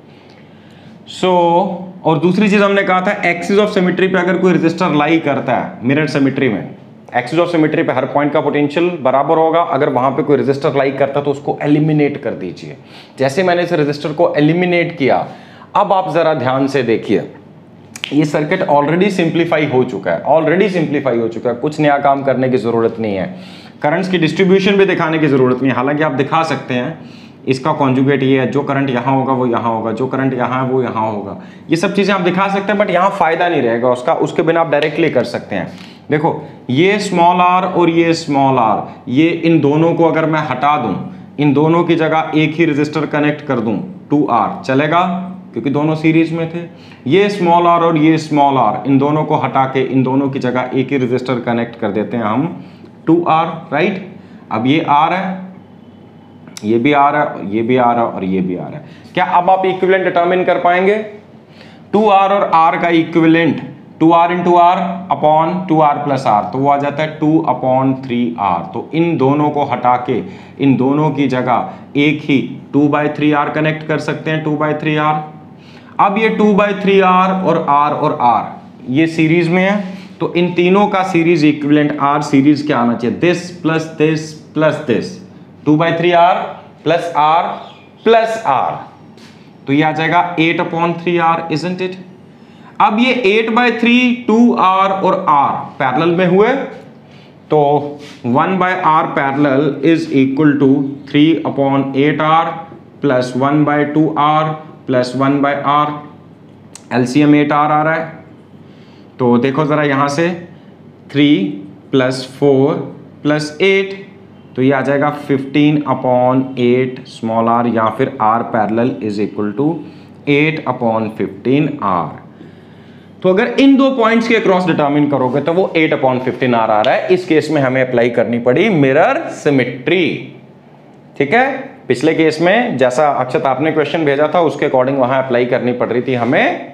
सो so, और दूसरी चीज हमने कहा था एक्सिस ऑफ सिमेट्री पे अगर कोई रेजिस्टर लाई करता है मिरर सिमेट्री में, एक्सिस ऑफ सिमेट्री पे हर पॉइंट का पोटेंशियल बराबर होगा। अगर वहां पे कोई रेजिस्टर लाई करता है तो उसको एलिमिनेट कर दीजिए। जैसे मैंने इस रेजिस्टर को एलिमिनेट किया, अब आप जरा ध्यान से देखिए, ये सर्किट ऑलरेडी सिंप्लीफाई हो चुका है, ऑलरेडी सिंप्लीफाई हो चुका है, कुछ नया काम करने की जरूरत नहीं है। करंट्स की डिस्ट्रीब्यूशन भी दिखाने की जरूरत नहीं है, हालांकि आप दिखा सकते हैं। इसका कॉन्जुगेट ये है, जो करंट यहाँ होगा वो यहाँ होगा, जो करंट यहाँ है वो यहाँ होगा, ये सब चीजें आप दिखा सकते हैं, बट यहाँ फायदा नहीं रहेगा उसका, उसके बिना आप डायरेक्टली कर सकते हैं। देखो ये स्मॉल आर और ये स्मॉल आर, ये इन दोनों को अगर मैं हटा दूं, इन दोनों की जगह एक ही रेजिस्टर कनेक्ट कर दूं, टू आर चलेगा क्योंकि दोनों सीरीज में थे। ये स्मॉल आर और ये स्मॉल आर, इन दोनों को हटा के इन दोनों की जगह एक ही रेजिस्टर कनेक्ट कर देते हैं हम, टू आर, राइट। अब ये आर है, ये भी आर है, ये भी आर है और ये भी आर है। क्या अब आप इक्विवेलेंट डिटरमिन कर पाएंगे? टू आर और आर का equivalent two are into r upon two are plus r, तो वो आ जाता है टू अपॉन थ्री आर। तो इन दोनों को हटा के इन दोनों की जगह एक ही two by three r connect कर सकते हैं, टू बाई थ्री आर। अब ये टू बाई थ्री आर और आर और आर ये सीरीज में है, तो इन तीनों का सीरीज इक्विवेलेंट आर सीरीज क्या आना चाहिए, this plus this plus this, two by three are plus r plus r, तो ये आ जाएगा eight upon three r, isn't it. अब ये eight by three, two are और आर पैरेलल में हुए, तो one by r parallel is equal to three upon eight are plus one by two are plus one by r, LCM eight r आ रहा है। तो देखो जरा यहां से three plus four plus eight, तो ये आ जाएगा fifteen upon eight small r, या फिर r parallel is equal to eight upon fifteen r. तो अगर इन दो पॉइंट्स के क्रॉस डिटरमिन करोगे तो वो एट अपॉन फिफ्टीन आर आ रहा है। इस केस में हमें अप्लाई करनी पड़ी मिरर सिमेट्री, ठीक है। पिछले केस में जैसा अक्षत आपने क्वेश्चन भेजा था उसके अकॉर्डिंग वहां अप्लाई करनी पड़ रही थी हमें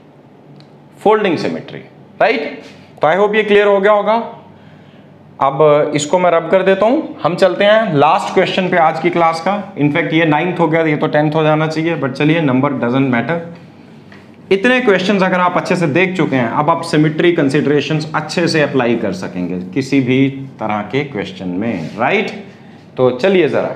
फोल्डिंग सिमेट्री, राइट। तो आई होप ये क्लियर हो गया होगा। अब इसको मैं रब कर देता हूं, हम चलते हैं लास्ट क्वेश्चन पे आज की क्लास का। इनफैक्ट ये नाइन्थ हो गया, ये तो टेंथ हो जाना चाहिए, बट चलिए नंबर डजंट मैटर। इतने क्वेश्चंस अगर आप अच्छे से देख चुके हैं, अब आप सिमेट्री कंसीडरेशंस अच्छे से अप्लाई कर सकेंगे किसी भी तरह के क्वेश्चन में, राइट। तो चलिए जरा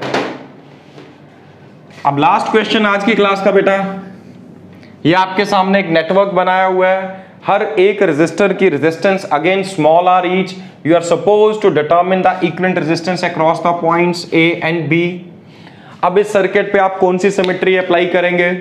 अब लास्ट क्वेश्चन आज की क्लास का बेटा, ये आपके सामने एक नेटवर्क बनाया हुआ है, हर एक रेजिस्टर की resistance against small are each, you are suppose to determine the equivalent resistance across the points A and B. अब इस सर्किट पे आप कौन सी सिमेट्री अप्लाई करेंगे,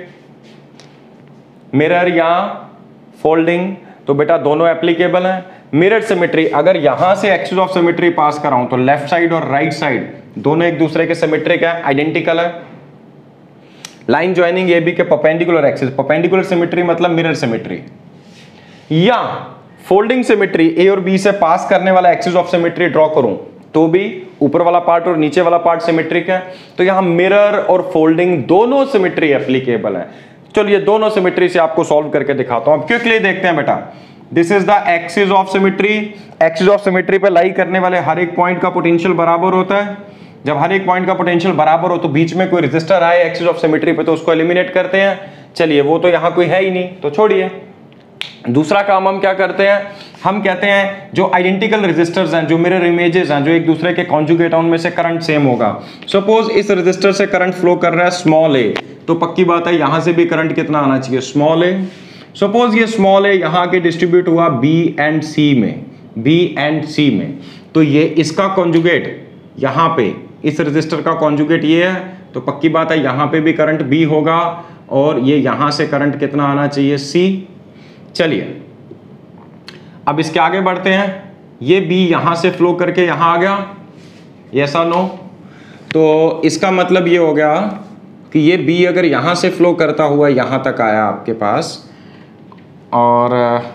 मिरर या फोल्डिंग? तो बेटा दोनों एप्लीकेबल है। मिरर सिमेट्री, अगर यहां से एक्सिस ऑफ सिमेट्री पास कराऊं तो लेफ्ट साइड और राइट साइड दोनों एक दूसरे के सिमेट्रिक है, आइडेंटिकल है। लाइन ज्वाइनिंग ए बी के परपेंडिकुलर एक्सिस, परपेंडिकुलर सिमेट्री मतलब मिरर सिमेट्री। या फोल्डिंग सिमेट्री, ए और बी से पास करने वाला एक्सिस ऑफ सिमेट्री ड्रॉ करूं तो भी ऊपर वाला पार्ट और नीचे वाला पार्ट सिमेट्रिक है। तो यहां मिरर और फोल्डिंग दोनों सिमेट्री एप्लीकेबल है। चलिए दोनों सिमेट्री से आपको सॉल्व करके दिखाता हूं। अब क्विकली देखते हैं बेटा। This is the axis of symmetry. Axis of symmetry पे लाई करने वाले हर एक पॉइंट का पोटेंशियल बराबर होता है। जब हर एक पॉइंट का पोटेंशियल बराबर हो तो बीच में कोई रेजिस्टर आए एक्सिस ऑफ सिमेट्री पे तो उसको एलिमिनेट करते हैं। चलिए वो तो यहां कोई है ही नहीं तो छोड़िए। दूसरा काम हम क्या करते हैं, हम कहते हैं जो आइडेंटिकल रेजिस्टर्स हैं, जो मिरर इमेजेस हैं, जो एक दूसरे के कॉन्जुगेट हैं, उनमें से करंट सेम होगा। सपोज इस रेजिस्टर से करंट फ्लो कर रहा है स्मॉल ए, तो पक्की बात है यहां से भी करंट कितना आना चाहिए, स्मॉल ए। सपोज ये स्मॉल ए यहां के डिस्ट्रीब्यूट हुआ बी एंड सी में, बी एंड सी में, तो ये इसका कॉन्जुगेट यहां पे इस रेजिस्टर का कॉन्जुगेट ये है, तो पक्की बात है यहां पे भी करंट बी होगा और ये यहां से करंट कितना आना चाहिए, सी। चलिए अब इसके आगे बढ़ते हैं। ये बी यहां से फ्लो करके यहां आ गया, यस और नो? तो इसका मतलब ये हो गया कि ये बी अगर यहां से फ्लो करता हुआ यहां तक आया आपके पास, और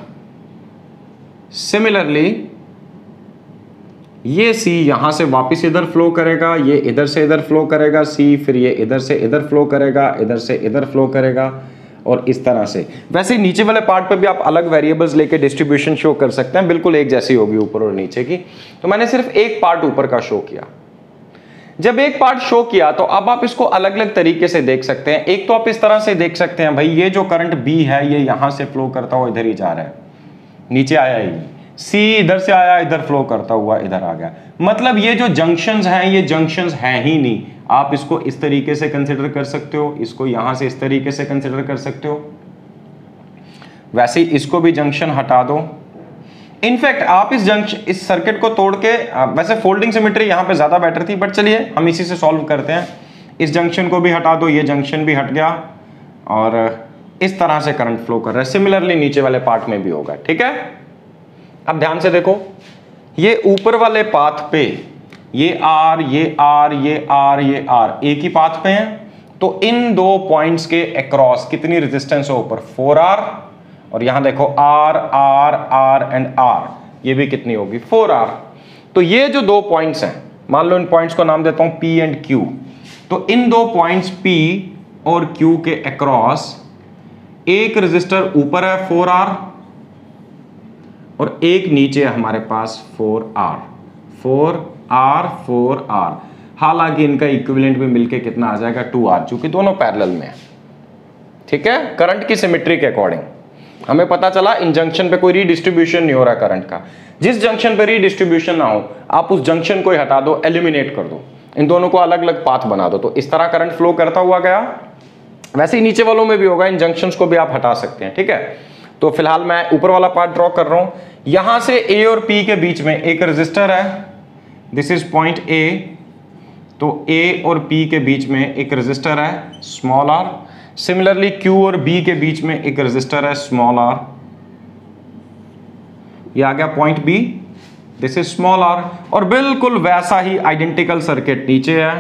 सिमिलरली ये सी यहां से वापस इधर फ्लो करेगा, ये इधर से इधर फ्लो करेगा सी, फिर ये इधर से इधर फ्लो करेगा, इधर से इधर फ्लो करेगा और इस तरह से। वैसे नीचे वाले पार्ट पे भी आप अलग वेरिएबल्स लेके डिस्ट्रीब्यूशन शो कर सकते हैं, बिल्कुल एक जैसी होगी ऊपर और नीचे की। तो मैंने सिर्फ एक पार्ट ऊपर का शो किया। जब एक पार्ट शो किया तो अब आप इसको अलग अलग तरीके से देख सकते हैं। एक तो आप इस तरह से देख सकते हैं, भाई ये जो करंट बी है ये यहां से फ्लो करता हुआ इधर ही जा रहा है, नीचे आया ही। सी इधर से आया, इधर फ्लो करता हुआ इधर आ गया, मतलब ये जो जंक्शंस हैं ये जंक्शंस हैं ही नहीं। आप इसको इस तरीके से कंसिडर कर सकते हो, इसको यहां से इस तरीके से कंसिडर कर सकते हो, वैसे ही इसको भी जंक्शन हटा दो। इनफैक्ट आप इस जंक्शन इस सर्किट को तोड़ के, वैसे फोल्डिंग सिमेट्री यहां पे ज्यादा बेटर थी, बट चलिए हम इसी से सॉल्व करते हैं। इस जंक्शन को भी हटा दो, ये जंक्शन भी हट गया और इस तरह से करंट फ्लो कर रहा है। सिमिलरली नीचे वाले पार्ट में भी होगा, ठीक है। अब ध्यान से देखो, ये ऊपर वाले पाथ पे ये आर, ये आर, ये आर, ये आर एक ही पाथ पे हैं, तो इन दो पॉइंट्स के अक्रॉस कितनी रेजिस्टेंस है ऊपर, फोर आर, और यहां देखो r r r and r, ये भी कितनी होगी, फोर आर। तो ये जो दो पॉइंट्स हैं, मान लो इन पॉइंट्स को नाम देता हूं P एंड Q, तो इन दो पॉइंट्स P और Q के अक्रॉस एक रेजिस्टर ऊपर है फोर आर और एक नीचे है हमारे पास four r, four r four r. हालांकि इनका इक्विवेलेंट भी मिलके कितना आ जाएगा, टू आर, चूंकि दोनों पैरेलल में है, ठीक है। करंट की सिमेट्री के अकॉर्डिंग हमें पता चला इन जंक्शन पे कोई रीडिस्ट्रीब्यूशन नहीं हो रहा करंट का। जिस जंक्शन पे रीडिस्ट्रीब्यूशन ना हो आप उस जंक्शन को ही हटा दो, एलिमिनेट कर दो, इन दोनों को अलग अलग पाथ बना दो, तो इस तरह करंट फ्लो करता हुआ गया। वैसे ही नीचे वालों में भी होगा, इन जंक्शंस को भी आप हटा सकते हैं, ठीक है। तो फिलहाल मैं ऊपर वाला पार्ट ड्रॉ कर रहा हूं। यहां से ए और P के बीच में एक रेजिस्टर है, दिस इज पॉइंट ए, तो ए और P के बीच में एक रेजिस्टर है स्मॉल आर। सिमिलरली Q और B के बीच में एक रेजिस्टर है स्मॉल आर, ये आ गया point B, this is small are. और बिल्कुल वैसा ही आइडेंटिकल सर्किट नीचे है,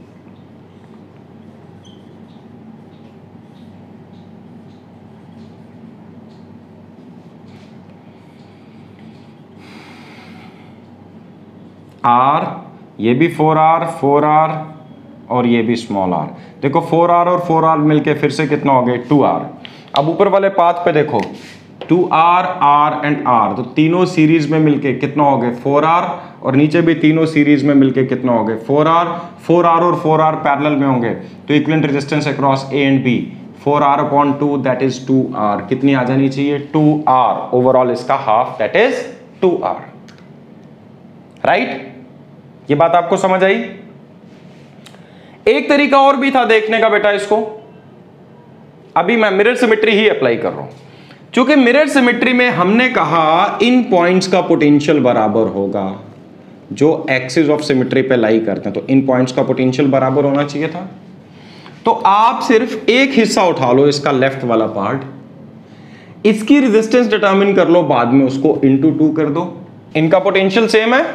आर, ये भी फोर आर, फोर आर और ये भी स्मॉल आर। देखो फोर आर और फोर आर मिलके फिर से कितना हो गया, टू आर। अब ऊपर वाले पाथ पे देखो two r, r and r, तो तीनों सीरीज में मिलके कितना हो गए, फोर आर, और नीचे भी तीनों सीरीज में मिलके कितना हो गए, फोर आर। फोर आर और फोर आर पैरेलल में होंगे तो equivalent resistance across A and B, four r upon two that is two r, कितनी आ जानी चाहिए, टू आर। ओवरऑल इसका half that is two r, right. ये बात आपको समझ आई। एक तरीका और भी था देखने का बेटा इसको, अभी मैं मिरर सिमेट्री ही अप्लाई कर रहा हूं। चूंकि मिरर सिमेट्री में हमने कहा इन पॉइंट्स का पोटेंशियल बराबर होगा जो एक्सिस ऑफ सिमेट्री पे लाई करते हैं, तो इन पॉइंट्स का पोटेंशियल बराबर होना चाहिए था। तो आप सिर्फ एक हिस्सा उठा लो, इसका लेफ्ट वाला पार्ट, इसकी रेजिस्टेंस डिटरमिन कर लो, बाद में उसको इनटू टू कर दो। इनका पोटेंशियल सेम है,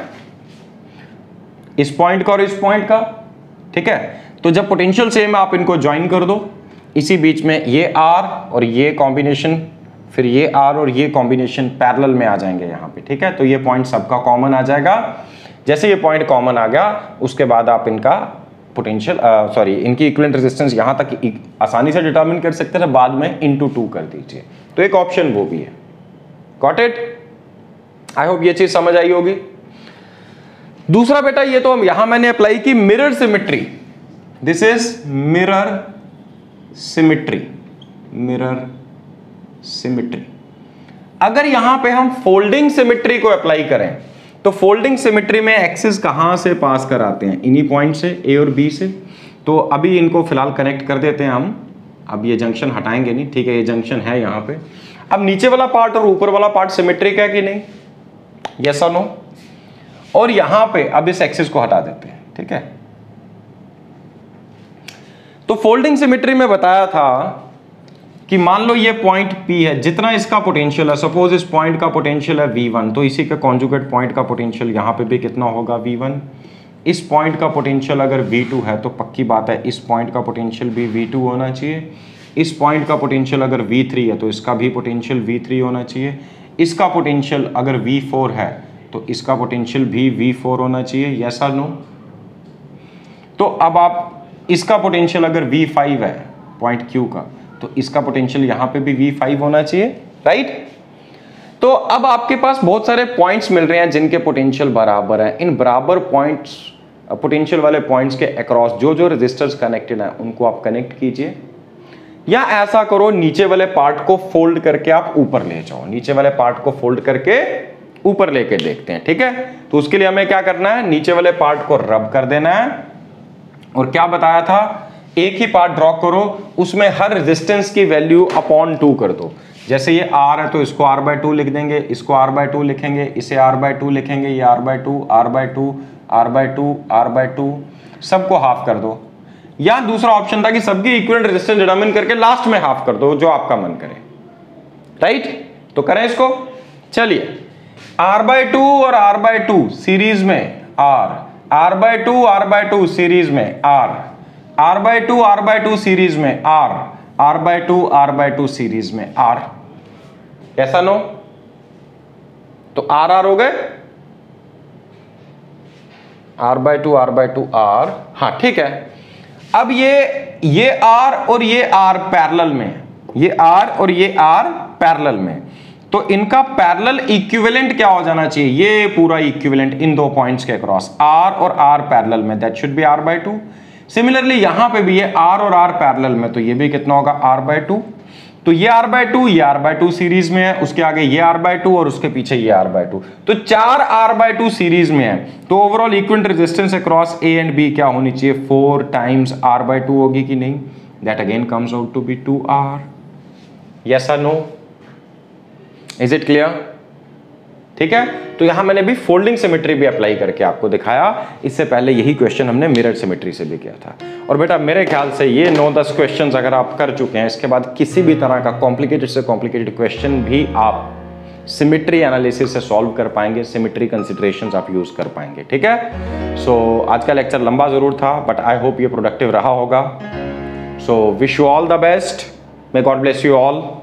इस पॉइंट का और इस पॉइंट का, ठीक है। तो जब पोटेंशियल सेम है आप इनको ज्वाइन कर दो, इसी बीच में ये आर और ये कॉम्बिनेशन, फिर ये आर और ये कॉम्बिनेशन पैरेलल में आ जाएंगे यहां पे, ठीक है। तो ये पॉइंट सबका कॉमन आ जाएगा। जैसे ये पॉइंट कॉमन आ गया उसके बाद आप इनका पोटेंशियल सॉरी इनकी इक्विवेलेंट रेजिस्टेंस यहां तक आसानी से डिटरमिन कर सकते हैं, बाद में इनटू टू कर दीजिए। तो एक ऑप्शन वो भी है। Got it? आई होप ये चीज समझ आई होगी। दूसरा बेटा, ये तो हम यहां मैंने अप्लाई की mirror symmetry, this is mirror symmetry, mirror symmetry. अगर यहां पे हम फोल्डिंग सिमेट्री को अप्लाई करें तो फोल्डिंग सिमेट्री में एक्सिस कहां से पास कराते हैं? इन्हीं पॉइंट से, ए और बी से। तो अभी इनको फिलहाल कनेक्ट कर देते हैं हम, अब ये जंक्शन हटाएंगे नहीं, ठीक है। ये जंक्शन है यहां पे। अब नीचे वाला पार्ट और ऊपर वाला पार्ट सिमेट्रिक है कि नहीं? यस और नो? और यहां पे अब इस एक्सिस को हटा देते हैं, ठीक है। तो फोल्डिंग सिमेट्री में बताया था कि मान लो ये पॉइंट P है, जितना इसका पोटेंशियल है, सपोज इस पॉइंट का पोटेंशियल है V वन, तो इसी के कॉन्जुगेट पॉइंट का पोटेंशियल यहां पे भी कितना होगा V वन। इस पॉइंट का पोटेंशियल अगर V टू है तो पक्की बात है इस पॉइंट का पोटेंशियल भी V टू होना चाहिए। इस पॉइंट का पोटेंशियल अगर V थ्री है तो इसका भी पोटेंशियल V थ्री होना चाहिए। इसका पोटेंशियल अगर V फोर है तो इसका पोटेंशियल भी V फोर होना चाहिए। यस और नो? तो अब आप इसका पोटेंशियल अगर V फाइव है पॉइंट Q का, तो इसका पोटेंशियल यहां पे भी V फाइव होना चाहिए, राइट। तो अब आपके पास बहुत सारे पॉइंट्स मिल रहे हैं जिनके पोटेंशियल बराबर हैं। इन बराबर पॉइंट्स, पोटेंशियल वाले पॉइंट्स के अक्रॉस जो जो रेजिस्टर्स कनेक्टेड हैं उनको आप कनेक्ट कीजिए, या ऐसा करो नीचे वाले पार्ट को फोल्ड करके आप ऊपर ले जाओ। नीचे वाले पार्ट को फोल्ड करके ऊपर लेके देखते हैं, ठीक है। तो उसके लिए हमें क्या करना है? नीचे वाले पार्ट को रब कर देना है, और क्या बताया था, एक ही पार्ट ड्रॉ करो, उसमें हर रेजिस्टेंस की वैल्यू अपॉन टू कर दो। जैसे ये R है तो इसको R बाय टू लिख देंगे, इसको R बाय टू लिखेंगे, इसे R बाय टू लिखेंगे, ये R by two, R by two, R by two, R by two, सबको हाफ कर दो। या दूसरा ऑप्शन था कि सबकी इक्विवेलेंट रेजिस्टेंस डिटरमिन करके लास्ट में हाफ कर दो, जो आपका मन करे, राइट। तो करें इसको, चलिए। R बाय टू और R बाय टू सीरीज में R, R by two, R by two series में R, R by two, R by two series में R, R by two, R by two series में R। ऐसा no? तो R R हो गए, R by two, R by two R, हाँ ठीक है। अब ये ये R और ये R पैरेलल में, ये R और ये R पैरेलल में, तो इनका पैरेलल इक्विवेलेंट क्या हो जाना चाहिए? ये पूरा इक्विवेलेंट इन दो पॉइंट्स के अक्रॉस R और R पैरेलल में, that should be R by two. Similarly यहां पे भी ये R और R पैरेलल में, तो ये भी कितना होगा? R by two. तो ये R बाय टू, ये R बाय टू सीरीज में है, उसके आगे ये R बाय टू और उसके पीछे ये R बाय टू, तो चार R बाय टू सीरीज में है। तो overall equivalent resistance across A and B क्या होनी चाहिए? Four times R by two होगी कि नहीं? That again comes out to be two R। Yes और नो? Is it clear? ठीक है। तो यहां मैंने भी फोल्डिंग सिमेट्री भी अप्लाई करके आपको दिखाया। इससे पहले यही क्वेश्चन हमने मिरर सिमेट्री से भी किया था। और बेटा मेरे ख्याल से ये नौ दस क्वेश्चंस अगर आप कर चुके हैं, इसके बाद किसी भी तरह का कॉम्प्लिकेटेड से कॉम्प्लिकेटेड क्वेश्चन भी आप सिमेट्री एनालिसिस से सॉल्व कर पाएंगे, सिमेट्री कंसिडरेशंस आप यूज कर पाएंगे, ठीक है। सो so, आज का लेक्चर लंबा जरूर था, बट आई होप ये प्रोडक्टिव रहा होगा। So wish you all the best, may God bless you all.